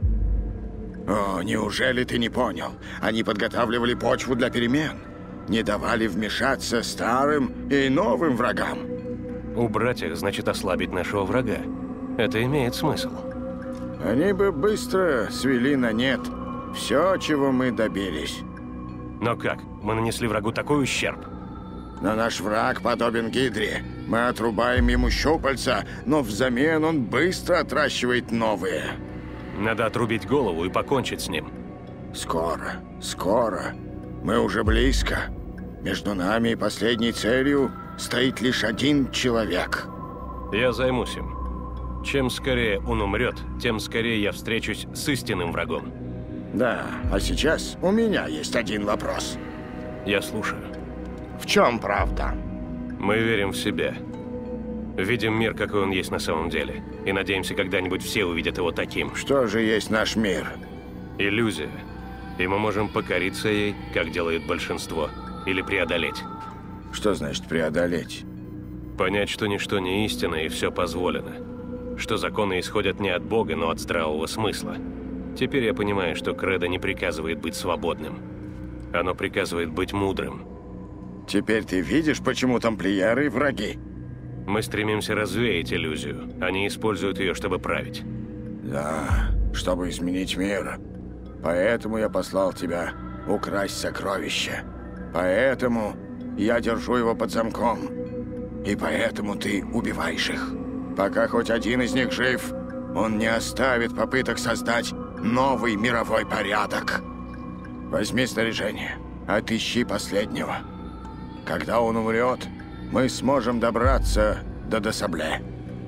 О, неужели ты не понял? Они подготавливали почву для перемен. Не давали вмешаться старым и новым врагам. Убрать их значит ослабить нашего врага. Это имеет смысл. Они бы быстро свели на нет все, чего мы добились. Но как? Мы нанесли врагу такой ущерб. Но наш враг подобен Гидре. Мы отрубаем ему щупальца, но взамен он быстро отращивает новые. Надо отрубить голову и покончить с ним. Скоро, скоро. Мы уже близко. Между нами и последней целью стоит лишь один человек. Я займусь им. Чем скорее он умрет, тем скорее я встречусь с истинным врагом. Да, а сейчас у меня есть один вопрос. Я слушаю. В чем правда? Мы верим в себя. Видим мир, какой он есть на самом деле. И надеемся, когда-нибудь все увидят его таким. Что же есть наш мир? Иллюзия. И мы можем покориться ей, как делает большинство. Или преодолеть. Что значит преодолеть? Понять, что ничто не истина и все позволено. Что законы исходят не от Бога, но от здравого смысла. Теперь я понимаю, что Кредо не приказывает быть свободным. Оно приказывает быть мудрым. Теперь ты видишь, почему тамплиеры враги? Мы стремимся развеять иллюзию. Они используют ее, чтобы править. Да, чтобы изменить мир. Поэтому я послал тебя украсть сокровище. Поэтому я держу его под замком. И поэтому ты убиваешь их. Пока хоть один из них жив, он не оставит попыток создать новый мировой порядок. Возьми снаряжение, отыщи последнего. Когда он умрет, мы сможем добраться до Досабле.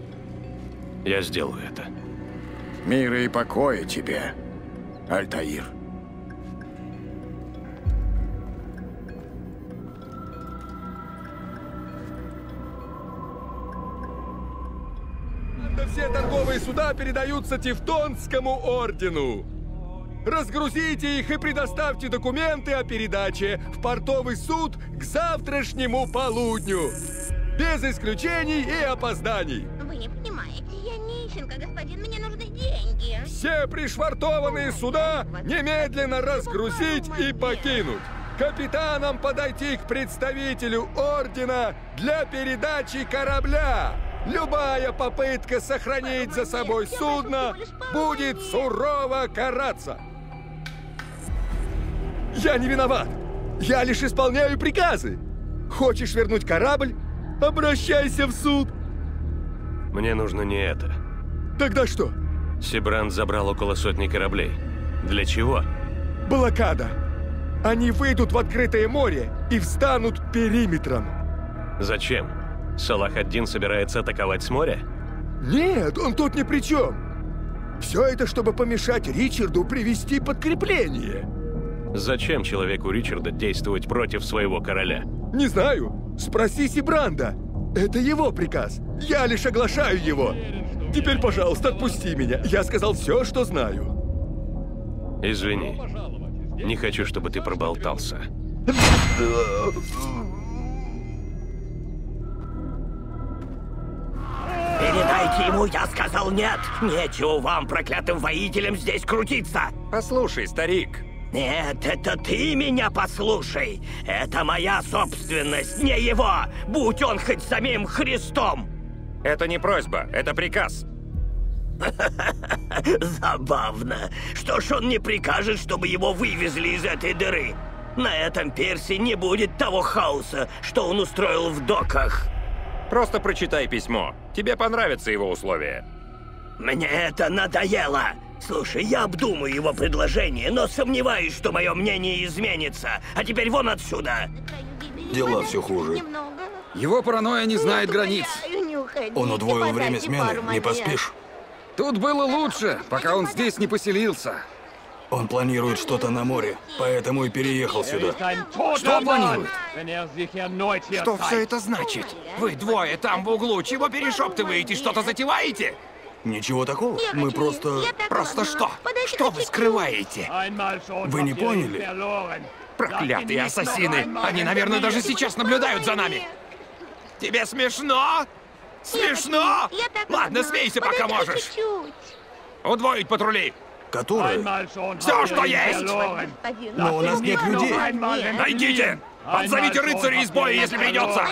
Я сделаю это. Мира и покоя тебе, Альтаир. Все торговые суда передаются Тевтонскому ордену. Разгрузите их и предоставьте документы о передаче в портовый суд к завтрашнему полудню. Без исключений и опозданий. Вы не понимаете, я нищенка, господин, мне нужны деньги. Все пришвартованные суда немедленно разгрузить и покинуть. Капитанам подойти к представителю ордена для передачи корабля. Любая попытка сохранить за собой судно будет сурово караться. Я не виноват. Я лишь исполняю приказы. Хочешь вернуть корабль? Обращайся в суд. Мне нужно не это. Тогда что? Сибрант забрал около сотни кораблей. Для чего? Блокада. Они выйдут в открытое море и встанут периметром. Зачем? Салах ад-Дин собирается атаковать с моря? Нет, он тут ни при чем. Все это, чтобы помешать Ричарду привести подкрепление. Зачем человеку Ричарда действовать против своего короля? Не знаю. Спроси Сибранда. Это его приказ. Я лишь оглашаю его. Теперь, пожалуйста, отпусти меня. Я сказал все, что знаю. Извини. Не хочу, чтобы ты проболтался. Передайте ему, я сказал нет! Нечего вам, проклятым воителям, здесь крутиться! Послушай, старик. Нет, это ты меня послушай! Это моя собственность, не его! Будь он хоть самим Христом! Это не просьба, это приказ. Забавно. Что ж он не прикажет, чтобы его вывезли из этой дыры? На этом пирсе не будет того хаоса, что он устроил в доках. Просто прочитай письмо. Тебе понравятся его условия. Мне это надоело. Слушай, я обдумаю его предложение, но сомневаюсь, что мое мнение изменится. А теперь вон отсюда. Дела все хуже. Его паранойя не знает границ. Он удвоил время смены, не поспишь. Тут было лучше, пока он здесь не поселился. Он планирует что-то на море, поэтому и переехал сюда. Что планирует? Что все это значит? Вы двое там в углу, чего перешептываете, что-то затеваете? Ничего такого, мы просто... Просто что? Что вы скрываете? Вы не поняли? Проклятые ассасины! Они, наверное, даже сейчас наблюдают за нами! Тебе смешно? Смешно? Ладно, смейся, пока можешь. Удвоить патрули. Которые? Все, что есть! Но у нас нет людей. Найдите! Отзовите рыцарей из боя, если придется!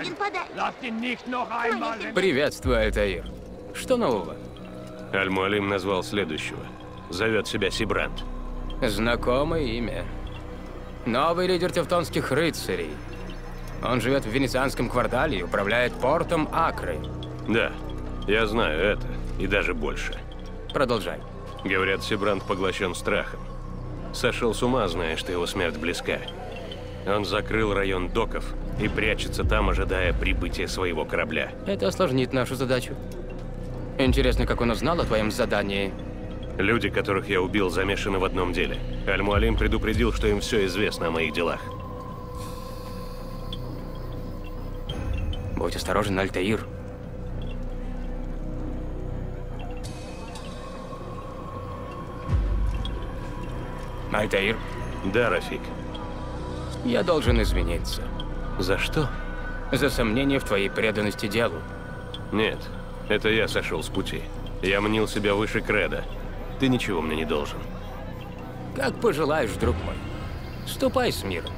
Приветствую, Альтаир. Что нового? Аль-Муалим назвал следующего. Зовет себя Сибрант. Знакомое имя. Новый лидер тевтонских рыцарей. Он живет в венецианском квартале и управляет портом Акры. Да, я знаю это, и даже больше. Продолжай. Говорят, Сибрант поглощен страхом. Сошел с ума, зная, что его смерть близка. Он закрыл район доков и прячется там, ожидая прибытия своего корабля. Это осложнит нашу задачу. Интересно, как он узнал о твоем задании? Люди, которых я убил, замешаны в одном деле. Аль-Муалим предупредил, что им все известно о моих делах. Будь осторожен, Альтаир. Альтаир? Да, Рафик. Я должен извиниться. За что? За сомнение в твоей преданности делу. Нет, это я сошел с пути. Я мнил себя выше Креда. Ты ничего мне не должен. Как пожелаешь, друг мой. Ступай с миром.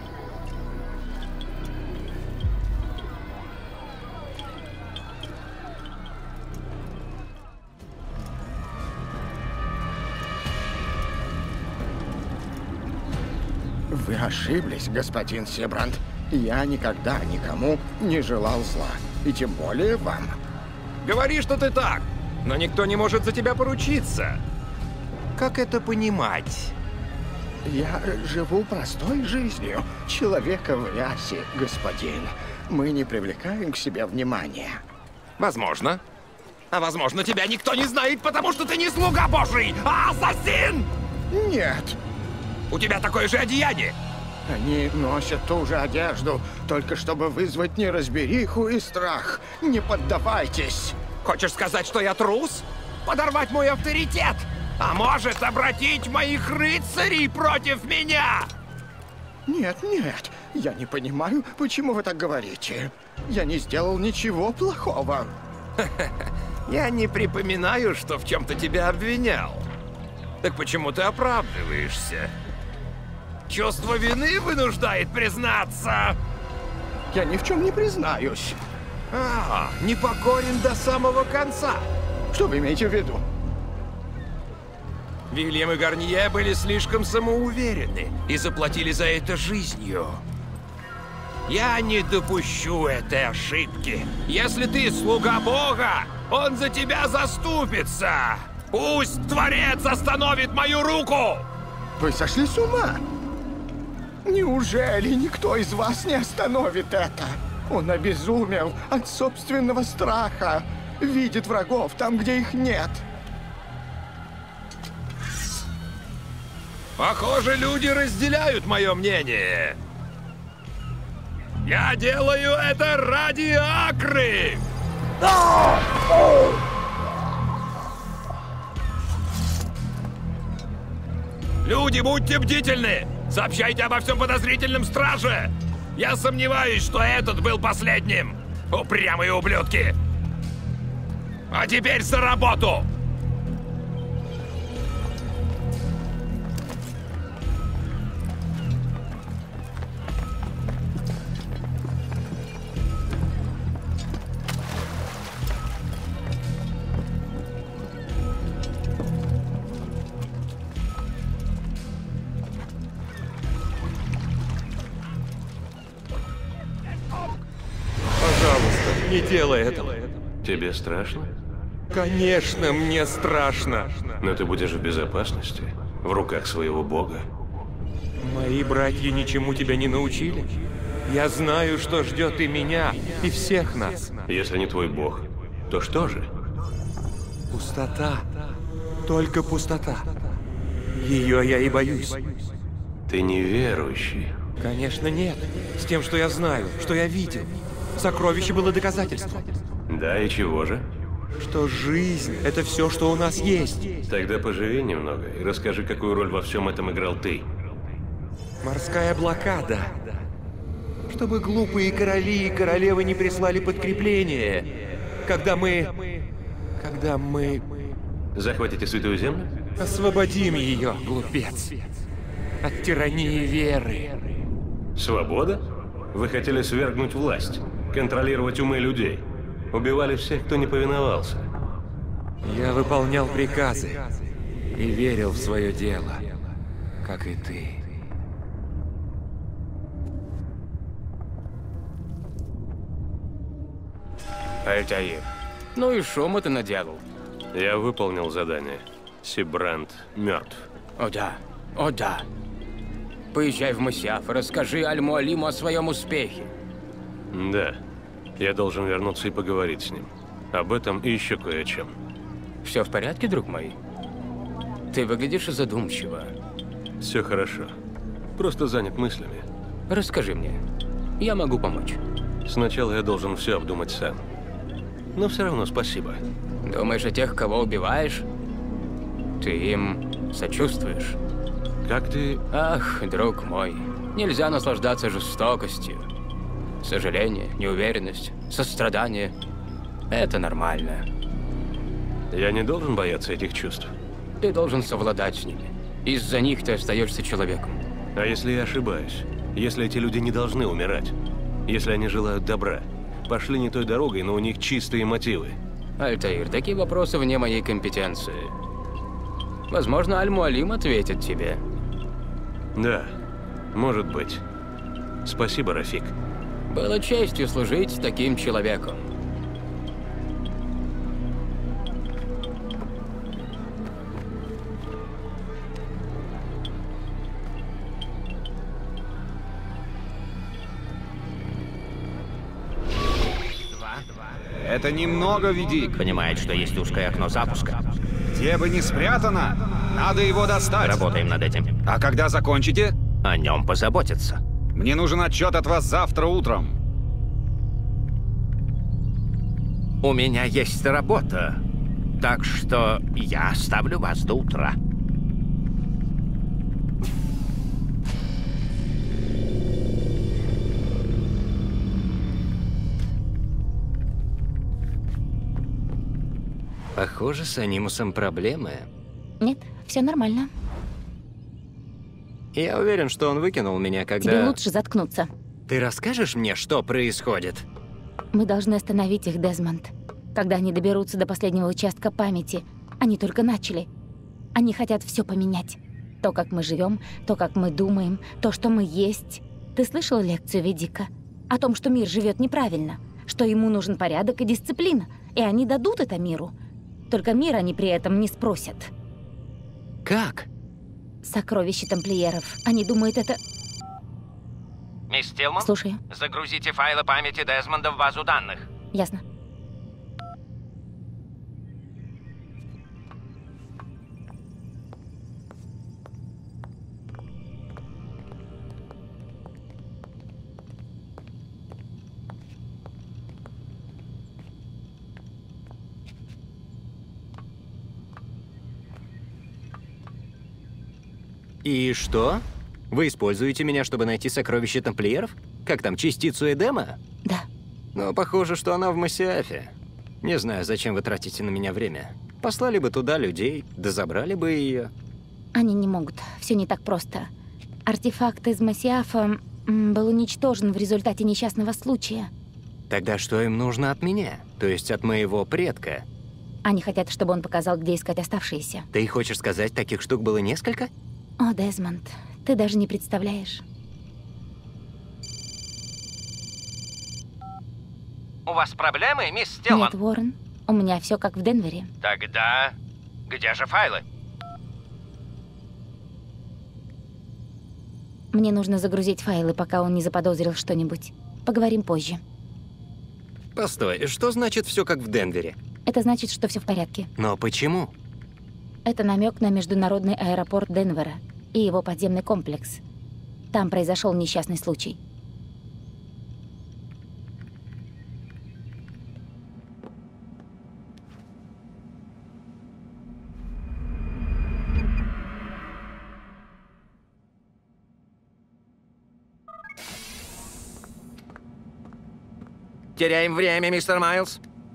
Вы ошиблись, господин Сибрант. Я никогда никому не желал зла. И тем более вам. Говори, что ты так, но никто не может за тебя поручиться. Как это понимать? Я живу простой жизнью человека в рясе, господин. Мы не привлекаем к себе внимания. Возможно. А возможно, тебя никто не знает, потому что ты не слуга Божий, а ассасин! Нет. У тебя такое же одеяние. Они носят ту же одежду, только чтобы вызвать неразбериху и страх. Не поддавайтесь. Хочешь сказать, что я трус? Подорвать мой авторитет? А может, обратить моих рыцарей против меня? Нет, нет. Я не понимаю, почему вы так говорите. Я не сделал ничего плохого. Я не припоминаю, что в чем-то тебя обвинял. Так почему ты оправдываешься? Чувство вины вынуждает признаться. Я ни в чем не признаюсь. Непокорен до самого конца. Что вы имеете в виду? Вильям и Гарнье были слишком самоуверены и заплатили за это жизнью. Я не допущу этой ошибки. Если ты слуга Бога, он за тебя заступится. Пусть Творец остановит мою руку! Вы сошли с ума? Неужели никто из вас не остановит это? Он обезумел от собственного страха. Видит врагов там, где их нет. Похоже, люди разделяют мое мнение. Я делаю это ради Акры! Люди, будьте бдительны! Сообщайте обо всем подозрительном страже! Я сомневаюсь, что этот был последним! Упрямые ублюдки! А теперь за работу! Не делай этого. Тебе страшно? Конечно, мне страшно. Но ты будешь в безопасности, в руках своего бога. Мои братья ничему тебя не научили. Я знаю, что ждет и меня, и всех нас. Если не твой бог, то что же? Пустота. Только пустота. Ее я и боюсь. Ты неверующий. Конечно, нет. С тем, что я знаю, что я видел. Сокровище было доказательством. Да, и чего же? Что жизнь — это все, что у нас есть. Тогда поживи немного и расскажи, какую роль во всем этом играл ты. Морская блокада. Чтобы глупые короли и королевы не прислали подкрепление. Когда мы... Захватите Святую Землю? Освободим ее, глупец. От тирании веры. Свобода? Вы хотели свергнуть власть, контролировать умы людей. Убивали всех, кто не повиновался. Я выполнял приказы и верил в свое дело, как и ты. Альтаир, ну и шума ты наделал. Я выполнил задание. Сибрант мертв. О да, о да. Поезжай в Масяф и расскажи Аль-Муалиму о своем успехе. Да. Я должен вернуться и поговорить с ним. Об этом и еще кое о чем. Все в порядке, друг мой? Ты выглядишь задумчиво. Все хорошо. Просто занят мыслями. Расскажи мне. Я могу помочь. Сначала я должен все обдумать сам. Но все равно спасибо. Думаешь о тех, кого убиваешь? Ты им сочувствуешь? Как ты... Ах, друг мой, нельзя наслаждаться жестокостью. Сожаление, неуверенность, сострадание – это нормально. Я не должен бояться этих чувств? Ты должен совладать с ними. Из-за них ты остаешься человеком. А если я ошибаюсь? Если эти люди не должны умирать? Если они желают добра? Пошли не той дорогой, но у них чистые мотивы. Альтаир, такие вопросы вне моей компетенции. Возможно, Аль-Муалим ответит тебе. Да, может быть. Спасибо, Рафик. Было честью служить таким человеком. Это немного, Ведик. Понимает, что есть узкое окно запуска. Где бы ни спрятано, надо его достать. Работаем над этим. А когда закончите? О нем позаботиться. Мне нужен отчет от вас завтра утром. У меня есть работа. Так что я оставлю вас до утра. Похоже, с анимусом проблемы. Нет, все нормально. Я уверен, что он выкинул меня, когда... Тебе лучше заткнуться. Ты расскажешь мне, что происходит? Мы должны остановить их, Дезмонд. Когда они доберутся до последнего участка памяти, они только начали. Они хотят все поменять. То, как мы живем, то, как мы думаем, то, что мы есть. Ты слышал лекцию Ведика? О том, что мир живет неправильно, что ему нужен порядок и дисциплина, и они дадут это миру. Только мир они при этом не спросят. Как? Сокровища тамплиеров. Они думают, это... Мисс Тилман? Слушаю. Загрузите файлы памяти Дезмонда в базу данных. Ясно. И что? Вы используете меня, чтобы найти сокровища тамплиеров? Как там, частицу Эдема? Да. Но похоже, что она в Масиафе. Не знаю, зачем вы тратите на меня время. Послали бы туда людей, да забрали бы ее. Они не могут. Все не так просто. Артефакт из Масиафа был уничтожен в результате несчастного случая. Тогда что им нужно от меня? То есть от моего предка? Они хотят, чтобы он показал, где искать оставшиеся. Ты хочешь сказать, таких штук было несколько? О, Дезмонд, ты даже не представляешь. У вас проблемы, мисс Стилман? Нет, Уоррен. У меня все как в Денвере. Тогда где же файлы? Мне нужно загрузить файлы, пока он не заподозрил что-нибудь. Поговорим позже. Постой, что значит все как в Денвере? Это значит, что все в порядке. Но почему? Это намек на международный аэропорт Денвера и его подземный комплекс. Там произошел несчастный случай. Теряем время, мистер Майлз.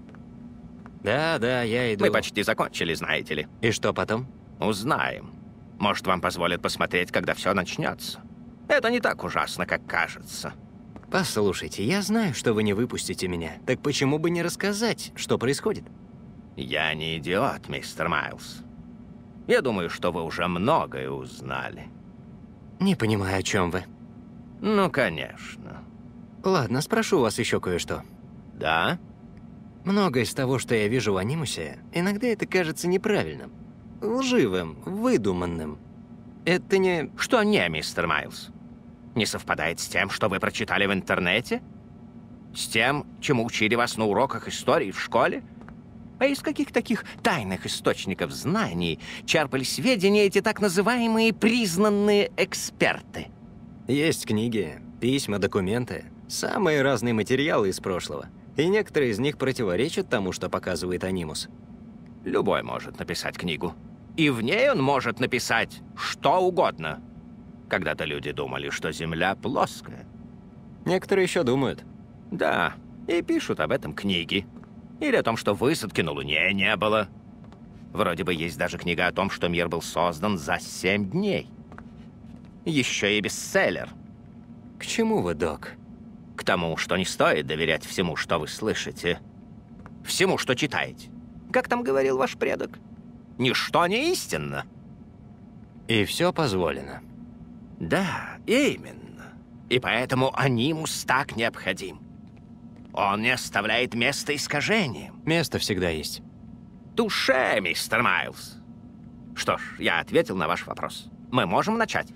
Да, я иду. Мы почти закончили, знаете ли. И что потом? Узнаем. Может, вам позволят посмотреть, когда все начнется. Это не так ужасно, как кажется. Послушайте, я знаю, что вы не выпустите меня. Так почему бы не рассказать, что происходит? Я не идиот, мистер Майлз. Я думаю, что вы уже многое узнали. Не понимаю, о чем вы. Ну, конечно. Ладно, спрошу вас еще кое-что. Да? Многое из того, что я вижу в анимусе, иногда это кажется неправильным, лживым, выдуманным. Это не... Что не, мистер Майлз? Не совпадает с тем, что вы прочитали в интернете? С тем, чему учили вас на уроках истории в школе? А из каких таких тайных источников знаний черпали сведения эти так называемые признанные эксперты? Есть книги, письма, документы, самые разные материалы из прошлого. И некоторые из них противоречат тому, что показывает анимус. Любой может написать книгу. И в ней он может написать что угодно. Когда-то люди думали, что Земля плоская. Некоторые еще думают. Да, и пишут об этом книги. Или о том, что высадки на Луне не было. Вроде бы есть даже книга о том, что мир был создан за 7 дней. Еще и бестселлер. К чему вы, док? К тому, что не стоит доверять всему, что вы слышите. Всему, что читаете. Как там говорил ваш предок? Ничто не истинно. И все позволено. Да, именно. И поэтому анимус так необходим. Он не оставляет места искажениям. Место всегда есть. Туше, мистер Майлз. Что ж, я ответил на ваш вопрос. Мы можем начать.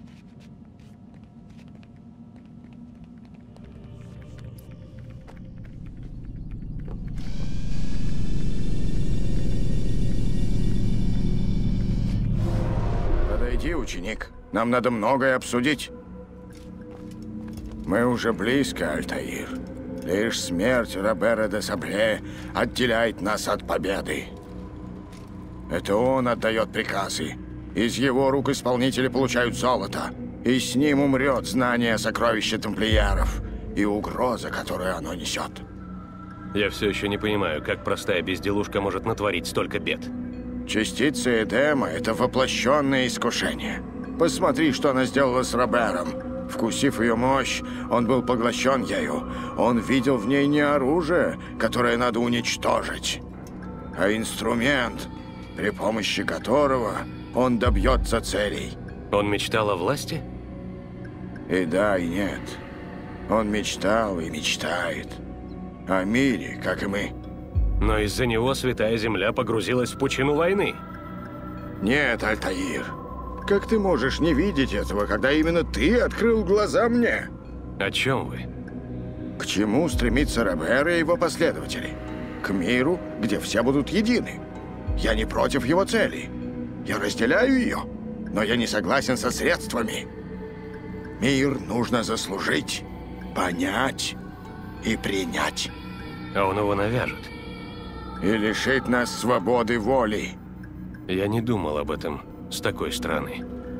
Подойди, ученик. Нам надо многое обсудить. Мы уже близко, Альтаир. Лишь смерть Робера де Сабле отделяет нас от победы. Это он отдает приказы. Из его рук исполнители получают золото. И с ним умрет знание сокровища тамплиеров и угроза, которую оно несет. Я все еще не понимаю, как простая безделушка может натворить столько бед. Частица Эдема — это воплощенное искушение. Посмотри, что она сделала с Робером. Вкусив ее мощь, он был поглощен ею. Он видел в ней не оружие, которое надо уничтожить, а инструмент, при помощи которого он добьется целей. Он мечтал о власти? И да, и нет. Он мечтал и мечтает о мире, как и мы. Но из-за него Святая Земля погрузилась в пучину войны. Нет, Альтаир. Как ты можешь не видеть этого, когда именно ты открыл глаза мне? О чем вы? К чему стремится Робер и его последователи? К миру, где все будут едины. Я не против его цели. Я разделяю ее, но я не согласен со средствами. Мир нужно заслужить, понять и принять. А он его навяжет. И лишит нас свободы воли. Я не думал об этом с такой стороны.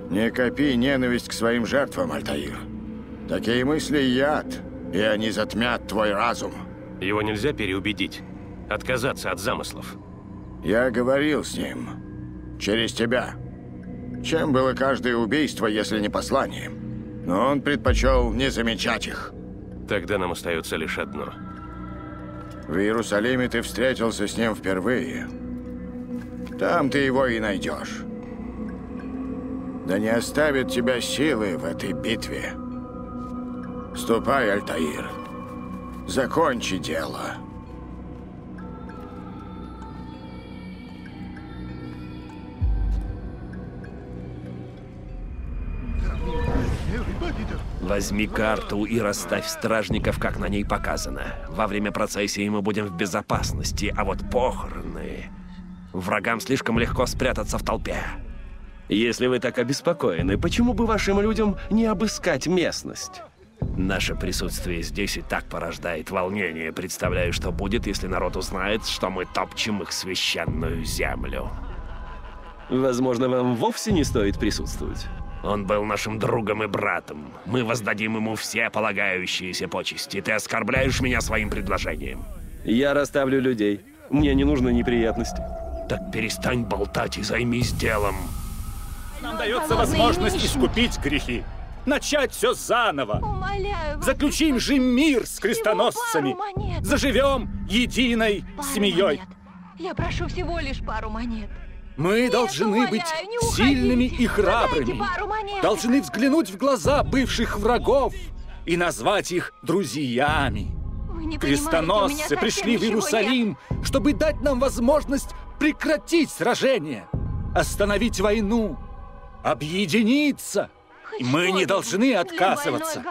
Не копи ненависть к своим жертвам, Альтаир. Такие мысли — яд, и они затмят твой разум. Его нельзя переубедить. Отказаться от замыслов. Я говорил с ним. Через тебя. Чем было каждое убийство, если не посланием? Но он предпочел не замечать их. Тогда нам остается лишь одно. В Иерусалиме ты встретился с ним впервые. Там ты его и найдешь. Да не оставят тебя силы в этой битве. Ступай, Альтаир. Закончи дело. Возьми карту и расставь стражников, как на ней показано. Во время процессии мы будем в безопасности, а вот похороны... Врагам слишком легко спрятаться в толпе. Если вы так обеспокоены, почему бы вашим людям не обыскать местность? Наше присутствие здесь и так порождает волнение. Представляю, что будет, если народ узнает, что мы топчем их священную землю. Возможно, вам вовсе не стоит присутствовать. Он был нашим другом и братом. Мы воздадим ему все полагающиеся почести. Ты оскорбляешь меня своим предложением. Я расставлю людей. Мне не нужны неприятности. Так перестань болтать и займись делом. Нам дается возможность искупить грехи. Начать все заново. Умоляю, заключим же мир с крестоносцами. Заживем единой семьей. Я прошу всего лишь пару монет. Мы должны быть сильными и храбрыми. Должны взглянуть в глаза бывших врагов и назвать их друзьями. Крестоносцы пришли в Иерусалим, чтобы дать нам возможность прекратить сражение, остановить войну, объединиться. Мы не должны отказываться.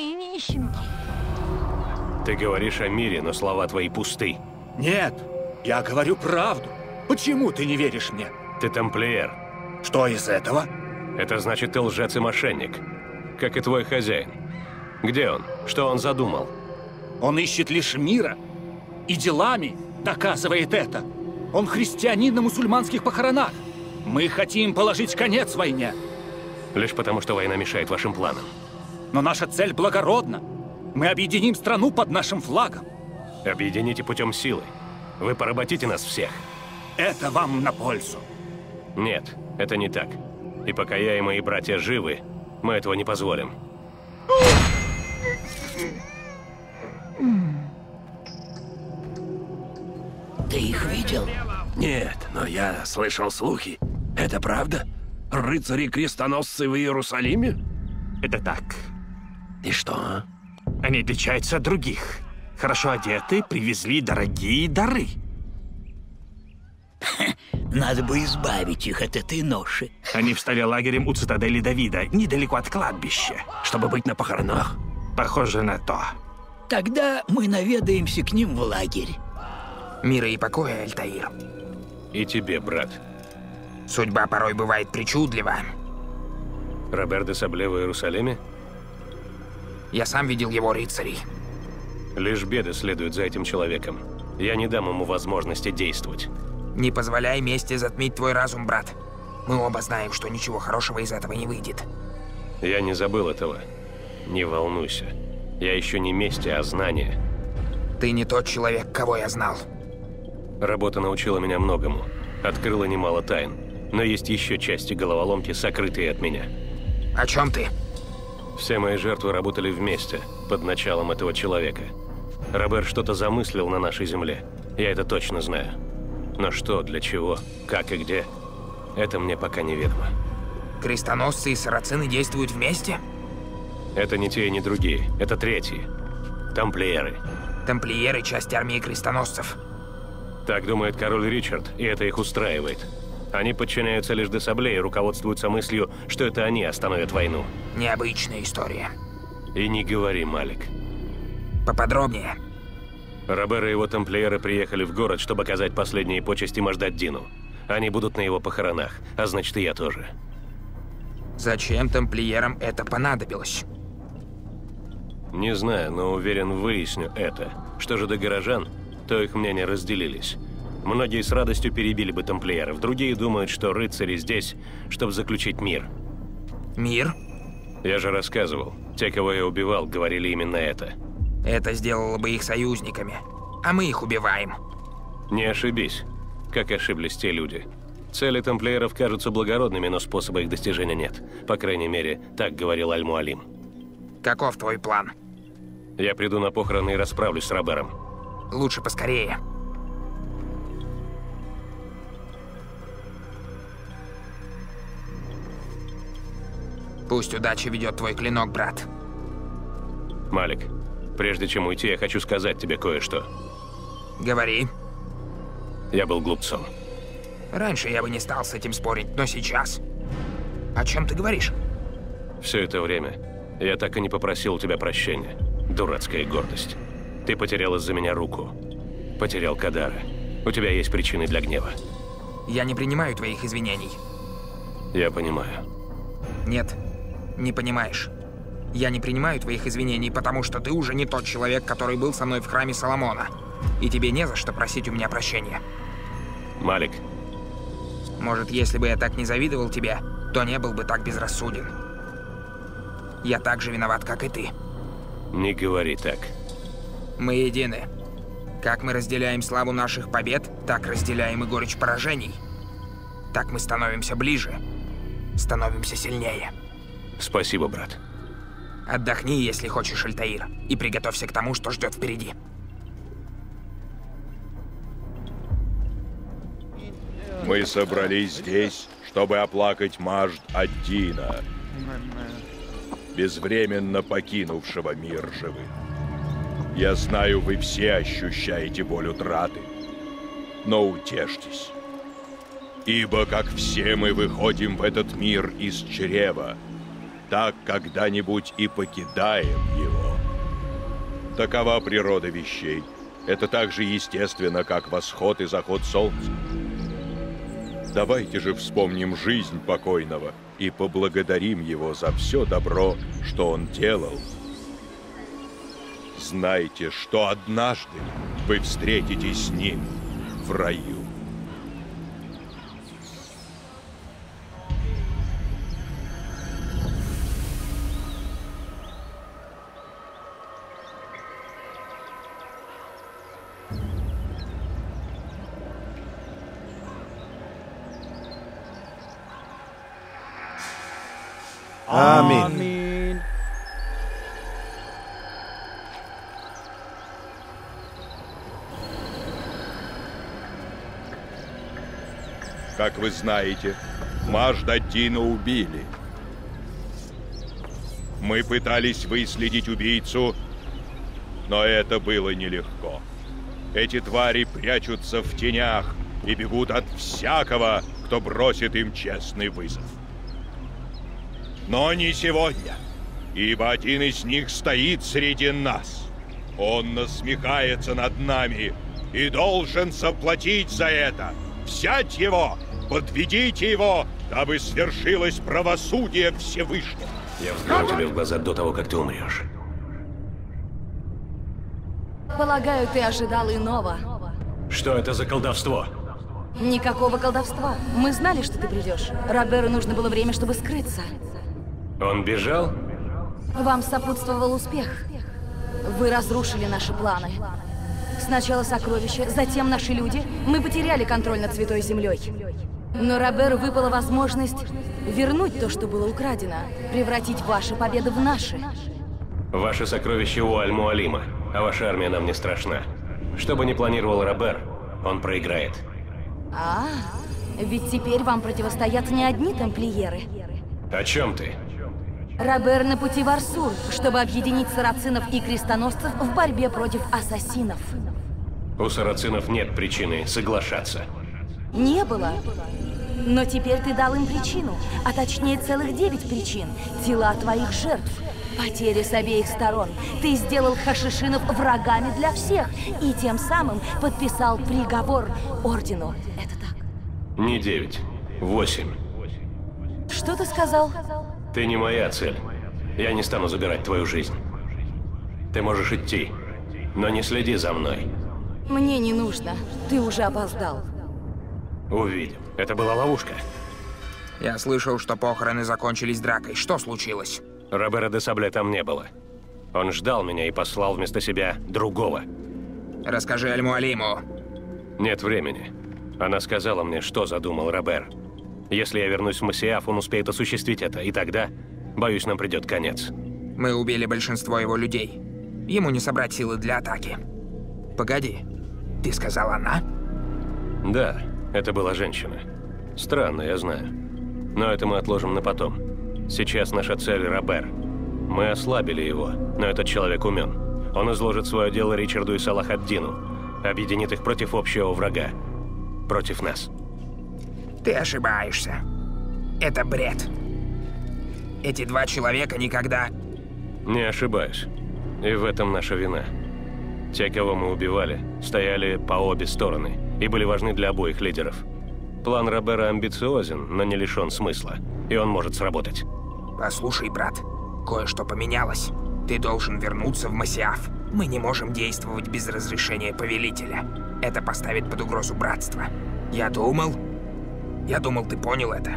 Ты говоришь о мире, но слова твои пусты. Нет, я говорю правду. Почему ты не веришь мне? Ты тамплиер. Что из этого? Это значит, ты лжец и мошенник. Как и твой хозяин. Где он? Что он задумал? Он ищет лишь мира. И делами доказывает это. Он христианин на мусульманских похоронах. Мы хотим положить конец войне. Лишь потому, что война мешает вашим планам. Но наша цель благородна. Мы объединим страну под нашим флагом. Объедините путем силы. Вы поработите нас всех. Это вам на пользу. Нет, это не так. И пока я и мои братья живы, мы этого не позволим. Ты их видел? Нет, но я слышал слухи. Это правда? Рыцари-крестоносцы в Иерусалиме? Это так. И что? Они отличаются от других. Хорошо одеты, привезли дорогие дары. Надо бы избавить их от этой ноши. Они встали лагерем у цитадели Давида, недалеко от кладбища. Чтобы быть на похоронах? Похоже на то. Тогда мы наведаемся к ним в лагерь. Мира и покоя, Альтаир. И тебе, брат. Судьба порой бывает причудлива. Робер де Сабле в Иерусалиме? Я сам видел его рыцарей. Лишь беды следуют за этим человеком. Я не дам ему возможности действовать. Не позволяй мести затмить твой разум, брат. Мы оба знаем, что ничего хорошего из этого не выйдет. Я не забыл этого. Не волнуйся. Я еще не мести, а знания. Ты не тот человек, кого я знал. Работа научила меня многому. Открыла немало тайн. Но есть еще части головоломки, сокрытые от меня. О чем ты? Все мои жертвы работали вместе, под началом этого человека. Робер что-то замыслил на нашей земле. Я это точно знаю. Но что, для чего, как и где, это мне пока неведомо. Крестоносцы и сарацины действуют вместе? Это не те и не другие. Это третьи. Тамплиеры. Тамплиеры — часть армии крестоносцев. Так думает король Ричард, и это их устраивает. Они подчиняются лишь де Сабле и руководствуются мыслью, что это они остановят войну. Необычная история. И не говори, Малик. Поподробнее. Робер и его тамплиеры приехали в город, чтобы оказать последние почести Мождад-Дину. Они будут на его похоронах, а значит и я тоже. Зачем тамплиерам это понадобилось? Не знаю, но уверен, выясню это. Что же до горожан, то их мнения разделились. Многие с радостью перебили бы тамплиеров, другие думают, что рыцари здесь, чтобы заключить мир. Мир? Я же рассказывал. Те, кого я убивал, говорили именно это. Это сделало бы их союзниками. А мы их убиваем. Не ошибись, как ошиблись те люди. Цели тамплиеров кажутся благородными, но способа их достижения нет. По крайней мере, так говорил Аль-Муалим. Каков твой план? Я приду на похороны и расправлюсь с Робером. Лучше поскорее. Пусть удача ведет твой клинок, брат. Малик, прежде чем уйти, я хочу сказать тебе кое-что. Говори. Я был глупцом. Раньше я бы не стал с этим спорить, но сейчас... О чем ты говоришь? Все это время я так и не попросил у тебя прощения. Дурацкая гордость. Ты потерял из-за меня руку. Потерял Кадара. У тебя есть причины для гнева. Я не принимаю твоих извинений. Я понимаю. Нет, не понимаешь. Я не принимаю твоих извинений, потому что ты уже не тот человек, который был со мной в храме Соломона. И тебе не за что просить у меня прощения. Малик. Может, если бы я так не завидовал тебе, то не был бы так безрассуден. Я так же виноват, как и ты. Не говори так. Мы едины. Как мы разделяем славу наших побед, так разделяем и горечь поражений. Так мы становимся ближе, становимся сильнее. Спасибо, брат. Отдохни, если хочешь, Альтаир, и приготовься к тому, что ждет впереди. Мы собрались здесь, чтобы оплакать Мажд-ад-Дина, безвременно покинувшего мир живых. Я знаю, вы все ощущаете боль утраты, но утешьтесь. Ибо как все мы выходим в этот мир из чрева, так когда-нибудь и покидаем его. Такова природа вещей. Это так же естественно, как восход и заход солнца. Давайте же вспомним жизнь покойного и поблагодарим его за все добро, что он делал. Знайте, что однажды вы встретитесь с ним в раю. Аминь. Как вы знаете, Мажд-ад-Дина убили. Мы пытались выследить убийцу, но это было нелегко. Эти твари прячутся в тенях и бегут от всякого, кто бросит им честный вызов. Но не сегодня, ибо один из них стоит среди нас. Он насмехается над нами и должен заплатить за это. Взять его, подведите его, дабы свершилось правосудие Всевышнего. Я взгляну тебе в глаза до того, как ты умрешь. Полагаю, ты ожидал иного. Что это за колдовство? Никакого колдовства. Мы знали, что ты придешь. Роберу нужно было время, чтобы скрыться. Он бежал? Вам сопутствовал успех. Вы разрушили наши планы. Сначала сокровища, затем наши люди. Мы потеряли контроль над Святой Землей. Но Роберу выпала возможность вернуть то, что было украдено, превратить ваши победы в наши. Ваши сокровища у Аль-Муалима, а ваша армия нам не страшна. Что бы ни планировал Робер, он проиграет. Ведь теперь вам противостоят не одни тамплиеры. О чем ты? Робер на пути в Арсур, чтобы объединить сарацинов и крестоносцев в борьбе против ассасинов. У сарацинов нет причины соглашаться. Не было. Но теперь ты дал им причину, а точнее целых 9 причин. Тела твоих жертв, потери с обеих сторон. Ты сделал хашишинов врагами для всех и тем самым подписал приговор Ордену. Это так? Не 9, 8. Что ты сказал? Ты не моя цель. Я не стану забирать твою жизнь. Ты можешь идти, но не следи за мной. Мне не нужно. Ты уже опоздал. Увидим. Это была ловушка. Я слышал, что похороны закончились дракой. Что случилось? Робера де Сабле там не было. Он ждал меня и послал вместо себя другого. Расскажи Аль-Муалиму. Нет времени. Она сказала мне, что задумал Робер. Если я вернусь в Масиаф, он успеет осуществить это, и тогда, боюсь, нам придет конец. Мы убили большинство его людей. Ему не собрать силы для атаки. Погоди, ты сказал она? Да, это была женщина. Странно, я знаю. Но это мы отложим на потом. Сейчас наша цель — Робер. Мы ослабили его, но этот человек умен. Он изложит свое дело Ричарду и Салах-ад-Дину, объединит их против общего врага. Против нас. Ты ошибаешься. Это бред. Эти два человека никогда... Не ошибаюсь. И в этом наша вина. Те, кого мы убивали, стояли по обе стороны и были важны для обоих лидеров. План Робера амбициозен, но не лишен смысла, и он может сработать. Послушай, брат, кое-что поменялось. Ты должен вернуться в Масиаф. Мы не можем действовать без разрешения повелителя. Это поставит под угрозу братство. Я думал, ты понял это.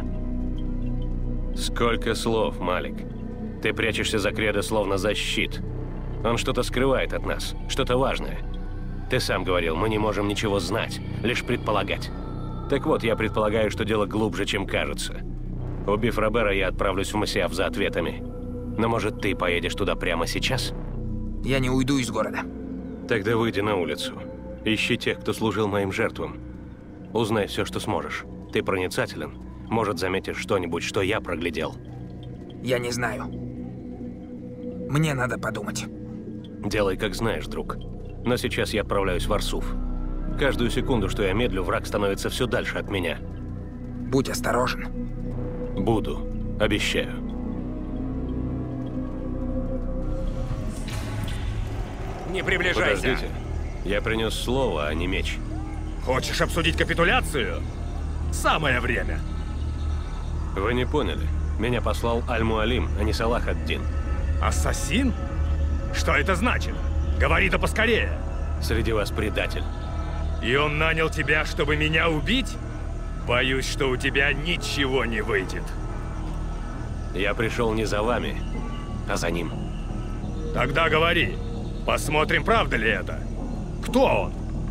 Сколько слов, Малик. Ты прячешься за Кредо словно за щит. Он что-то скрывает от нас, что-то важное. Ты сам говорил, мы не можем ничего знать, лишь предполагать. Так вот, я предполагаю, что дело глубже, чем кажется. Убив Робера, я отправлюсь в Масиаф за ответами. Но может, ты поедешь туда прямо сейчас? Я не уйду из города. Тогда выйди на улицу. Ищи тех, кто служил моим жертвам. Узнай все, что сможешь. Ты проницателен. Может, заметишь что-нибудь, что я проглядел. Я не знаю. Мне надо подумать. Делай, как знаешь, друг. Но сейчас я отправляюсь в Арсуф. Каждую секунду, что я медлю, враг становится все дальше от меня. Будь осторожен. Буду. Обещаю. Не приближайся. Подождите. Я принес слово, а не меч. Хочешь обсудить капитуляцию? Самое время. Вы не поняли. Меня послал Аль-Муалим, а не Салах-ад-Дин. Ассасин? Что это значит? Говори да поскорее. Среди вас предатель. И он нанял тебя, чтобы меня убить? Боюсь, что у тебя ничего не выйдет. Я пришел не за вами, а за ним. Тогда говори. Посмотрим, правда ли это. Кто он?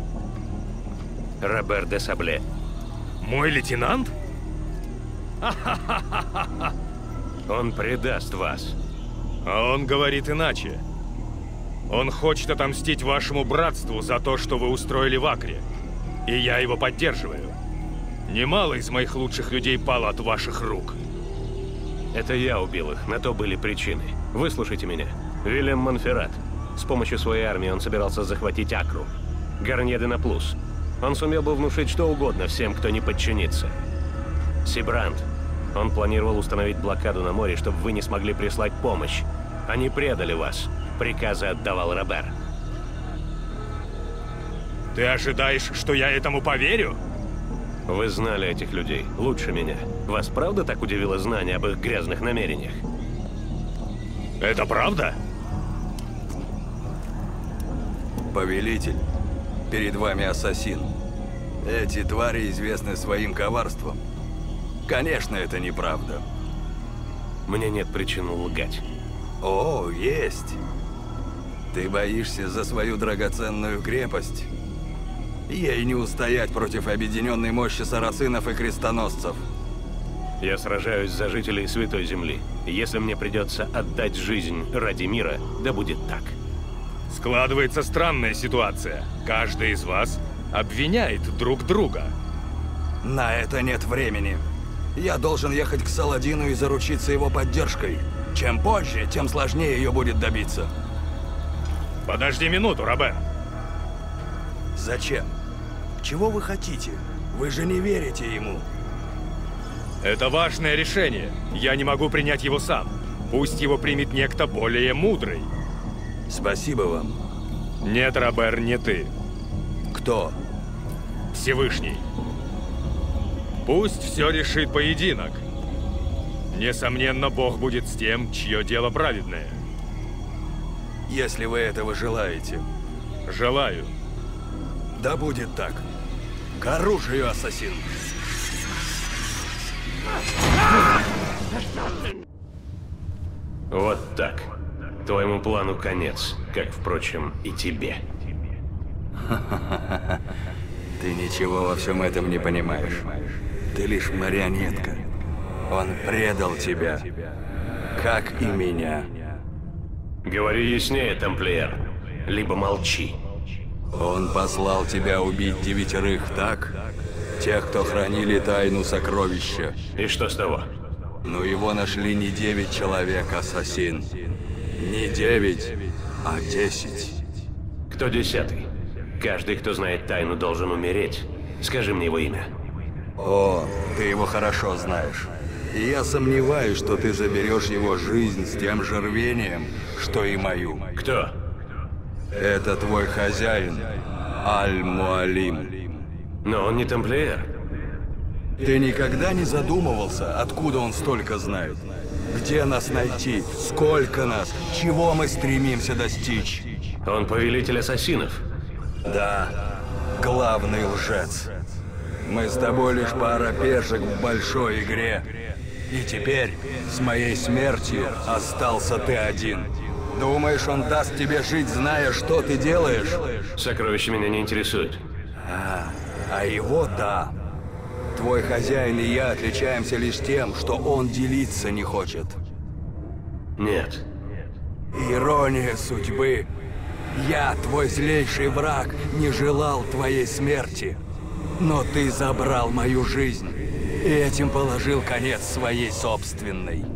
Робер де Сабле. Мой лейтенант? Он предаст вас. А он говорит иначе. Он хочет отомстить вашему братству за то, что вы устроили в Акре. И я его поддерживаю. Немало из моих лучших людей пало от ваших рук. Это я убил их, на то были причины. Выслушайте меня. Вильям Монферрат. С помощью своей армии он собирался захватить Акру. Гарнье де Наплус. Он сумел бы внушить что угодно всем, кто не подчинится. Сибранд. Он планировал установить блокаду на море, чтобы вы не смогли прислать помощь. Они предали вас. Приказы отдавал Робер. Ты ожидаешь, что я этому поверю? Вы знали этих людей лучше меня. Вас правда так удивило знание об их грязных намерениях? Это правда? Повелитель, перед вами ассасин. Эти твари известны своим коварством. Конечно, это неправда. Мне нет причин лгать. О, есть. Ты боишься за свою драгоценную крепость? Ей не устоять против объединенной мощи сарацинов и крестоносцев. Я сражаюсь за жителей Святой Земли. Если мне придется отдать жизнь ради мира, да будет так. Складывается странная ситуация. Каждый из вас обвиняет друг друга. На это нет времени. Я должен ехать к Саладину и заручиться его поддержкой. Чем позже, тем сложнее ее будет добиться. Подожди минуту, Робер. Зачем? Чего вы хотите? Вы же не верите ему. Это важное решение. Я не могу принять его сам. Пусть его примет некто более мудрый. Спасибо вам. Нет, Робер, не ты. Кто? Всевышний. Пусть все решит поединок. Несомненно, Бог будет с тем, чье дело праведное. Если вы этого желаете. Желаю. Да будет так. К оружию, ассасин. Вот так. Твоему плану конец, как, впрочем, и тебе. Ты ничего во всем этом не понимаешь. Ты лишь марионетка. Он предал тебя, как и меня. Говори яснее, тамплиер. Либо молчи. Он послал тебя убить 9, так? Тех, кто хранили тайну сокровища. И что с того? Но его нашли не 9 человек, ассасин. Не 9, а 10. Кто 10-й? Каждый, кто знает тайну, должен умереть. Скажи мне его имя. О, ты его хорошо знаешь. И я сомневаюсь, что ты заберешь его жизнь с тем же рвением, что и мою. Кто? Это твой хозяин, Аль-Муалим. Но он не тамплиер. Ты никогда не задумывался, откуда он столько знает? Где нас найти? Сколько нас? Чего мы стремимся достичь? Он повелитель ассасинов. Да, главный лжец. Мы с тобой лишь пара пешек в большой игре. И теперь, с моей смертью, остался ты один. Думаешь, он даст тебе жить, зная, что ты делаешь? Сокровища меня не интересуют. А его да. Твой хозяин и я отличаемся лишь тем, что он делиться не хочет. Нет. Ирония судьбы. Я, твой злейший враг, не желал твоей смерти. Но ты забрал мою жизнь. И этим положил конец своей собственной.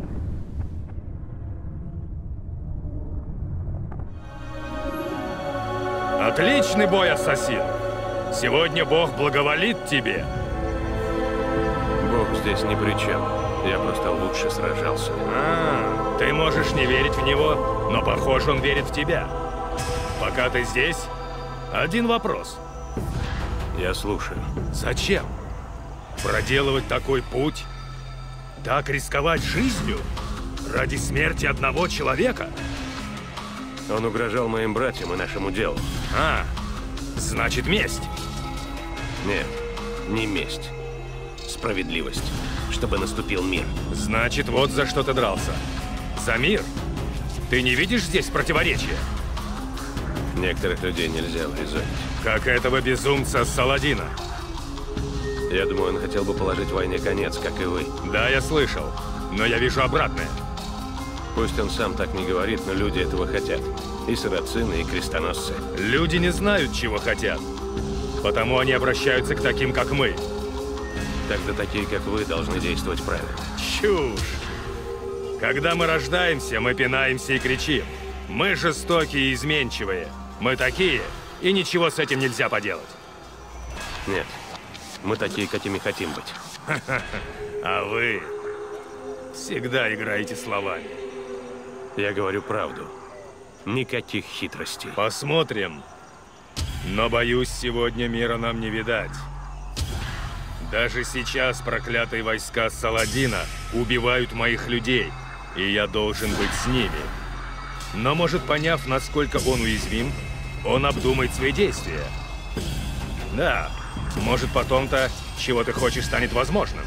Отличный бой, ассасин! Сегодня Бог благоволит тебе. Бог здесь ни при чем. Я просто лучше сражался. Ты можешь не верить в него, но, похоже, он верит в тебя. Пока ты здесь, один вопрос. Я слушаю. Зачем? Проделывать такой путь? Так рисковать жизнью? Ради смерти одного человека? Он угрожал моим братьям и нашему делу. Значит, месть? Нет, не месть. Справедливость. Чтобы наступил мир. Значит, вот за что ты дрался. За мир? Ты не видишь здесь противоречия? Некоторых людей нельзя урезать. Как этого безумца Саладина. Я думаю, он хотел бы положить войне конец, как и вы. Да, я слышал. Но я вижу обратное. Пусть он сам так не говорит, но люди этого хотят. И сарацины, и крестоносцы. Люди не знают, чего хотят. Потому они обращаются к таким, как мы. Тогда такие, как вы, должны действовать правильно. Чушь! Когда мы рождаемся, мы пинаемся и кричим. Мы жестокие и изменчивые. Мы такие, и ничего с этим нельзя поделать. Нет, мы такие, какими хотим быть. А вы всегда играете словами. Я говорю правду. Никаких хитростей. Посмотрим. Но, боюсь, сегодня мира нам не видать. Даже сейчас проклятые войска Саладина убивают моих людей, и я должен быть с ними. Но, может, поняв, насколько он уязвим, он обдумает свои действия. Да, может, потом-то, чего ты хочешь, станет возможным.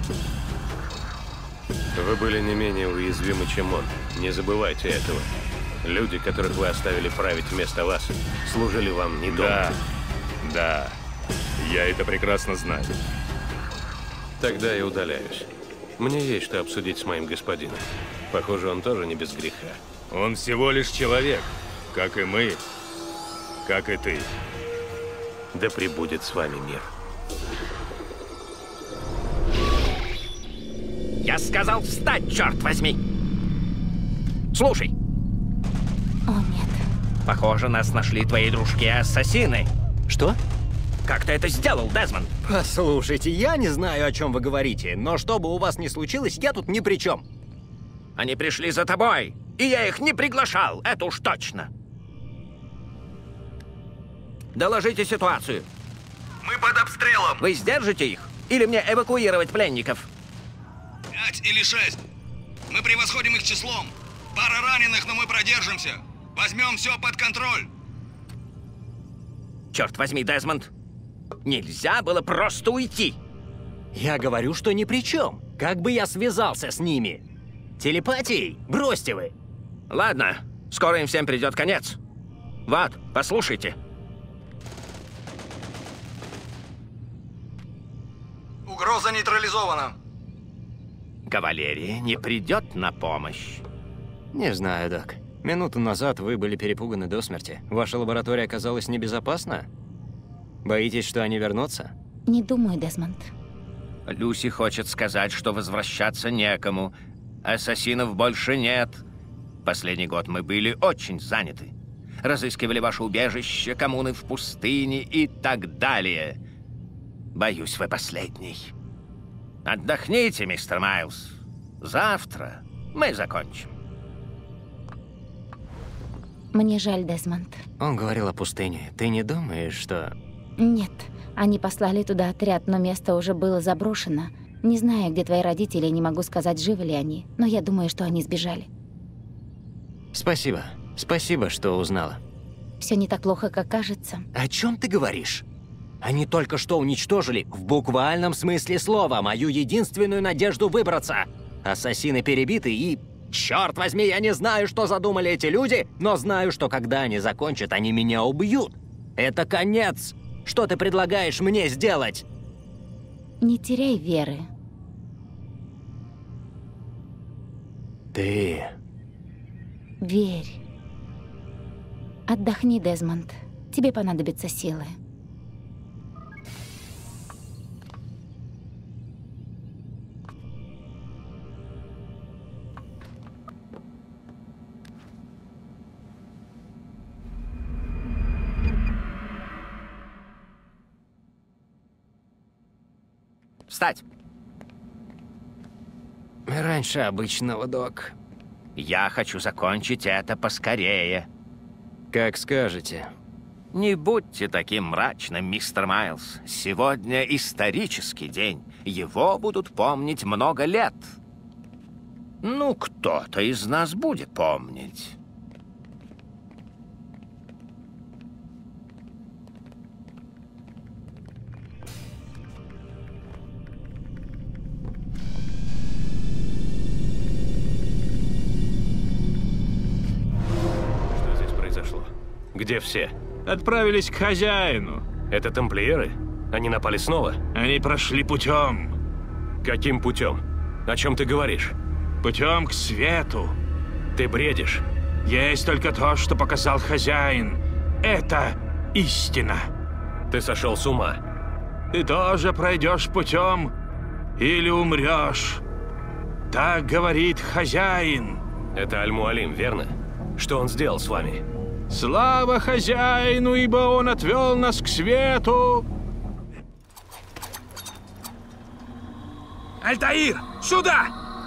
Вы были не менее уязвимы, чем он. Не забывайте этого. Люди, которых вы оставили править вместо вас, служили вам недолго. Да, я это прекрасно знаю. Тогда я удаляюсь. Мне есть что обсудить с моим господином. Похоже, он тоже не без греха. Он всего лишь человек, как и мы, как и ты. Да пребудет с вами мир. Я сказал встать, черт возьми! Слушай. О, нет. Похоже, нас нашли твои дружки-ассасины. Что? Как ты это сделал, Дезмонд? Послушайте, я не знаю, о чем вы говорите, но что бы у вас ни случилось, я тут ни при чем. Они пришли за тобой, и я их не приглашал, это уж точно. Доложите ситуацию. Мы под обстрелом. Вы сдержите их? Или мне эвакуировать пленников? 5 или 6. Мы превосходим их числом. Пара раненых, но мы продержимся. Возьмем все под контроль. Черт возьми, Дезмонд. Нельзя было просто уйти. Я говорю, что ни при чем. Как бы я связался с ними? Телепатией? Бросьте вы. Ладно, скоро им всем придет конец. Вот, послушайте. Угроза нейтрализована. Кавалерия не придет на помощь. Не знаю, Док. Минуту назад вы были перепуганы до смерти. Ваша лаборатория оказалась небезопасна? Боитесь, что они вернутся? Не думаю, Десмонд. Люси хочет сказать, что возвращаться некому. Ассасинов больше нет. Последний год мы были очень заняты. Разыскивали ваше убежище, коммуны в пустыне и так далее. Боюсь, вы последний. Отдохните, мистер Майлз. Завтра мы закончим. Мне жаль, Десмонд. Он говорил о пустыне. Ты не думаешь, что... Нет. Они послали туда отряд, но место уже было заброшено. Не знаю, где твои родители, не могу сказать, живы ли они, но я думаю, что они сбежали. Спасибо. Спасибо, что узнала. Все не так плохо, как кажется. О чем ты говоришь? Они только что уничтожили, в буквальном смысле слова, мою единственную надежду выбраться. Ассасины перебиты и... Черт возьми, я не знаю, что задумали эти люди, но знаю, что когда они закончат, они меня убьют. Это конец. Что ты предлагаешь мне сделать? Не теряй веры. Ты... Верь. Отдохни, Десмонд. Тебе понадобятся силы. Встать! Раньше обычного, Док. Я хочу закончить это поскорее. Как скажете. Не будьте таким мрачным, мистер Майлз. Сегодня исторический день. Его будут помнить много лет. Ну, кто-то из нас будет помнить. Где все? Отправились к хозяину. Это тамплиеры? Они напали снова? Они прошли путем. Каким путем? О чем ты говоришь? Путем к свету. Ты бредишь. Есть только то, что показал хозяин. Это истина. Ты сошел с ума. Ты тоже пройдешь путем или умрешь. Так говорит хозяин. Это Аль-Муалим, верно? Что он сделал с вами? Слава хозяину, ибо он отвел нас к свету. Альтаир, сюда!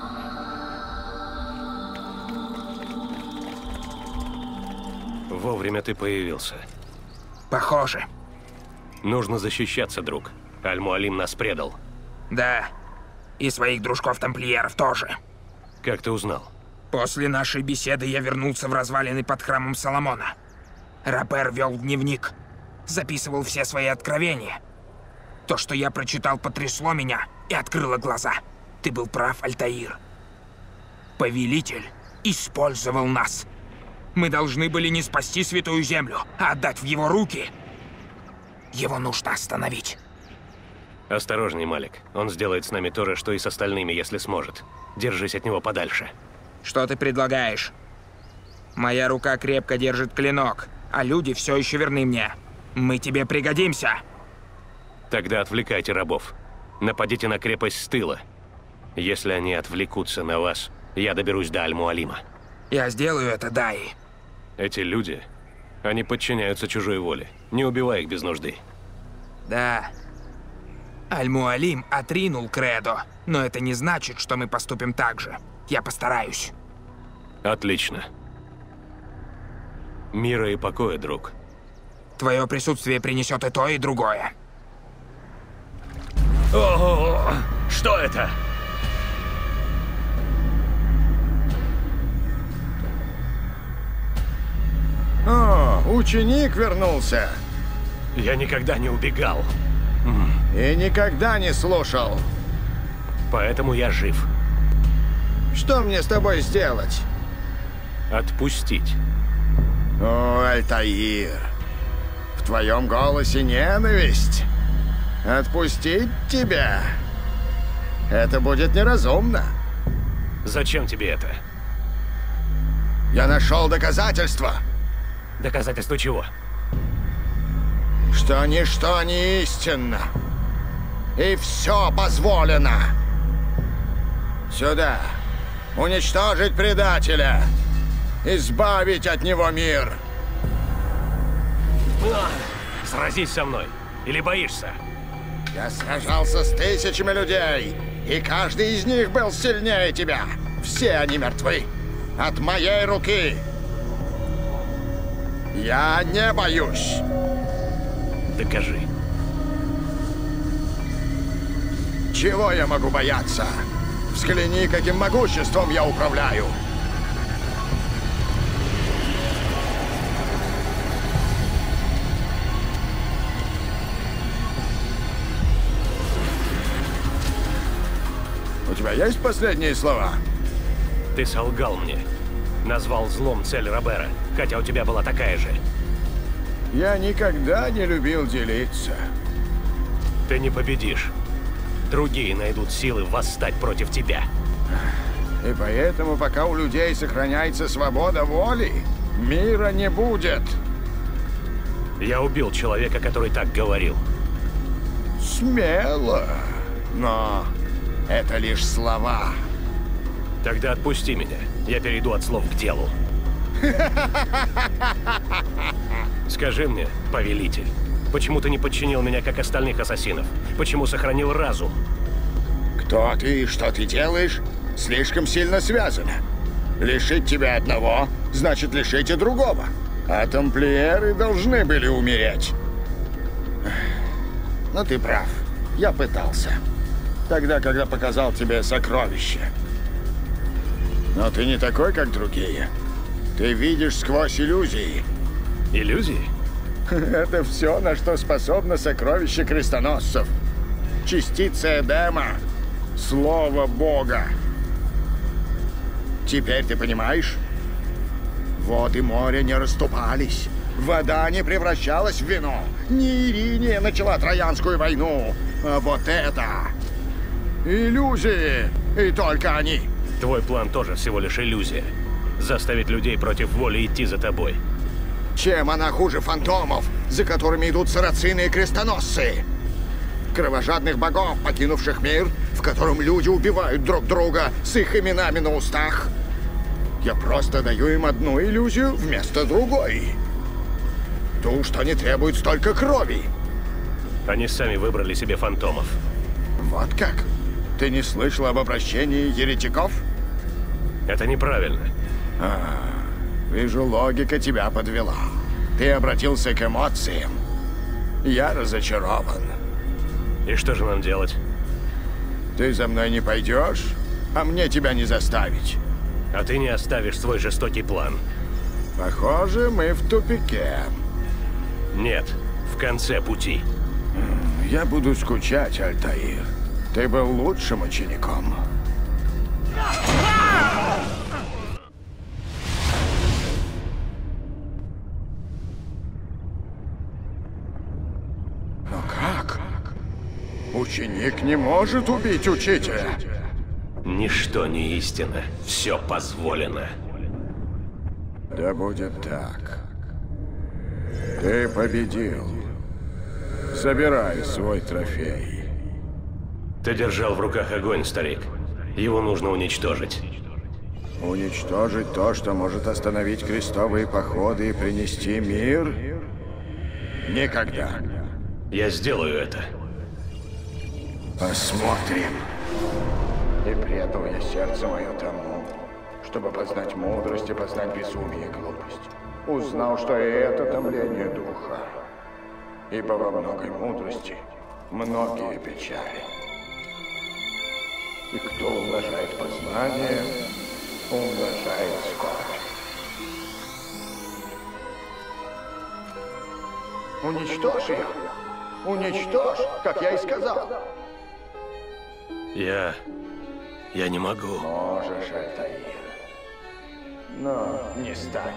Вовремя ты появился. Похоже. Нужно защищаться, друг. Аль-Муалим нас предал. Да, и своих дружков-тамплиеров тоже. Как ты узнал? После нашей беседы я вернулся в развалины под храмом Соломона. Рабер вел дневник, записывал все свои откровения. То, что я прочитал, потрясло меня и открыло глаза. Ты был прав, Альтаир. Повелитель использовал нас. Мы должны были не спасти Святую Землю, а отдать в его руки. Его нужно остановить. Осторожней, Малик. Он сделает с нами то же, что и с остальными, если сможет. Держись от него подальше. Что ты предлагаешь? Моя рука крепко держит клинок, а люди все еще верны мне. Мы тебе пригодимся. Тогда отвлекайте рабов. Нападите на крепость с тыла. Если они отвлекутся на вас, я доберусь до Аль-Муалима. Я сделаю это, Дай. Эти люди, они подчиняются чужой воле. Не убивай их без нужды. Да. Аль-Муалим отринул кредо, но это не значит, что мы поступим так же. Я постараюсь. Отлично. Мира и покоя, друг. Твое присутствие принесет и то, и другое. О, что это? О, ученик вернулся. Я никогда не убегал. И никогда не слушал. Поэтому я жив. Что мне с тобой сделать? Отпустить. О, Альтаир, в твоем голосе ненависть. Отпустить тебя? Это будет неразумно. Зачем тебе это? Я нашел доказательства. Доказательства чего? Что ничто не истинно. И все позволено. Сюда. Уничтожить предателя. Избавить от него мир. Сразись со мной. Или боишься? Я сражался с тысячами людей. И каждый из них был сильнее тебя. Все они мертвы. От моей руки. Я не боюсь. Докажи. Чего я могу бояться? Взгляни, каким могуществом я управляю. У тебя есть последние слова? Ты солгал мне. Назвал злом цель Робера, хотя у тебя была такая же. Я никогда не любил делиться. Ты не победишь. Другие найдут силы восстать против тебя. И поэтому, пока у людей сохраняется свобода воли, мира не будет. Я убил человека, который так говорил. Смело. Но это лишь слова. Тогда отпусти меня. Я перейду от слов к делу. Скажи мне, повелитель, почему ты не подчинил меня, как остальных ассасинов? Почему сохранил разум? Кто ты и что ты делаешь, слишком сильно связано. Лишить тебя одного, значит лишить и другого. А тамплиеры должны были умереть. Но ты прав. Я пытался. Тогда, когда показал тебе сокровище. Но ты не такой, как другие. Ты видишь сквозь иллюзии. Иллюзии? Это все, на что способно сокровище крестоносцев. Частица Эдема. Слово Бога. Теперь ты понимаешь? Воды моря не расступались. Вода не превращалась в вино. Не Ириния начала Троянскую войну. А вот это... иллюзии. И только они. Твой план тоже всего лишь иллюзия. Заставить людей против воли идти за тобой. Чем она хуже фантомов, за которыми идут сарацины и крестоносцы? Кровожадных богов, покинувших мир, в котором люди убивают друг друга с их именами на устах. Я просто даю им одну иллюзию вместо другой. Ту, что не требует столько крови. Они сами выбрали себе фантомов. Вот как? Ты не слышал об обращении еретиков? Это неправильно. Вижу, логика тебя подвела. Ты обратился к эмоциям. Я разочарован. И что же нам делать? Ты за мной не пойдешь, а мне тебя не заставить. А ты не оставишь свой жестокий план. Похоже, мы в тупике. Нет, в конце пути. Я буду скучать, Альтаир. Ты был лучшим учеником. Но как? Ученик не может убить учителя. Ничто не истина. Все позволено. Да будет так. Ты победил. Забирай свой трофей. Ты держал в руках огонь, старик. Его нужно уничтожить. Уничтожить то, что может остановить крестовые походы и принести мир? Никогда. Я сделаю это. Посмотрим. И предал я сердце мое тому, чтобы познать мудрость и познать безумие и глупость. Узнал, что и это томление духа. Ибо во многой мудрости многие печали. И кто умножает познание, умножает скорбь. Уничтожь ее! Уничтожь, как я и сказал! Я не могу. Можешь, Альтаир. но не станешь.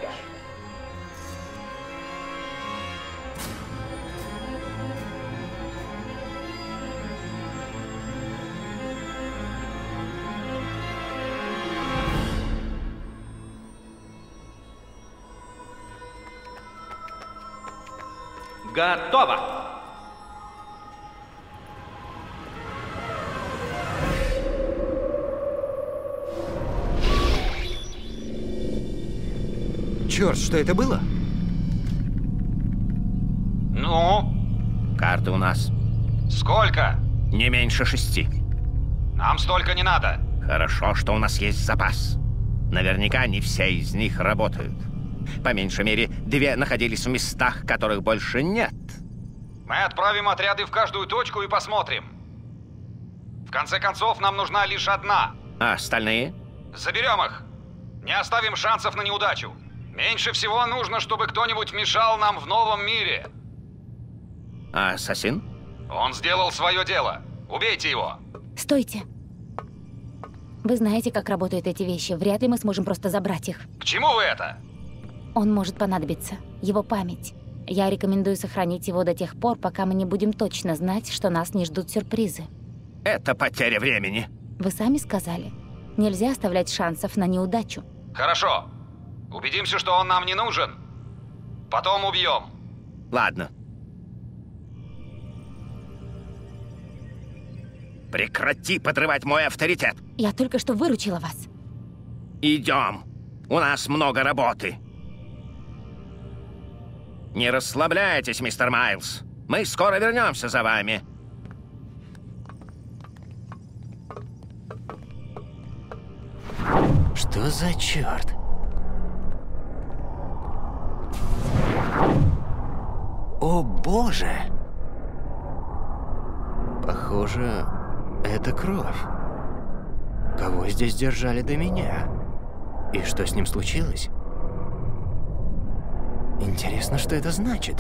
Готово! Черт, что это было? Ну? Карты у нас. Сколько? Не меньше 6. Нам столько не надо. Хорошо, что у нас есть запас. Наверняка не все из них работают. По меньшей мере, 2 находились в местах, которых больше нет. Мы отправим отряды в каждую точку и посмотрим. В конце концов, нам нужна лишь одна. А остальные? Заберем их. Не оставим шансов на неудачу. Меньше всего нужно, чтобы кто-нибудь мешал нам в новом мире. А ассасин? Он сделал свое дело. Убейте его. Стойте. Вы знаете, как работают эти вещи. Вряд ли мы сможем просто забрать их. К чему вы это? Он может понадобиться. Его память. Я рекомендую сохранить его до тех пор, пока мы не будем точно знать, что нас не ждут сюрпризы. Это потеря времени. Вы сами сказали. Нельзя оставлять шансов на неудачу. Хорошо. Убедимся, что он нам не нужен. Потом убьем. Ладно. Прекрати подрывать мой авторитет. Я только что выручила вас. Идем. У нас много работы. Не расслабляйтесь, мистер Майлз. Мы скоро вернемся за вами. Что за черт? О боже! Похоже, это кровь. Кого здесь держали до меня? И что с ним случилось? Интересно, что это значит?